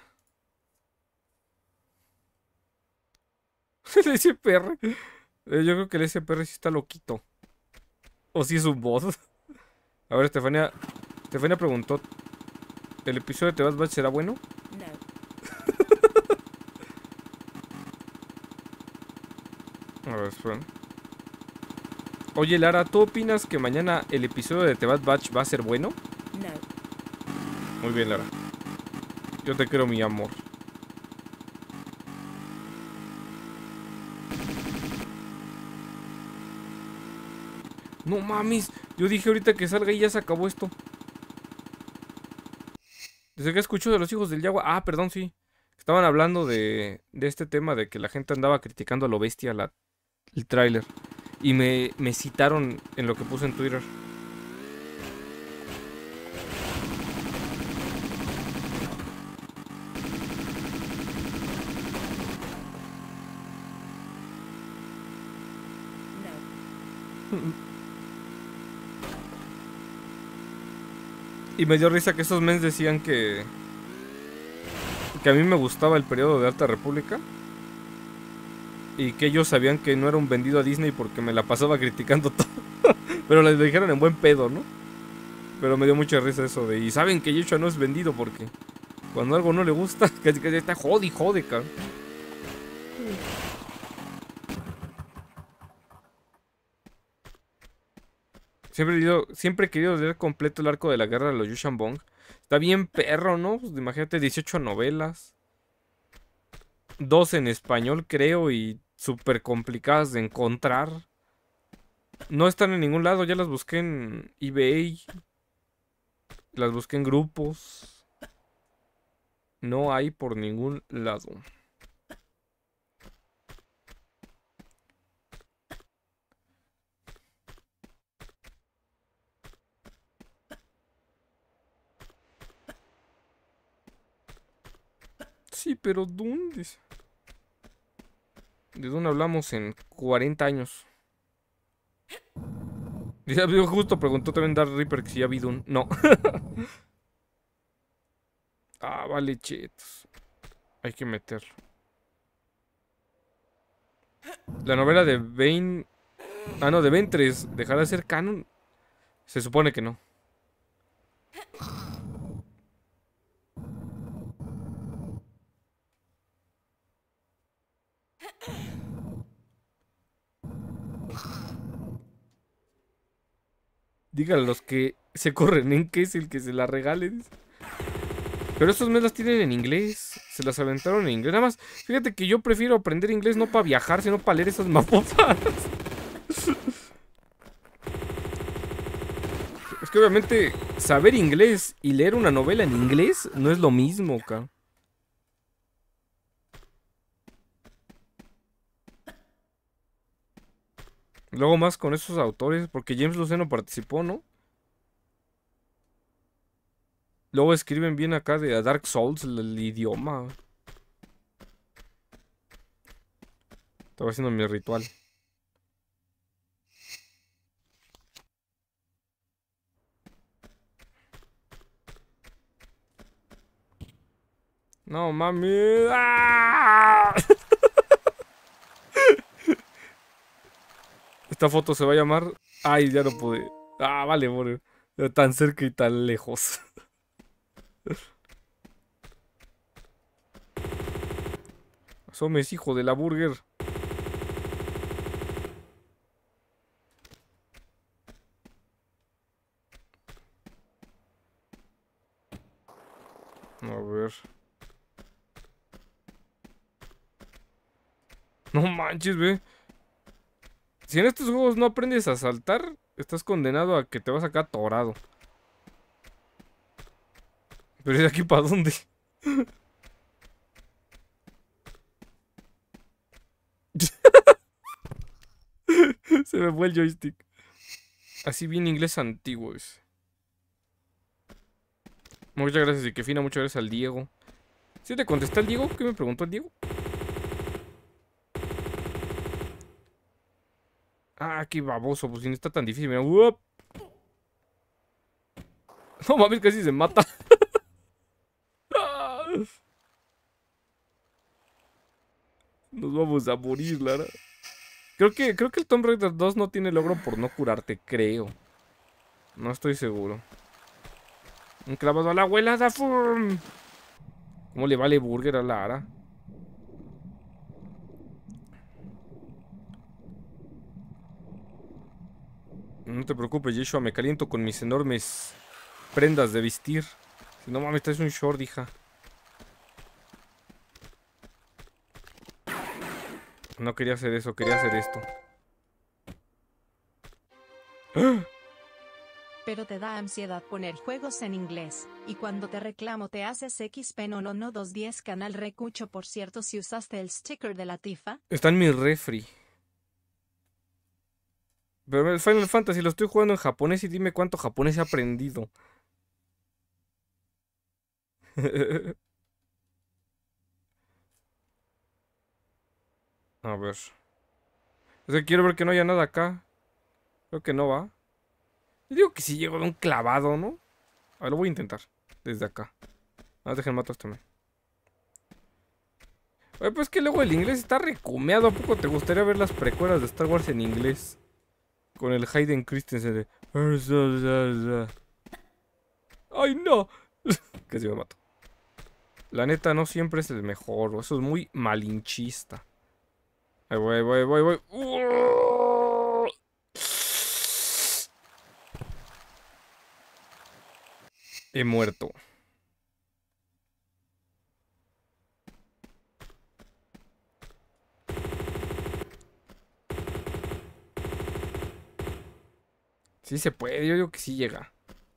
El SPR. Yo creo que el SPR sí está loquito. O si es un bot. A ver, Estefania preguntó: ¿el episodio de The Bad Batch será bueno? A ver, espera. Oye, Lara, ¿tú opinas que mañana el episodio de The Bad Batch va a ser bueno? No. Muy bien, Lara. Yo te quiero, mi amor. No mames. Yo dije ahorita que salga y ya se acabó esto. Desde que escucho de los hijos del Yagua. Ah, perdón, sí. Estaban hablando de este tema de que la gente andaba criticando a lo bestia el tráiler. Y me citaron en lo que puse en Twitter. Y me dio risa que esos mens decían que a mí me gustaba el periodo de Alta República. Y que ellos sabían que no era un vendido a Disney porque me la pasaba criticando todo. Pero les dijeron en buen pedo, ¿no? Pero me dio mucha risa eso de... Y saben que Yeshua no es vendido porque cuando algo no le gusta, que está jode, cabrón. Siempre he querido leer completo el arco de la guerra de los Yushan-Bong. Está bien perro, ¿no? Pues imagínate, 18 novelas. 2 en español, creo, y súper complicadas de encontrar. No están en ningún lado, ya las busqué en eBay. Las busqué en grupos. No hay por ningún lado. Sí, pero ¿dónde? ¿De dónde hablamos en 40 años? Ya justo preguntó también Dark Reaper que si ha habido un... No. Ah, vale, chetos. Hay que meterlo. La novela de Bane... Ah, no, de Ventress. ¿Dejará de ser canon? Se supone que no. Díganle a los que se corren en que es el que se la regale. Dice. Pero estos me las tienen en inglés. Se las aventaron en inglés. Nada más, fíjate que yo prefiero aprender inglés no para viajar, sino para leer esas maposadas. Es que obviamente saber inglés y leer una novela en inglés no es lo mismo, cabrón. Luego más con esos autores, porque James Luceno participó, ¿no? Luego escriben bien acá de Dark Souls, el idioma. Estaba haciendo mi ritual. No mami. ¡Ah! Esta foto se va a llamar. Ay, ya no pude. Ah, vale, bueno. Tan cerca y tan lejos. Asomes, hijo de la burger. A ver. No manches, ve. Si en estos juegos no aprendes a saltar, estás condenado a que te vas acá atorado. Pero ¿y de aquí para dónde? Se me fue el joystick. Así bien inglés antiguo ese. Muchas gracias, y que fina, muchas gracias al Diego. ¿Sí te contesté al Diego? ¿Qué me preguntó el Diego? Ah, qué baboso, pues si no está tan difícil, mira. ¡Uop! No mames, casi se mata. Nos vamos a morir, Lara. Creo que el Tomb Raider 2 no tiene logro por no curarte, creo. No estoy seguro. Un clavado a la abuela, ¡fum! ¿Cómo le vale burger a Lara? No te preocupes, Yeshua, me caliento con mis enormes prendas de vestir. Si no mames, traes un short, hija. No quería hacer eso, quería hacer esto. Pero te da ansiedad poner juegos en inglés, y cuando te reclamo te haces XP no 210 canal recucho. Por cierto, si usaste el sticker de la tifa. Está en mi refri. Pero el Final Fantasy lo estoy jugando en japonés y dime cuánto japonés he aprendido. A ver. Es que quiero ver que no haya nada acá. Creo que no va. Yo digo que si llego de un clavado, ¿no? A ver, lo voy a intentar. Desde acá. Ah, dejen matar también. Oye, pues que luego el inglés está recumeado. ¿A poco te gustaría ver las precuelas de Star Wars en inglés? Con el Hayden Christensen de... ¡Ay, no! Casi me mato. La neta, no siempre es el mejor. Eso es muy malinchista. Ahí voy. He muerto. Sí se puede, yo digo que sí llega.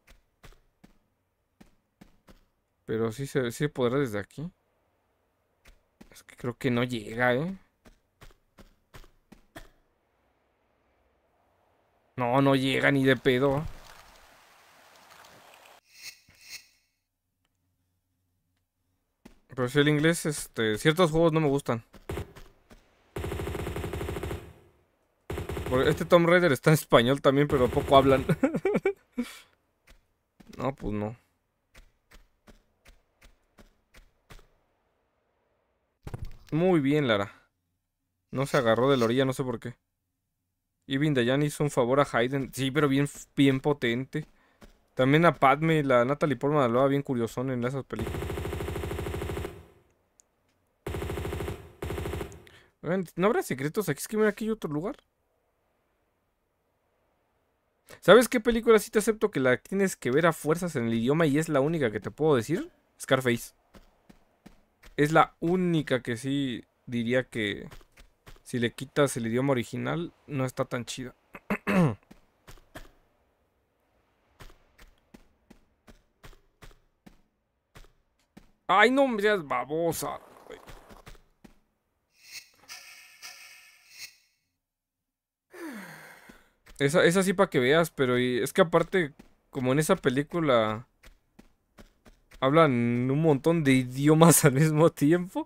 Pero sí se podrá desde aquí. Es que creo que no llega, ¿eh? No, no llega ni de pedo. Pero si el inglés, ciertos juegos no me gustan. Este Tomb Raider está en español también, pero poco hablan. No, pues no. Muy bien, Lara. No se agarró de la orilla, no sé por qué. Evin Dayan hizo un favor a Hayden. Sí, pero bien potente. También a Padme, la Natalie Portman hablaba bien curiosón en esas películas. Oigan, ¿no habrá secretos aquí? Es que mira, aquí hay otro lugar. ¿Sabes qué película sí te acepto que la tienes que ver a fuerzas en el idioma y es la única que te puedo decir? Scarface. Es la única que sí diría que si le quitas el idioma original no está tan chida. Ay, no me seas babosa. Esa sí para que veas, pero es que aparte, como en esa película hablan un montón de idiomas al mismo tiempo.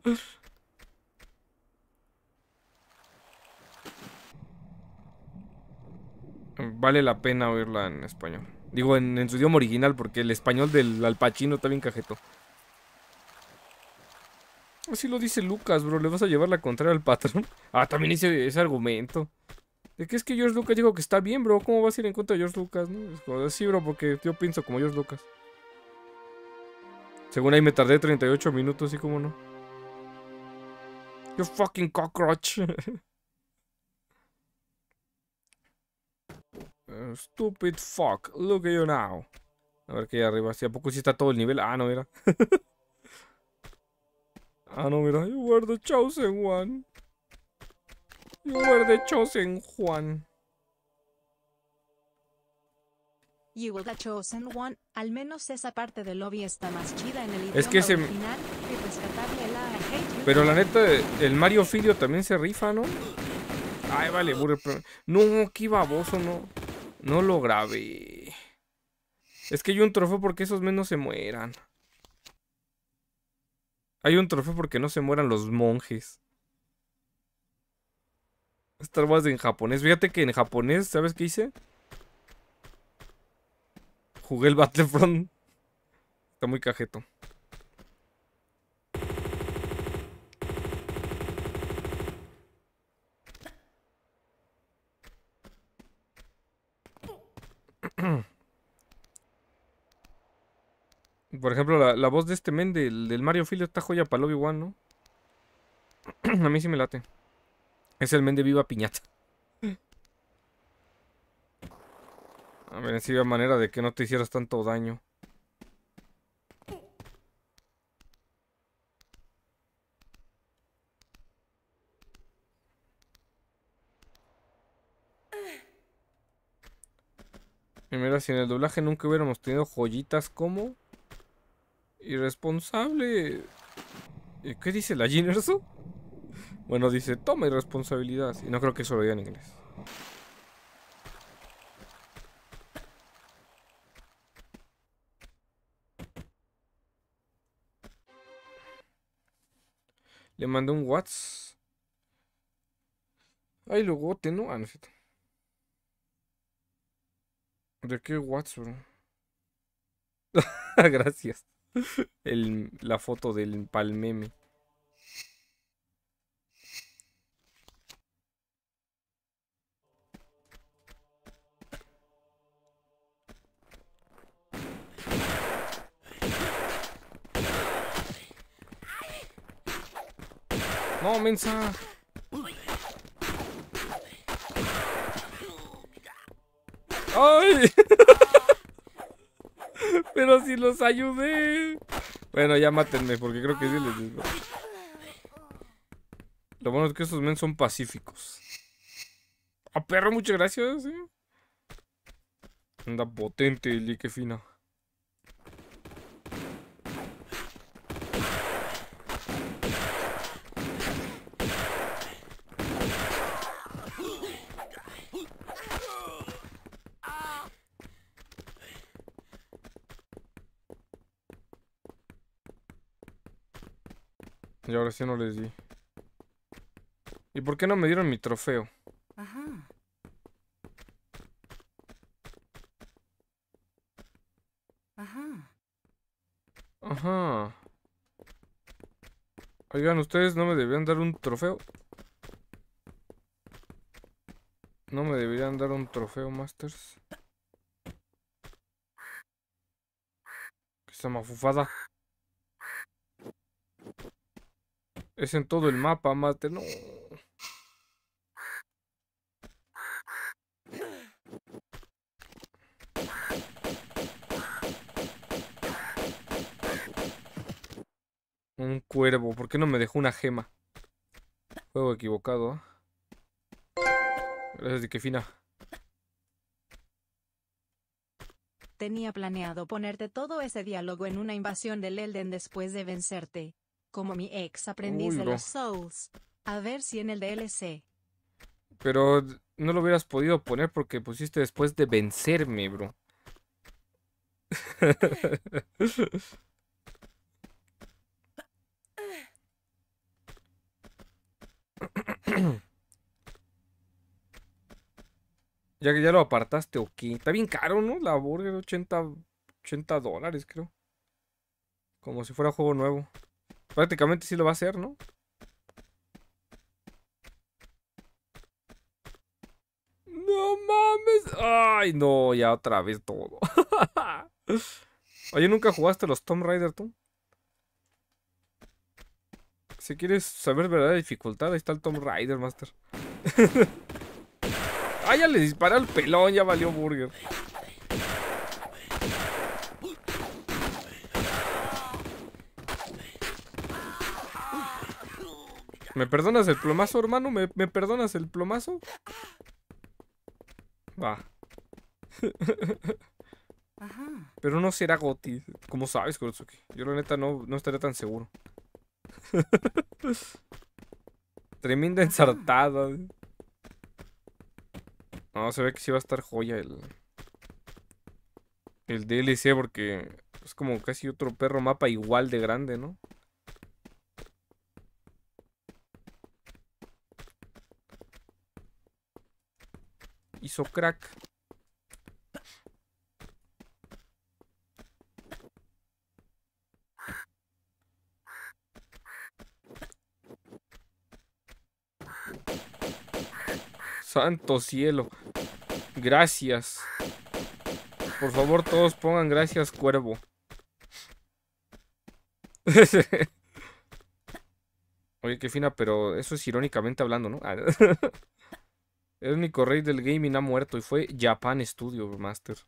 Vale la pena oírla en español. Digo, en su idioma original, porque el español del Al Pacino está bien cajeto. Así lo dice Lucas, bro. ¿Le vas a llevar la contraria al patrón? Ah, también hice ese argumento. De que es que George Lucas dijo que está bien, bro. ¿Cómo vas a ir en contra de George Lucas? ¿No? Es como, sí, bro, porque yo pienso como George Lucas. Según ahí me tardé 38 minutos, ¿y cómo no? You fucking cockroach. Stupid fuck. Look at you now. A ver qué hay arriba. ¿Si a poco sí está todo el nivel? Ah, no, mira. Ah, no, mira. You were the chosen one. You were the chosen one. You were the chosen one. Al menos esa parte del lobby está más chida en el idioma Es que ese... original y rescatarle la I hate you. Pero la neta, el Mario Filio también se rifa, ¿no? Ay, vale, burro. No, qué baboso, no. No lo grabé. Es que hay un trofeo porque esos men no se mueran. Hay un trofeo porque no se mueran los monjes. Star Wars en japonés. Fíjate que en japonés, ¿sabes qué hice? Jugué el Battlefront. Está muy cajeto. Por ejemplo, la voz de este men del Mario Filio está joya para el Obi-Wan, ¿no? A mí sí me late. Es el men de Viva Piñata. A ver, si había manera de que no te hicieras tanto daño. Y mira, si en el doblaje nunca hubiéramos tenido joyitas como... Irresponsable. ¿Qué dice la Ginerso? Bueno, dice, toma irresponsabilidad. Y no creo que eso lo diga en inglés. Le mandé un WhatsApp. Ay, logote, ¿no? Ah, no es cierto. ¿De qué WhatsApp, bro? Gracias. La foto del palmeme. No, mensa. ¡Ay! Pero si los ayudé. Bueno, ya mátenme porque creo que sí les digo. Lo bueno es que esos men son pacíficos. ¡Ah, perro! Muchas gracias, ¿eh? Anda potente, Eli, qué fina. Y ahora sí no les di. ¿Y por qué no me dieron mi trofeo? Ajá. Ajá. Ajá. Oigan, ¿ustedes no me deberían dar un trofeo? ¿No me deberían dar un trofeo, Masters? Que esa mafufada. Es en todo el mapa, Master. No. cuervo. ¿Por qué no me dejó una gema? Juego equivocado, ¿eh? Gracias, Dikefina. Tenía planeado ponerte todo ese diálogo en una invasión del Elden después de vencerte. Como mi ex aprendiz Uy, de bro. los Souls. A ver si en el DLC. Pero no lo hubieras podido poner porque pusiste después de vencerme, bro. Ya que ya lo apartaste, ok. Está bien caro, ¿no? La burger, $80 creo. Como si fuera juego nuevo. Prácticamente sí lo va a hacer, ¿no? No mames. Ay, no, ya otra vez todo. Oye, ¿nunca jugaste los Tomb Raider tú? Si quieres saber verdadera dificultad, ahí está el Tomb Raider, Master. Ah, ya le disparé al pelón, ya valió burger. ¿Me perdonas el plomazo, hermano? ¿Me perdonas el plomazo? Va. Ajá. Pero no será Goti. ¿Cómo sabes, Kurotsuki? Yo la neta no estaría tan seguro. Tremenda ensartada. No, se ve que sí va a estar joya el DLC porque es como casi otro perro mapa igual de grande, ¿no? Hizo crack. Santo cielo. Gracias. Por favor, todos pongan gracias, cuervo. Oye, qué fina, pero eso es irónicamente hablando, ¿no? El único rey del gaming ha muerto y fue Japan Studio Master.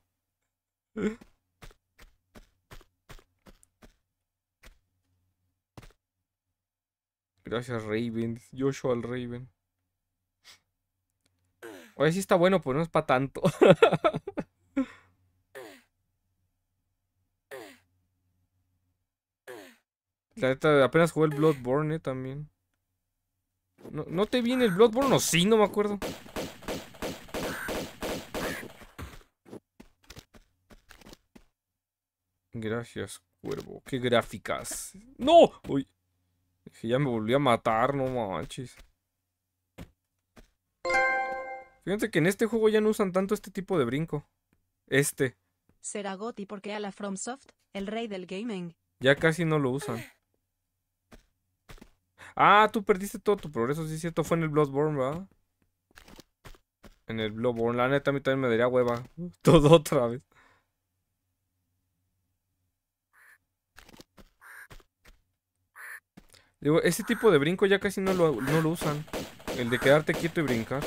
Gracias, Raven. Joshua al Raven. Oye, sí está bueno, pero no es para tanto. La neta, apenas jugué el Bloodborne, también. ¿No te vi en el Bloodborne o sí? No me acuerdo. Gracias, cuervo. Qué gráficas. ¡No! Uy. Dije, ya me volví a matar, no manches. Fíjense que en este juego ya no usan tanto este tipo de brinco. Será Gotti porque a la FromSoft, el rey del gaming. Ya casi no lo usan. Ah, tú perdiste todo tu progreso, sí es cierto. Fue en el Bloodborne, ¿verdad? En el Bloodborne. La neta, a mí también me daría hueva. Todo otra vez. Digo, ese tipo de brinco ya casi no lo usan. El de quedarte quieto y brincar.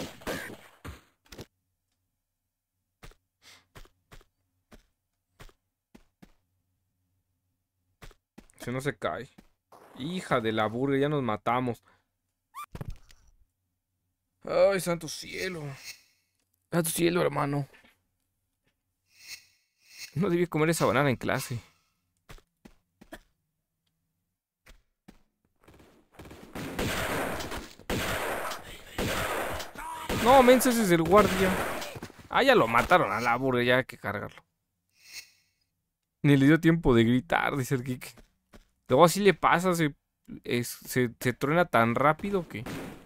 Si no se cae. Hija de la burger, ya nos matamos. Ay, santo cielo. Santo cielo, hermano. No debí comer esa banana en clase. No, menso, ese es el guardia. Ah, ya lo mataron a la burger, ya hay que cargarlo. Ni le dio tiempo de gritar, dice el geek. Luego así le pasa, se truena tan rápido que...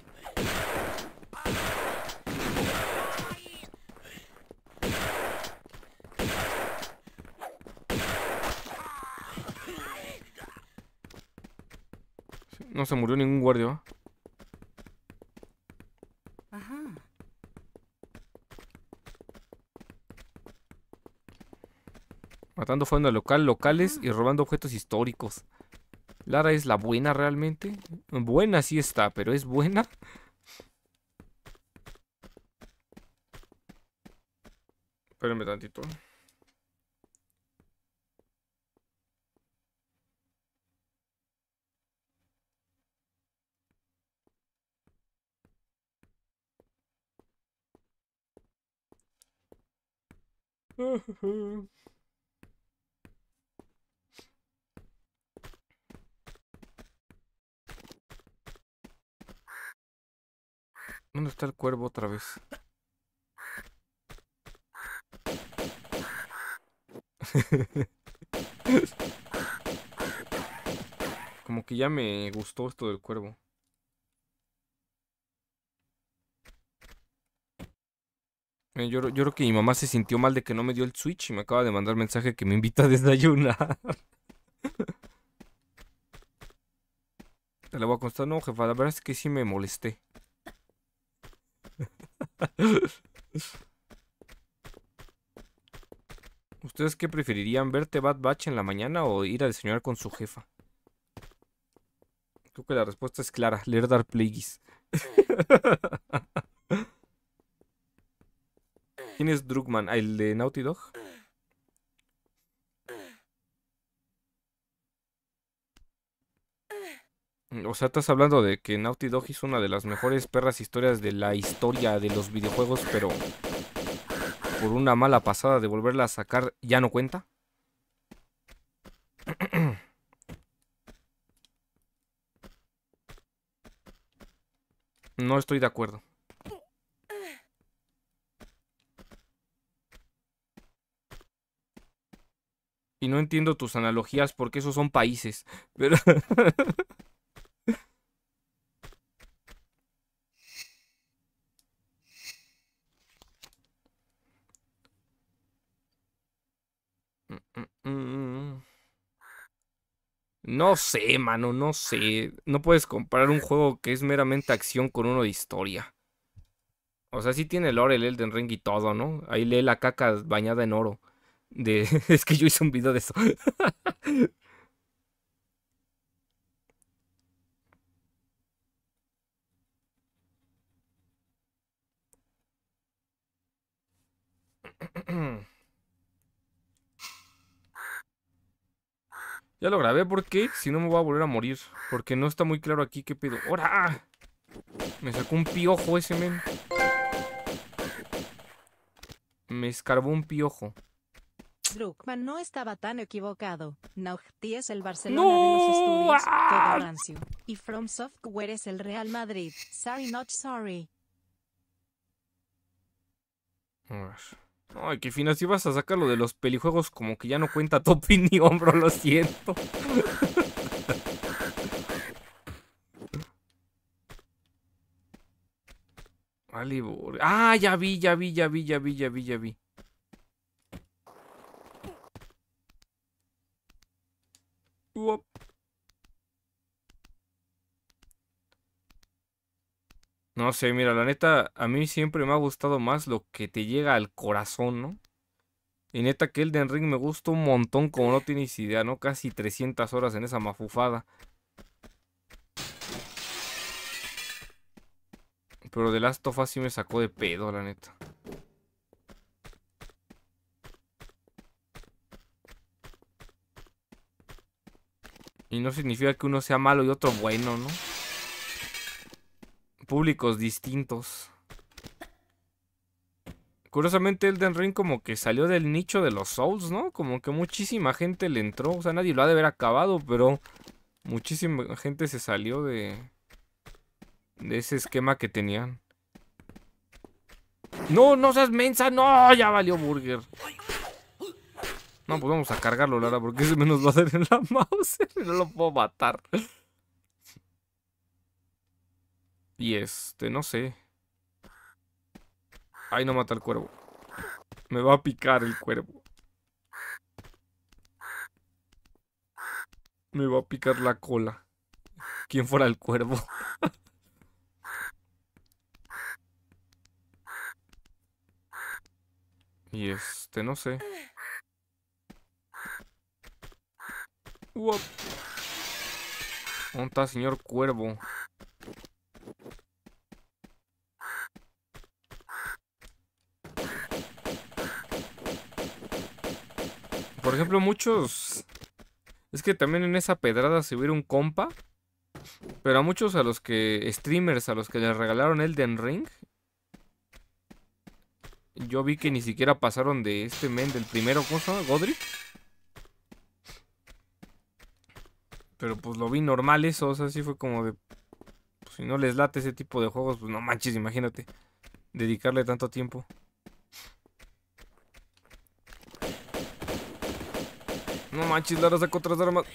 No se murió ningún guardia, ¿va? Ajá. Matando fondos locales y robando objetos históricos. ¿Lara es la buena realmente? Buena sí está, pero ¿es buena? Espérenme tantito. ¿Dónde está el cuervo otra vez? Como que ya me gustó esto del cuervo. Yo creo que mi mamá se sintió mal de que no me dio el Switch y me acaba de mandar mensaje que me invita a desayunar. Le voy a contestar, no, jefa, la verdad es que sí me molesté. ¿Ustedes qué preferirían, verte Bad Batch en la mañana o ir a desayunar con su jefa? Creo que la respuesta es clara, leer Dark Plagueis. ¿Quién es Drugman? ¿El de Naughty Dog? O sea, estás hablando de que Naughty Dog hizo una de las mejores perras historias de la historia de los videojuegos, pero por una mala pasada de volverla a sacar, ¿ya no cuenta? No estoy de acuerdo. Y no entiendo tus analogías porque esos son países. Pero... No sé, mano, no sé. No puedes comparar un juego que es meramente acción con uno de historia. O sea, sí tiene lore el Elden Ring y todo, ¿no? Ahí lee la caca bañada en oro. Es que yo hice un video de eso. Ya lo grabé porque si no me voy a volver a morir. Porque no está muy claro aquí qué pedo. ¡Hora! Me sacó un piojo ese men. Me escarbó un piojo. Druckmann no estaba tan equivocado. Naughty es el Barcelona ¡No! de los estudios, ¡Ah! todo rancio. Y From Software es el Real Madrid. Sorry not sorry. Ay, qué fina, si vas a sacar lo de los pelijuegos como que ya no cuenta tu opinión, bro, lo siento. Vale, ah, ya vi. Uop. No sé, mira, la neta, a mí siempre me ha gustado más lo que te llega al corazón, ¿no? Y neta que Elden Ring me gusta un montón, como no tienes idea, ¿no? Casi 300 horas en esa mafufada. Pero The Last of Us sí me sacó de pedo, la neta. Y no significa que uno sea malo y otro bueno, ¿no? Públicos distintos. Curiosamente Elden Ring como que salió del nicho de los Souls, ¿no? Como que muchísima gente le entró. O sea, nadie lo ha de haber acabado, pero muchísima gente se salió de ese esquema que tenían. No, no seas mensa, no, ya valió burger. No, pues vamos a cargarlo, Lara, porque ese menos va a hacer en la mouse. No lo puedo matar. Y no sé. Ay, no mata al cuervo. Me va a picar el cuervo. Me va a picar la cola. ¿Quién fuera el cuervo? Y no sé. Uop. ¿Dónde está, señor cuervo? Por ejemplo, muchos... Es que también en esa pedrada se hubiera un compa. Pero a muchos a los que... Streamers a los que les regalaron Elden Ring. Yo vi que ni siquiera pasaron de este men del primero, ¿cómo se llama? ¿Godric? Pero pues lo vi normal eso, o sea, sí fue como de... Pues, si no les late ese tipo de juegos, pues no manches, imagínate. Dedicarle tanto tiempo. No manches, Lara sacó otras armas.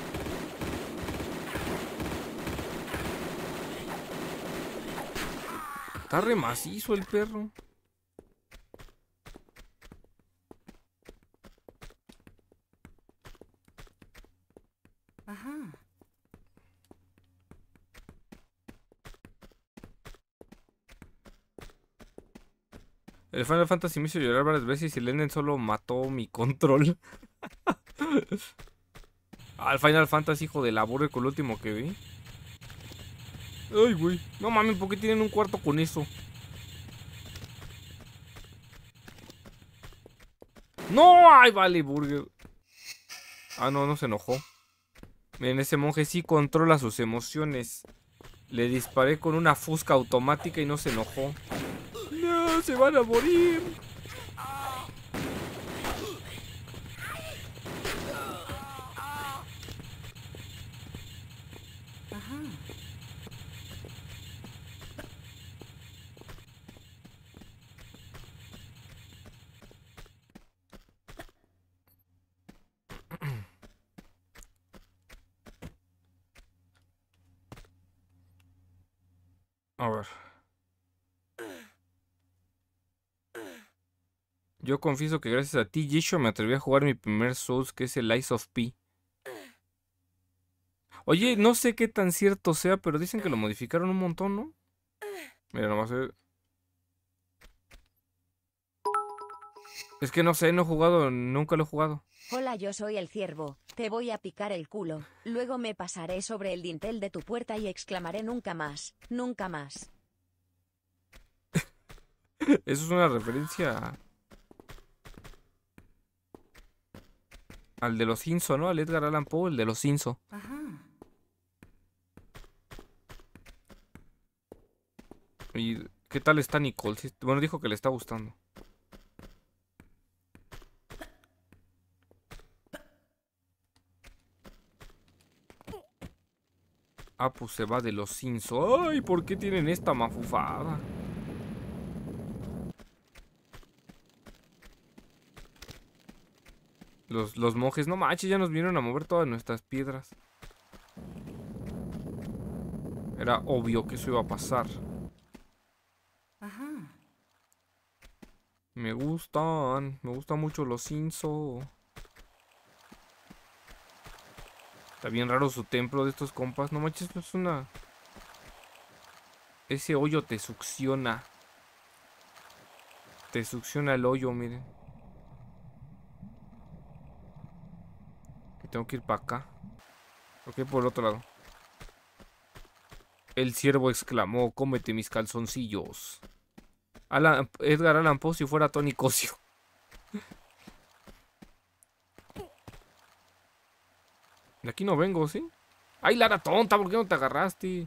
Está re macizo el perro. Ajá. El Final Fantasy me hizo llorar varias veces y el Enden solo mató mi control. Al Final Fantasy, hijo de la burra, con el último que vi. Ay, güey. No mames, ¿por qué tienen un cuarto con eso? ¡No! ¡Ay, vale, burger! Ah, no, no se enojó. Miren, ese monje sí controla sus emociones. Le disparé con una fusca automática y no se enojó. ¡No! ¡Se van a morir! Ajá. A ver. Yo confieso que gracias a ti, Yisho, me atreví a jugar mi primer Souls, que es el Lies of P. Oye, no sé qué tan cierto sea, pero dicen que lo modificaron un montón, ¿no? Mira, nomás... Es que no sé, no he jugado, nunca lo he jugado. Hola, yo soy el ciervo. Te voy a picar el culo. Luego me pasaré sobre el dintel de tu puerta y exclamaré nunca más, nunca más. Eso es una referencia al de los Simpson, ¿no? Al Edgar Allan Poe, el de los Simpson. Ajá. ¿Y qué tal está Nicole? Sí, bueno, dijo que le está gustando. Ah, pues se va de los Simpson. Ay, ¿por qué tienen esta mafufada? Los monjes, no manches, ya nos vinieron a mover todas nuestras piedras. Era obvio que eso iba a pasar. Ajá. Me gustan mucho los Simpson. Está bien raro su templo de estos compas. No manches, no es una... Ese hoyo te succiona. Te succiona el hoyo, miren. Y tengo que ir para acá. Ok, por el otro lado. El ciervo exclamó, cómete mis calzoncillos. Edgar Allan Poe si fuera Tony Cosio. De aquí no vengo, ¿sí? ¡Ay, Lara tonta! ¿Por qué no te agarraste?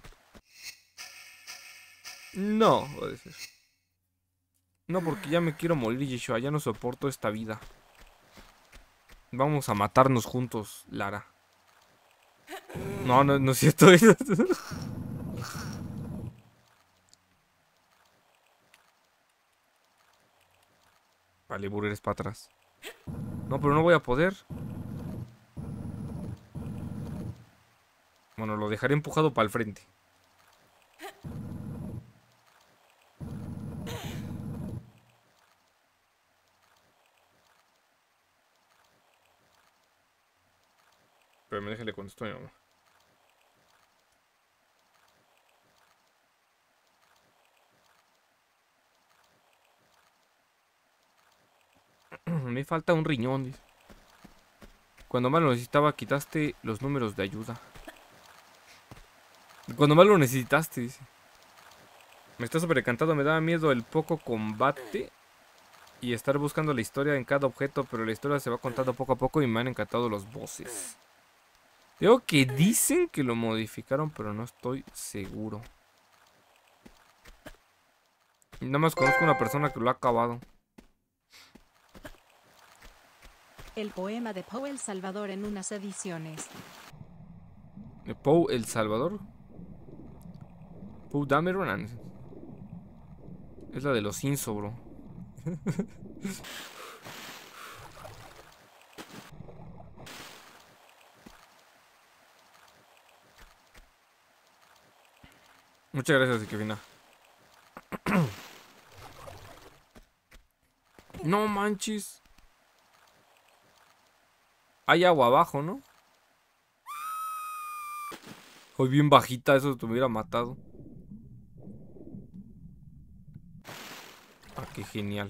No, puede decir. No, porque ya me quiero morir, Yeshua. Ya no soporto esta vida. Vamos a matarnos juntos, Lara. No, no, no es cierto. Vale, burger, para atrás. No, pero no voy a poder. Bueno, lo dejaré empujado para el frente. Pero me déjale contesto a mi mamá. Me falta un riñón, dice. Cuando más lo necesitaba, quitaste los números de ayuda. Cuando más lo necesitaste, dice. Me está súper encantado, me daba miedo el poco combate y estar buscando la historia en cada objeto, pero la historia se va contando poco a poco y me han encantado los bosses. Digo que dicen que lo modificaron, pero no estoy seguro. Nada más conozco una persona que lo ha acabado. El poema de Poe El Salvador en unas ediciones. Poe El Salvador. Poe Dameron. Es la de los Inso, bro. Muchas gracias, Ikevina. No manches. Hay agua abajo, ¿no? Hoy bien bajita, eso te hubiera matado. Ah, qué genial.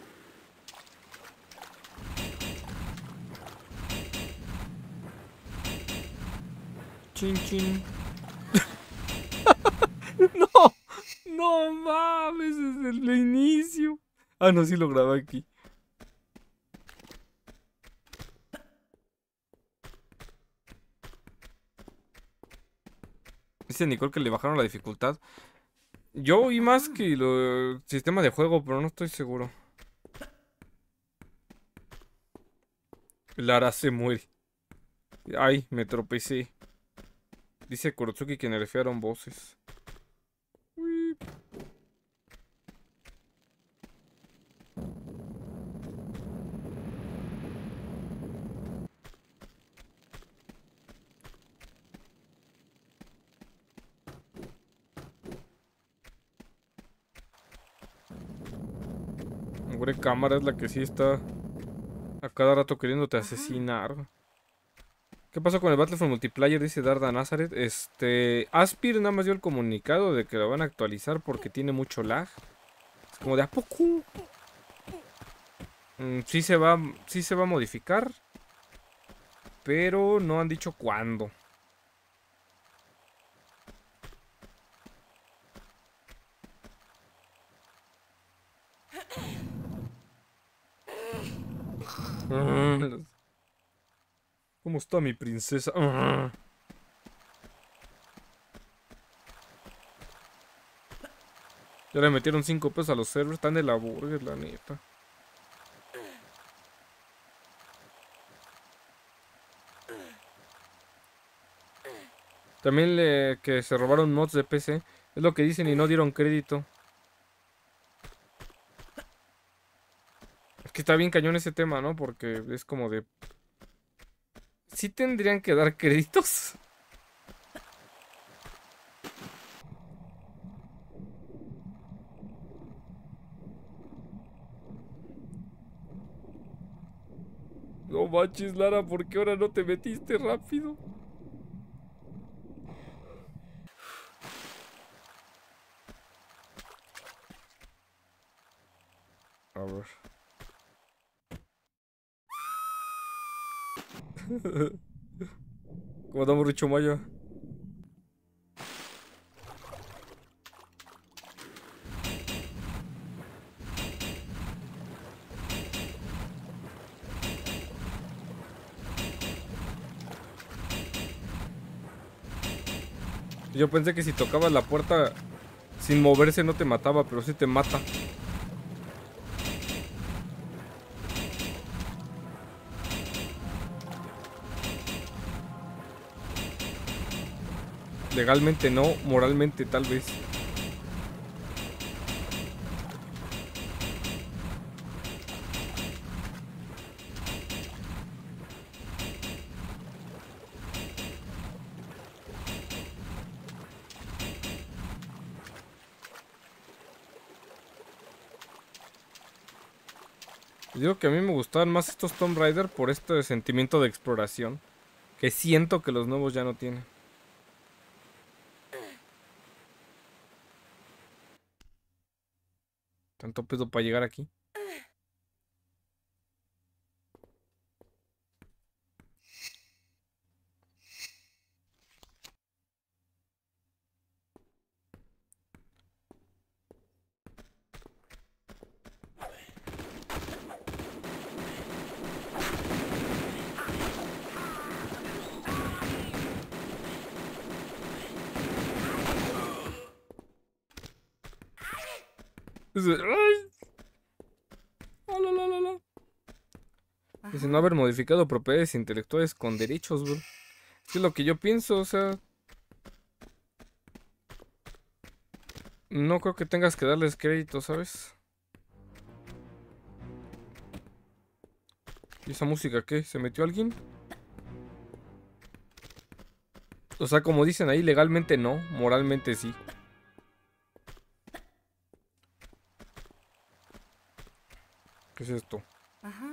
Chin chin. No, no mames, desde el inicio. Ah, no, sí lo grabé aquí. Dice Nicole que le bajaron la dificultad. Yo oí más que el sistema de juego, pero no estoy seguro. Lara se muere. Ay, me tropecé. Dice Kurotsuki que nerfearon voces. Hombre, cámara es la que sí está a cada rato queriéndote asesinar. ¿Qué pasó con el Battlefront Multiplayer? Dice Darda Nazareth. Aspir nada más dio el comunicado de que lo van a actualizar porque tiene mucho lag. Es como de ¿a poco? Sí se va a modificar. Pero no han dicho cuándo. ¿Cómo está mi princesa? Ya le metieron 5 pesos a los servers. Están de la burger, la neta. También que se robaron mods de PC. Es lo que dicen y no dieron crédito. Es que está bien cañón ese tema, ¿no? Porque es como de... ¿Sí tendrían que dar créditos? No manches, Lara, ¿por qué ahora no te metiste rápido? A ver. ¿Cómo andamos, Richo Maya? Yo pensé que si tocabas la puerta sin moverse no te mataba, pero sí te mata. Legalmente no, moralmente tal vez. Digo que a mí me gustaban más estos Tomb Raider por este sentimiento de exploración que siento que los nuevos ya no tienen. Tanto pedo para llegar aquí. ¡Ay! ¡Ah, la, la, la, la! Dice no haber modificado propiedades intelectuales con derechos, bro. Es que es lo que yo pienso, o sea... No creo que tengas que darles crédito, ¿sabes? ¿Y esa música qué? ¿Se metió alguien? O sea, como dicen ahí, legalmente no, moralmente sí. ¿Qué es esto? Ajá.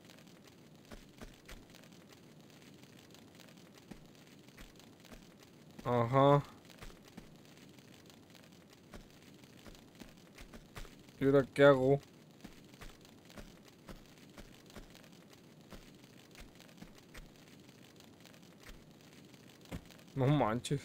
Ajá. ¿Y ahora qué hago? No manches.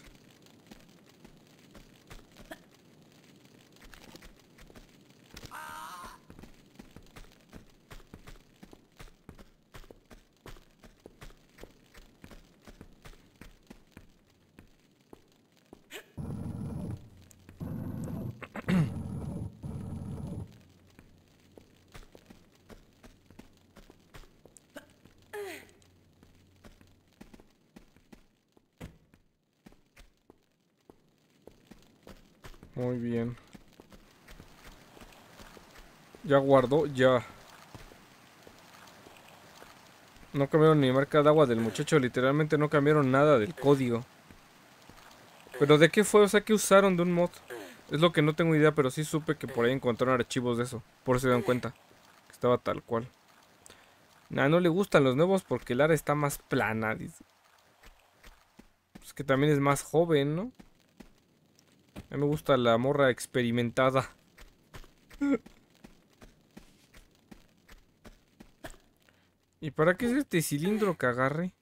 Muy bien. Ya guardó, ya. No cambiaron ni marca de agua del muchacho, literalmente no cambiaron nada del código. ¿Pero de qué fue? O sea, ¿qué usaron de un mod? Es lo que no tengo idea, pero sí supe que por ahí encontraron archivos de eso. Por eso se dan cuenta. Que estaba tal cual. Nah, no le gustan los nuevos porque Lara está más plana, dice. Es que también es más joven, ¿no? A mí me gusta la morra experimentada. ¿Y para qué es este cilindro que agarre?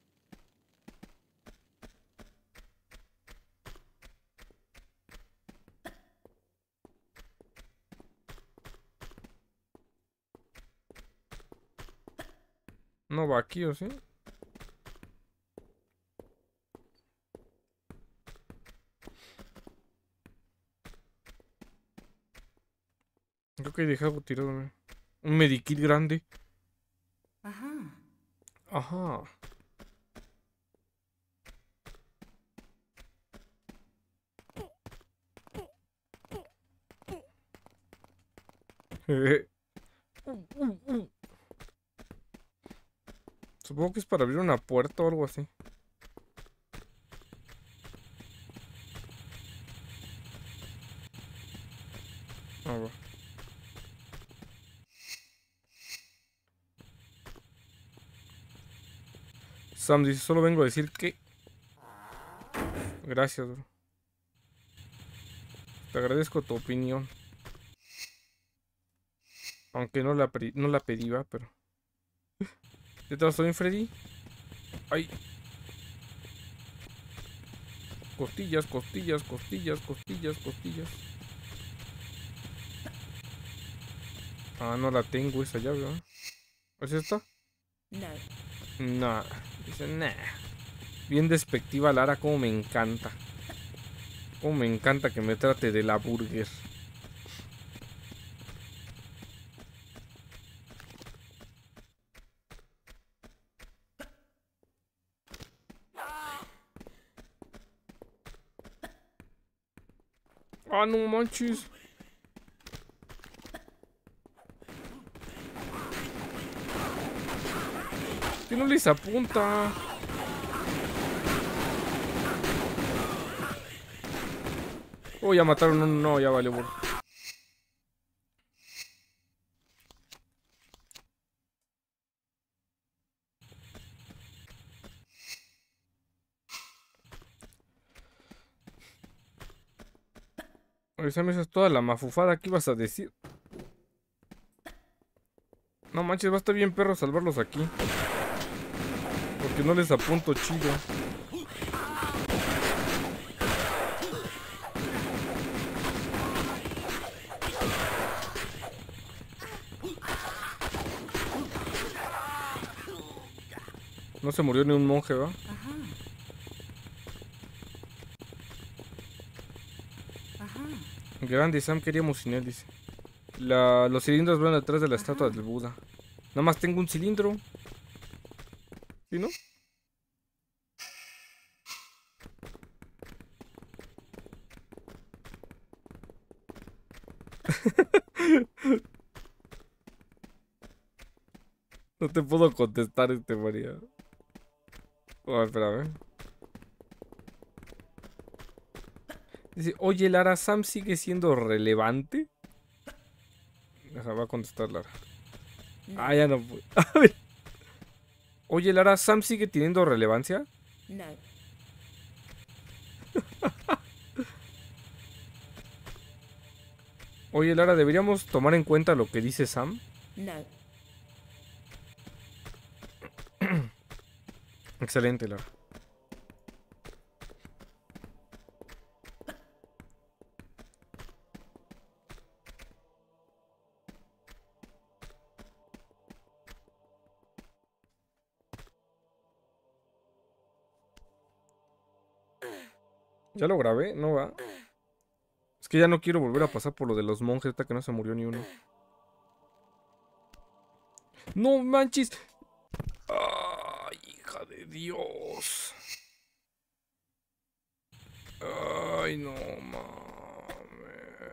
No va aquí, ¿o sí? Creo que dejé algo tirado, ¿no? Un medikit grande. Ajá. Ajá. Supongo que es para abrir una puerta o algo así. Ah, va. Sam dice, solo vengo a decir que... Gracias, bro. Te agradezco tu opinión. Aunque no la pedí, va, pero... ¿Detrás estoy, Freddy? ¡Ay! Costillas, costillas, costillas, costillas, costillas. Ah, no la tengo esa llave, ¿verdad? ¿Es esta? No. Nah. Dice, nah. Bien despectiva Lara, como me encanta. Como me encanta que me trate de la burger. Ah, no manches. ¿Qué no les apunta? Oh, ya mataron uno. No, ya valió. Esa mesa es toda la mafufada que ibas a decir. No manches, va a estar bien perro salvarlos aquí. Porque no les apunto chido. No se murió ni un monje, ¿va? Ajá. Ajá. Grande, Sam, queríamos sin él, dice. Los cilindros van detrás de la estatua del Buda. Nada más tengo un cilindro. ¿Sí, no? No te puedo contestar, María. Oh, espérame. Dice, oye, Lara, ¿Sam sigue siendo relevante? Deja, va a contestar Lara. No. Ah, ya no pude. A ver. Oye, Lara, ¿Sam sigue teniendo relevancia? No. Oye, Lara, ¿deberíamos tomar en cuenta lo que dice Sam? No. Excelente, Lara. ¿Ya lo grabé? No va. Es que ya no quiero volver a pasar por lo de los monjes hasta que no se murió ni uno. ¡No manches! ¡Ay, hija de Dios! ¡Ay, no mames!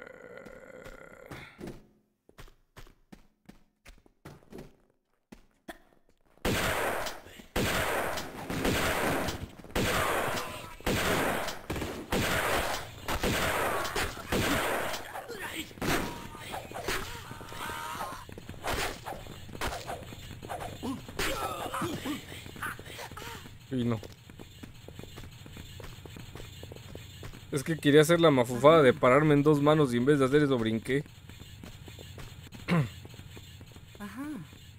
Y no. Es que quería hacer la mafufada de pararme en dos manos y en vez de hacer eso brinqué. Ajá.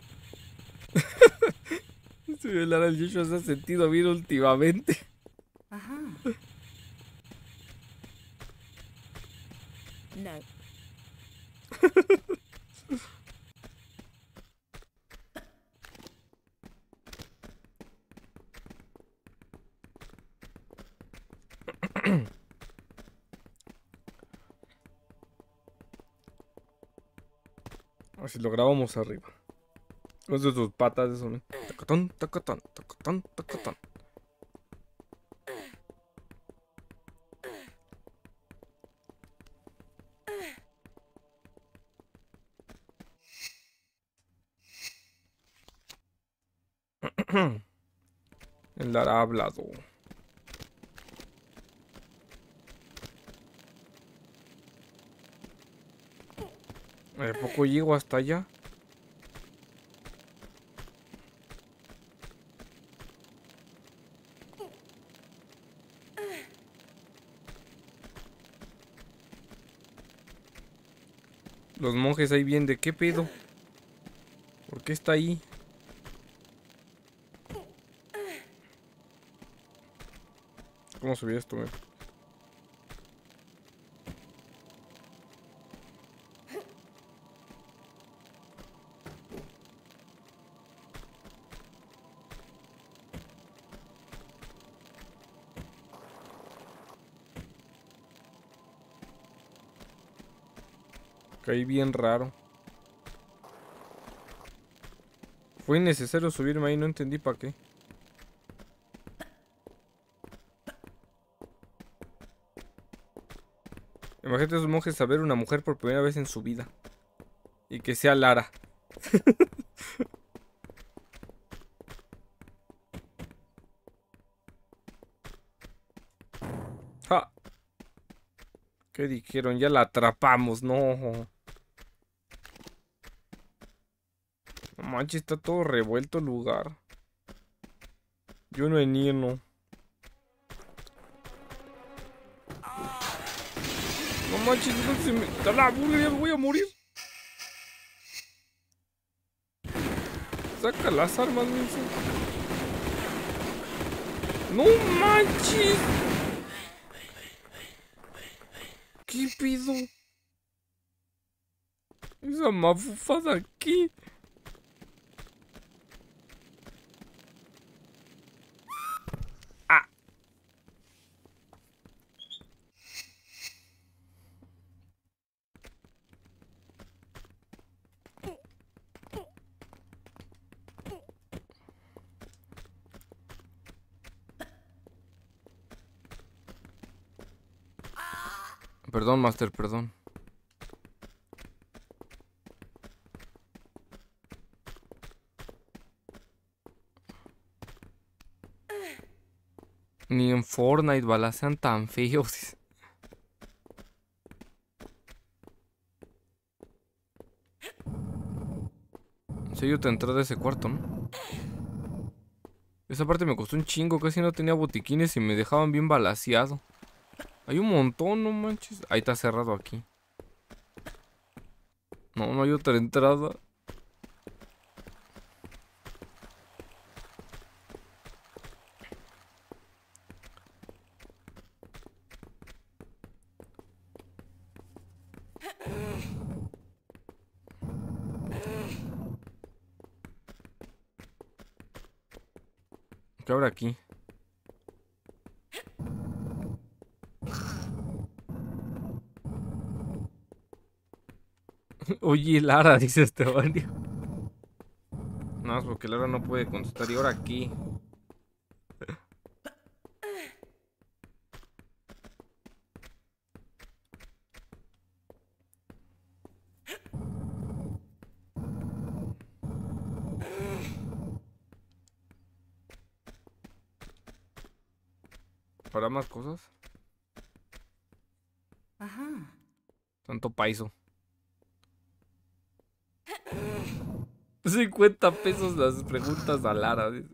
Sí, Lara, el Joshua se ha sentido bien últimamente. Ajá. No. A ver si lo grabamos arriba. Con sus patas de son. Tacatón, tacatón, tacatón, tacatón. El Lara ha hablado. ¿A poco llego hasta allá? Los monjes ahí bien, ¿de qué pedo? ¿Por qué está ahí? ¿Cómo subí esto, Caí bien raro. Fue innecesario subirme ahí, no entendí para qué. Imagínate a esos monjes a ver una mujer por primera vez en su vida. Y que sea Lara. ¡Ja! ¿Qué dijeron? Ya la atrapamos, no. No manches, está todo revuelto el lugar. Yo no enieno. No manches, no se me... ¡Da la burla! ¡Ya me voy a morir! Saca las armas, menso. ¡No manches! ¿Qué pido? Esa mafufada aquí. Ah. Perdón, Master, perdón. Ni en Fortnite balacean tan feos. Sí, yo te entré de ese cuarto, ¿no? Esa parte me costó un chingo, casi no tenía botiquines y me dejaban bien balaceado. Hay un montón, no manches. Ahí está cerrado aquí. No, no hay otra entrada. ¿Qué habrá aquí? Oye, Lara, dice Estebanio. No, es porque Lara no puede contestar. Y ahora aquí. ¿Habrá más cosas? Ajá. Tanto paiso. 50 pesos las preguntas a Lara. Dice.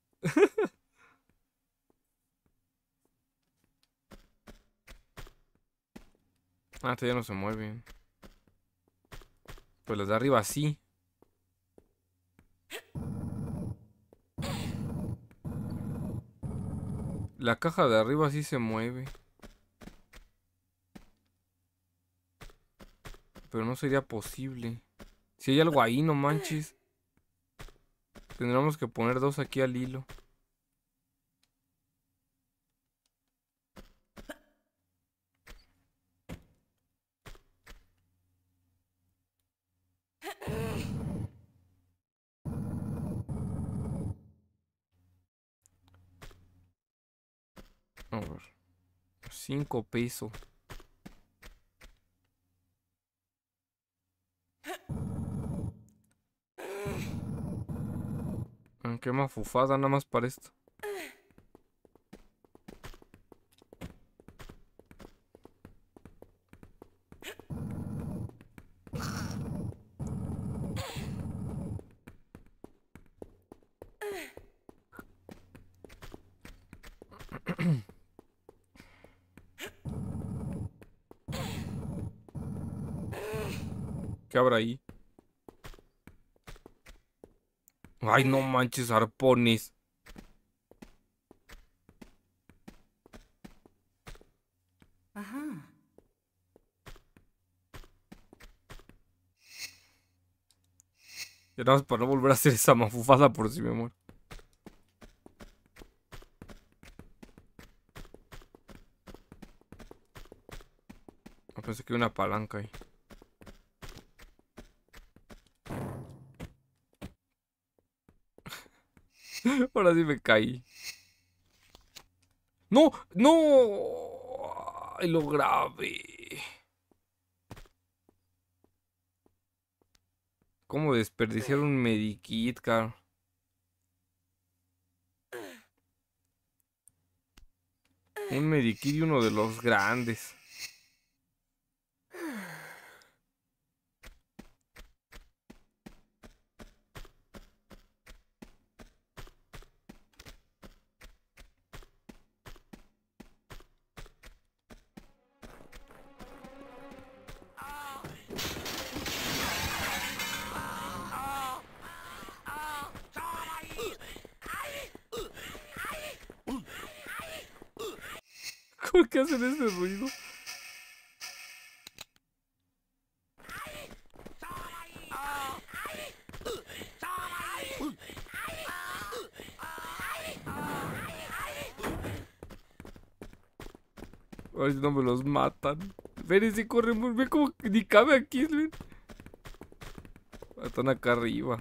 Ah, esto ya no se mueven. Pues las de arriba sí. La caja de arriba sí se mueve. Pero no sería posible. Si hay algo ahí, no manches. Tendríamos que poner 2 aquí al hilo. A ver. 5 pesos. Qué mafufada nada más para esto. ¿Qué habrá ahí? Ay, no manches, arpones. Ajá. Ya nada más para no volver a hacer esa mafufada por si me muero. Pensé que había una palanca ahí. Ahora sí me caí. ¡No! ¡No! ¡Ay, lo grave! ¿Cómo desperdiciar un medikit, cara? Un medikit y uno de los grandes. ¿Por qué hacen ese ruido? A ver si no me los matan. Ven, si corren muy bien, como que ni cabe aquí, ven. Están acá arriba.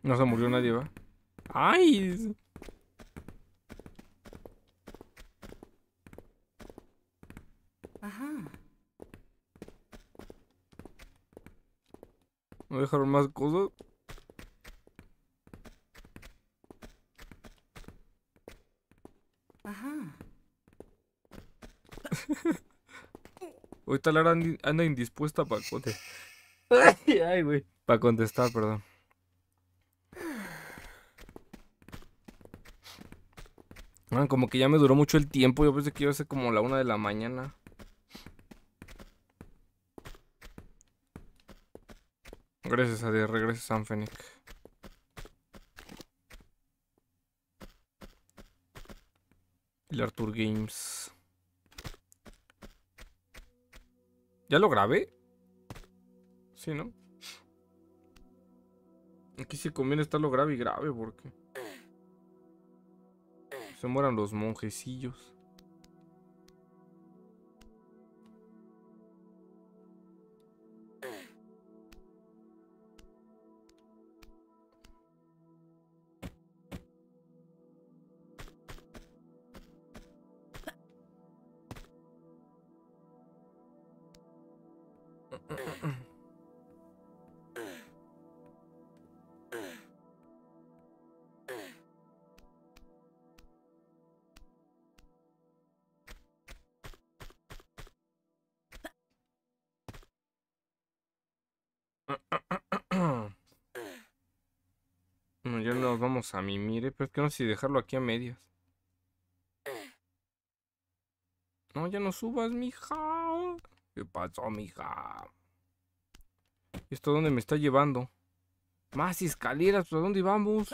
No se murió nadie, ¿va? ¡Ay! Ajá. ¿No dejaron más cosas? Ajá. Ahorita Lara anda indispuesta para contestar. Ay, güey. Para contestar, perdón. Como que ya me duró mucho el tiempo. Yo pensé que iba a ser como la 1 de la mañana. Gracias a Dios, regresa San Fennec. El Arthur Games. ¿Ya lo grabé? Sí, ¿no? Aquí sí conviene estarlo grave y grave porque se mueran los monjecillos. No, ya nos vamos a mimir, pero es que no sé si dejarlo aquí a medias. No, ya no subas, mija. ¿Qué pasó, mija? ¿Esto dónde me está llevando? Más escaleras, ¿pero dónde vamos?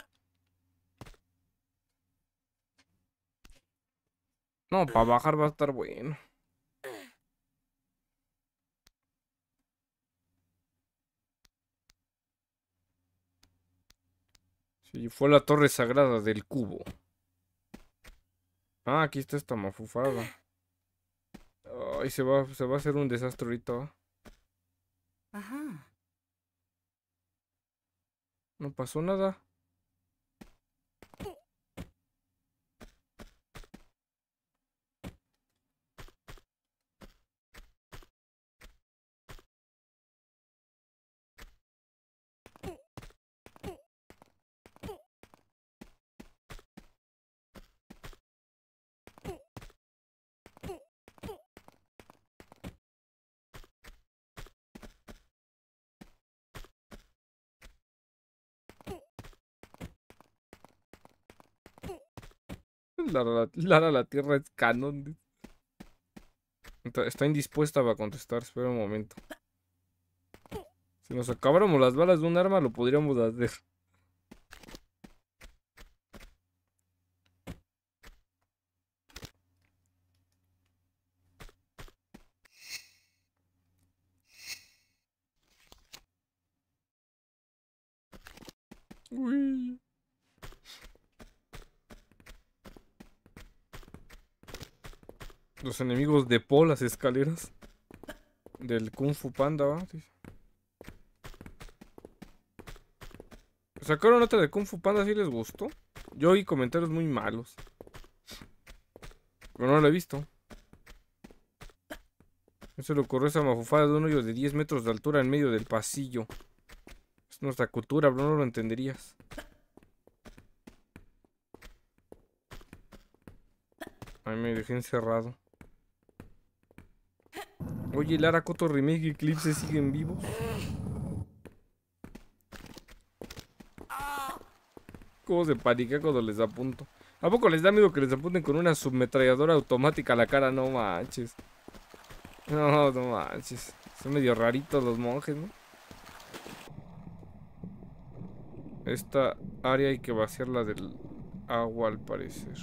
No, para bajar va a estar bueno. Sí, fue la torre sagrada del cubo. Ah, aquí está esta mafufada. Ay, se va a hacer un desastre ahorita, ¿va? Ajá. No pasó nada. Lara, la tierra es canon. Está indispuesta para contestar. Espera un momento. Si nos acabáramos las balas de un arma, lo podríamos hacer. Uy. Los enemigos de Po, las escaleras del Kung Fu Panda, ¿va? Sí. ¿Sacaron otra de Kung Fu Panda si les gustó? Yo oí comentarios muy malos. Pero no la he visto. Eso le ocurrió a esa mafufada de un hoyo de 10 metros de altura en medio del pasillo. Es nuestra cultura, bro, no lo entenderías. Ay, me dejé encerrado. Oye, Lara Coto Remake y Eclipse siguen vivos. ¿Cómo se panica cuando les apunto? ¿A poco les da miedo que les apunten con una submetralladora automática a la cara? No manches. No, no manches. Son medio raritos los monjes, ¿no? Esta área hay que vaciarla del agua al parecer.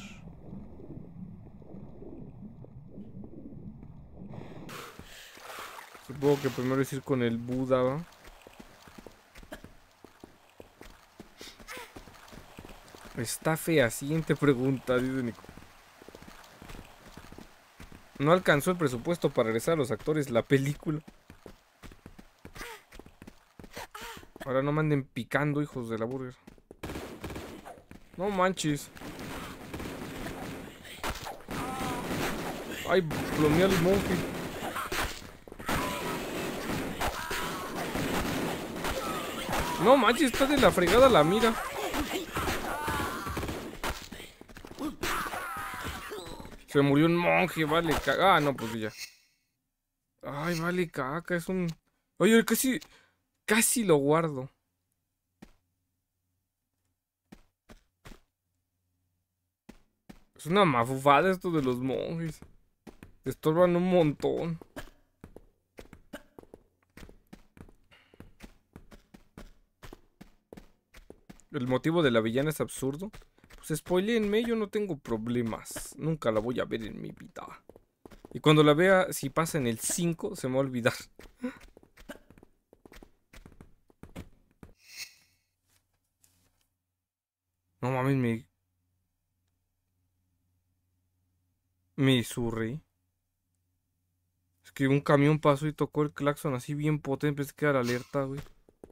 Supongo que primero es ir con el Buda, ¿va? Está fea. Siguiente pregunta, dice Nico. No alcanzó el presupuesto para regresar a los actores la película. Ahora no me anden picando, hijos de la burger. No manches. Ay, plomeé al monje. No manches, está de la fregada la mira. Se murió un monje, vale caca. Ah, no, pues ya. Ay, vale caca, es un... Oye, casi lo guardo. Es una mafufada esto de los monjes. Te estorban un montón. El motivo de la villana es absurdo. Pues spoileenme, yo no tengo problemas. Nunca la voy a ver en mi vida. Y cuando la vea, si pasa en el 5, se me va a olvidar. No mames, me zurré. Es que un camión pasó y tocó el claxon así bien potente. Empecé a quedar alerta, güey.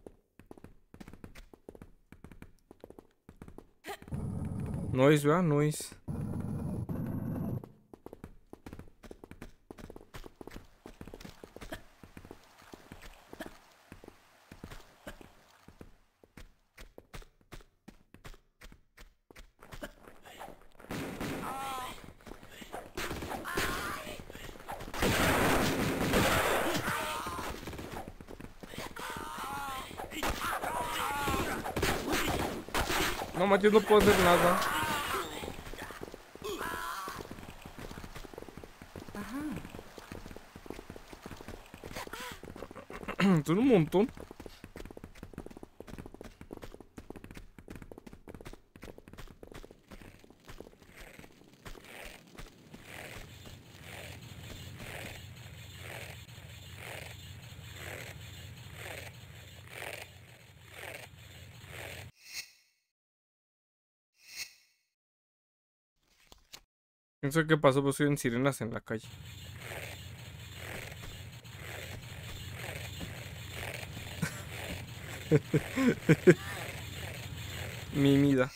No es, ¿verdad? No es. No manches, no puedo hacer nada. Son un montón. No sé qué pasó, pues oyen sirenas en la calle. Mimida.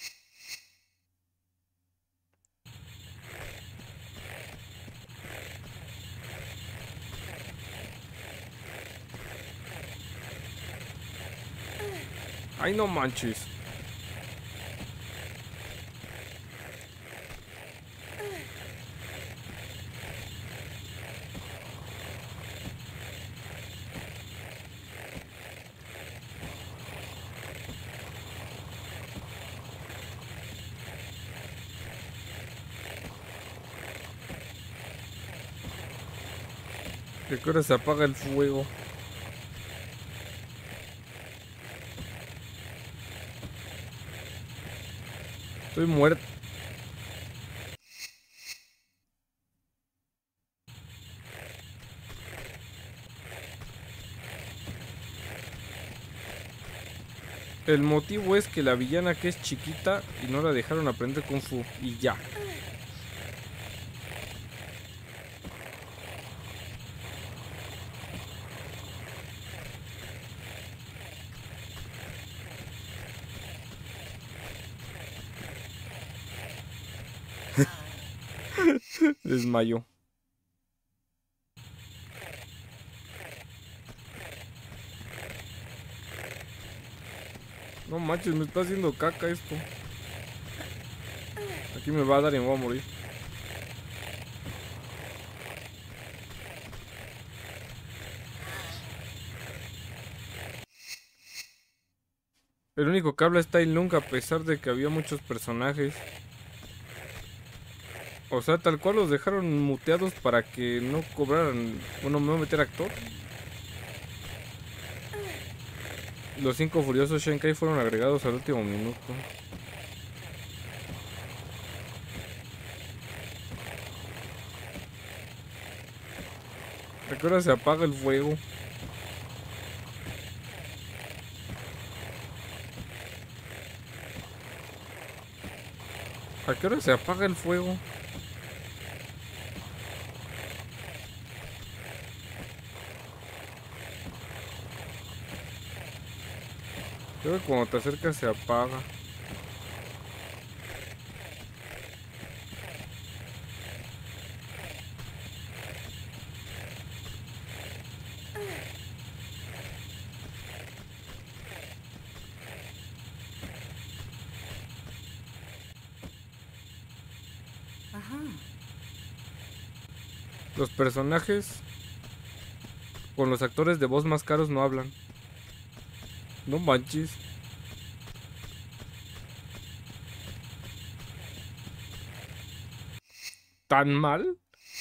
Ay, no manches. ¿De qué hora se apaga el fuego? Estoy muerto. El motivo es que la villana que es chiquita y no la dejaron aprender Kung Fu. Y ya. Desmayó. No manches, me está haciendo caca esto. Aquí me va a dar y me voy a morir. El único que habla es Tai Lung, a pesar de que había muchos personajes. O sea, tal cual los dejaron muteados para que no cobraran. Bueno, me voy a meter actor. Los 5 furiosos Shenkai fueron agregados al último minuto. ¿A qué hora se apaga el fuego? ¿A qué hora se apaga el fuego? Creo que cuando te acercas se apaga. Los personajes con los actores de voz más caros no hablan. No manches. ¿Tan mal?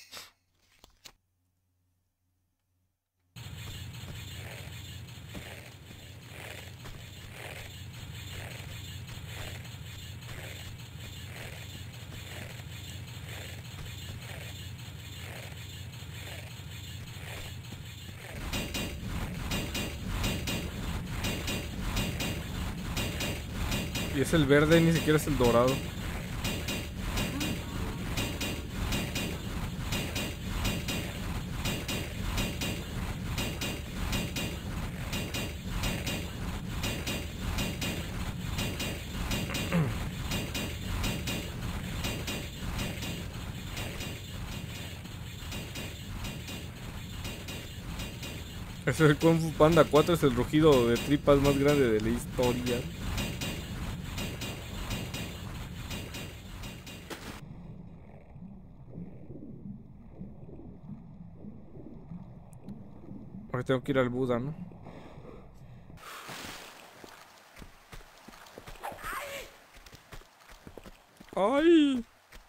Y es el verde, ni siquiera es el dorado. Es el Kung Fu Panda 4, es el rugido de tripas más grande de la historia. Ahora tengo que ir al Buda, ¿no? ¡Ay!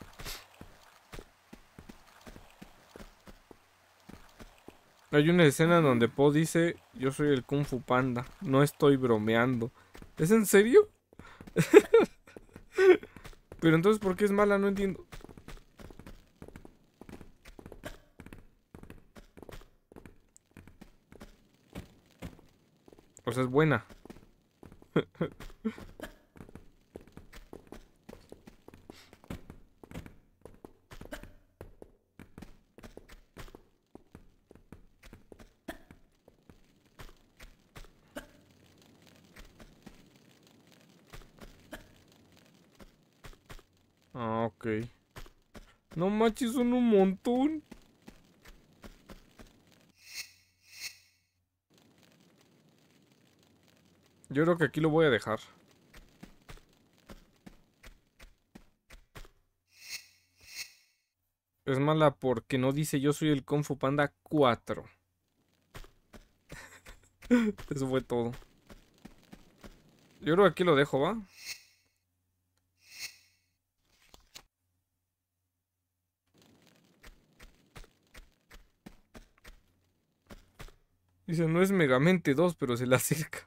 Hay una escena donde Po dice, yo soy el Kung Fu Panda, no estoy bromeando. ¿Es en serio? Pero entonces, ¿por qué es mala? No entiendo. O sea, es buena. Ah, ok. No manches, son un montón. Yo creo que aquí lo voy a dejar. Es mala porque no dice yo soy el Kung Fu Panda 4. Eso fue todo. Yo creo que aquí lo dejo, ¿va? Dice, no es Megamente 2, pero se le acerca.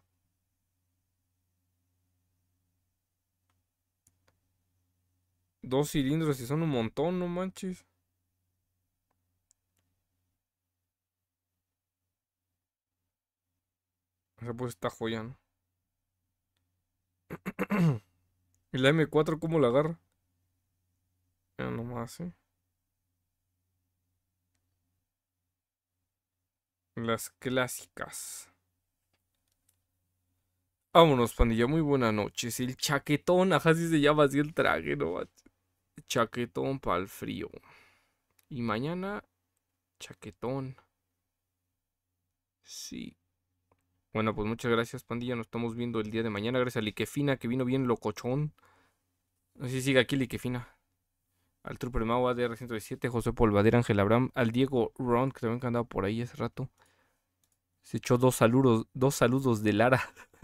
Dos cilindros y son un montón, no manches. O sea, pues está joya, ¿no? ¿Y la M4 cómo la agarra? Ya nomás, ¿eh? Las clásicas. Vámonos, pandilla. Muy buenas noches. El chaquetón. Ajá, sí se llama así el traje, ¿no? Chaquetón para el frío. Y mañana, chaquetón. Sí. Bueno, pues muchas gracias, pandilla. Nos estamos viendo el día de mañana. Gracias a Liquefina, que vino bien locochón. No sé si sigue aquí Liquefina. Al Trooper Mau, ADR 117, José Polvadera, Ángel Abraham, al Diego Ron, que también andaba por ahí hace rato. Se echó dos saludos de Lara.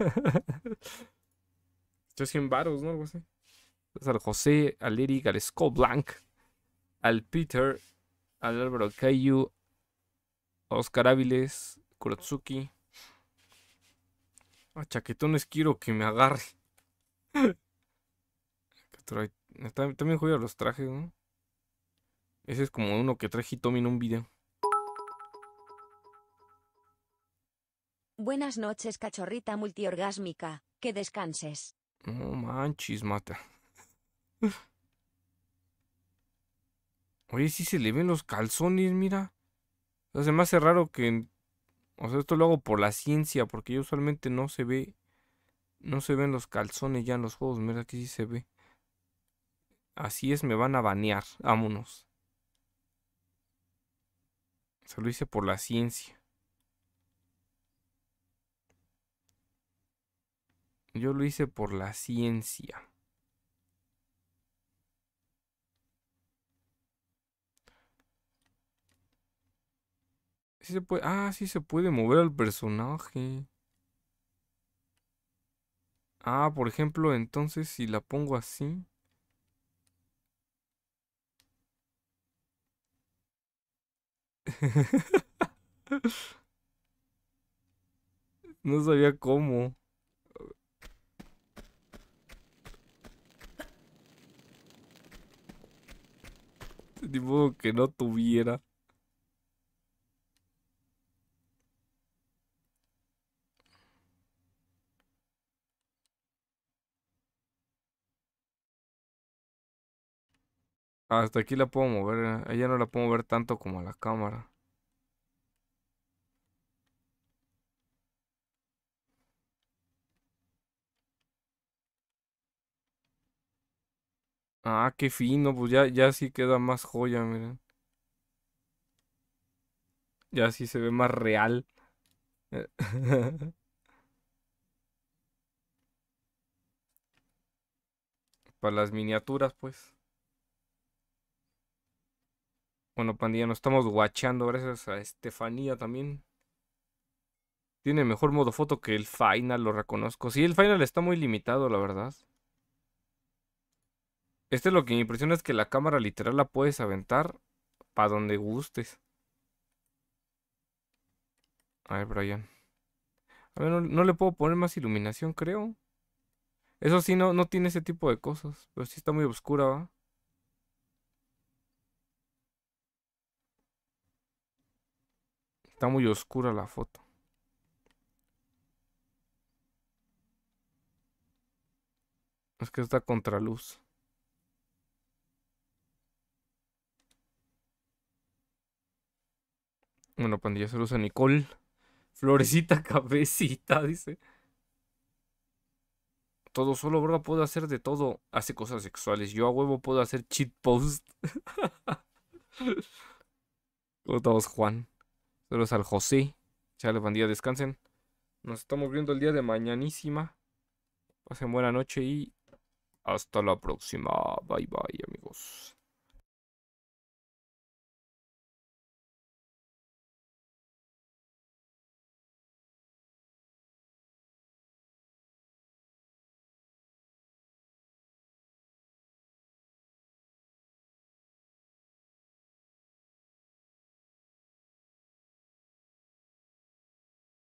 Echó 100 varos, ¿no? Algo así. Entonces, al José, al Eric, al Skull Blanc, al Peter, al Álvaro Cayu, a Oscar Áviles, Kurotsuki. A chaquetones quiero que me agarre. También juega los trajes, ¿no? Ese es como uno que trae Hitomi en un video. Buenas noches, cachorrita multiorgásmica. Que descanses. No manches, mata. Oye, sí se le ven los calzones, mira. O sea, se me hace raro que... O sea, esto lo hago por la ciencia, porque yo usualmente no se ve... No se ven los calzones ya en los juegos. Mira, aquí sí se ve. Así es, me van a banear. Vámonos. Se lo hice por la ciencia. Yo lo hice por la ciencia. Sí se puede. Ah, sí se puede mover al personaje. Ah, por ejemplo, entonces si la pongo así. No sabía cómo. Ni modo que no tuviera. Hasta aquí la puedo mover. Allá no la puedo mover tanto como a la cámara. Ah, qué fino. Pues ya sí queda más joya, miren. Ya sí se ve más real. Para las miniaturas, pues. Bueno, pandilla, nos estamos guachando gracias a Estefanía también. Tiene mejor modo foto que el Final, lo reconozco. Sí, el Final está muy limitado, la verdad. Este lo que me impresiona es que la cámara literal la puedes aventar para donde gustes. A ver, Brian. A ver, no le puedo poner más iluminación, creo. Eso sí, no tiene ese tipo de cosas. Pero sí está muy oscura, ¿va? Está muy oscura la foto. Es que está contraluz. Bueno, pandilla, se lo usa Nicole. Florecita cabecita, dice. Todo solo, bro, puedo hacer de todo. Hace cosas sexuales. Yo a huevo puedo hacer cheat post. ¿Cómo estamos, Juan? Saludos al José. Chale, bandilla, descansen. Nos estamos viendo el día de mañanísima. Pasen buena noche y hasta la próxima. Bye bye, amigos.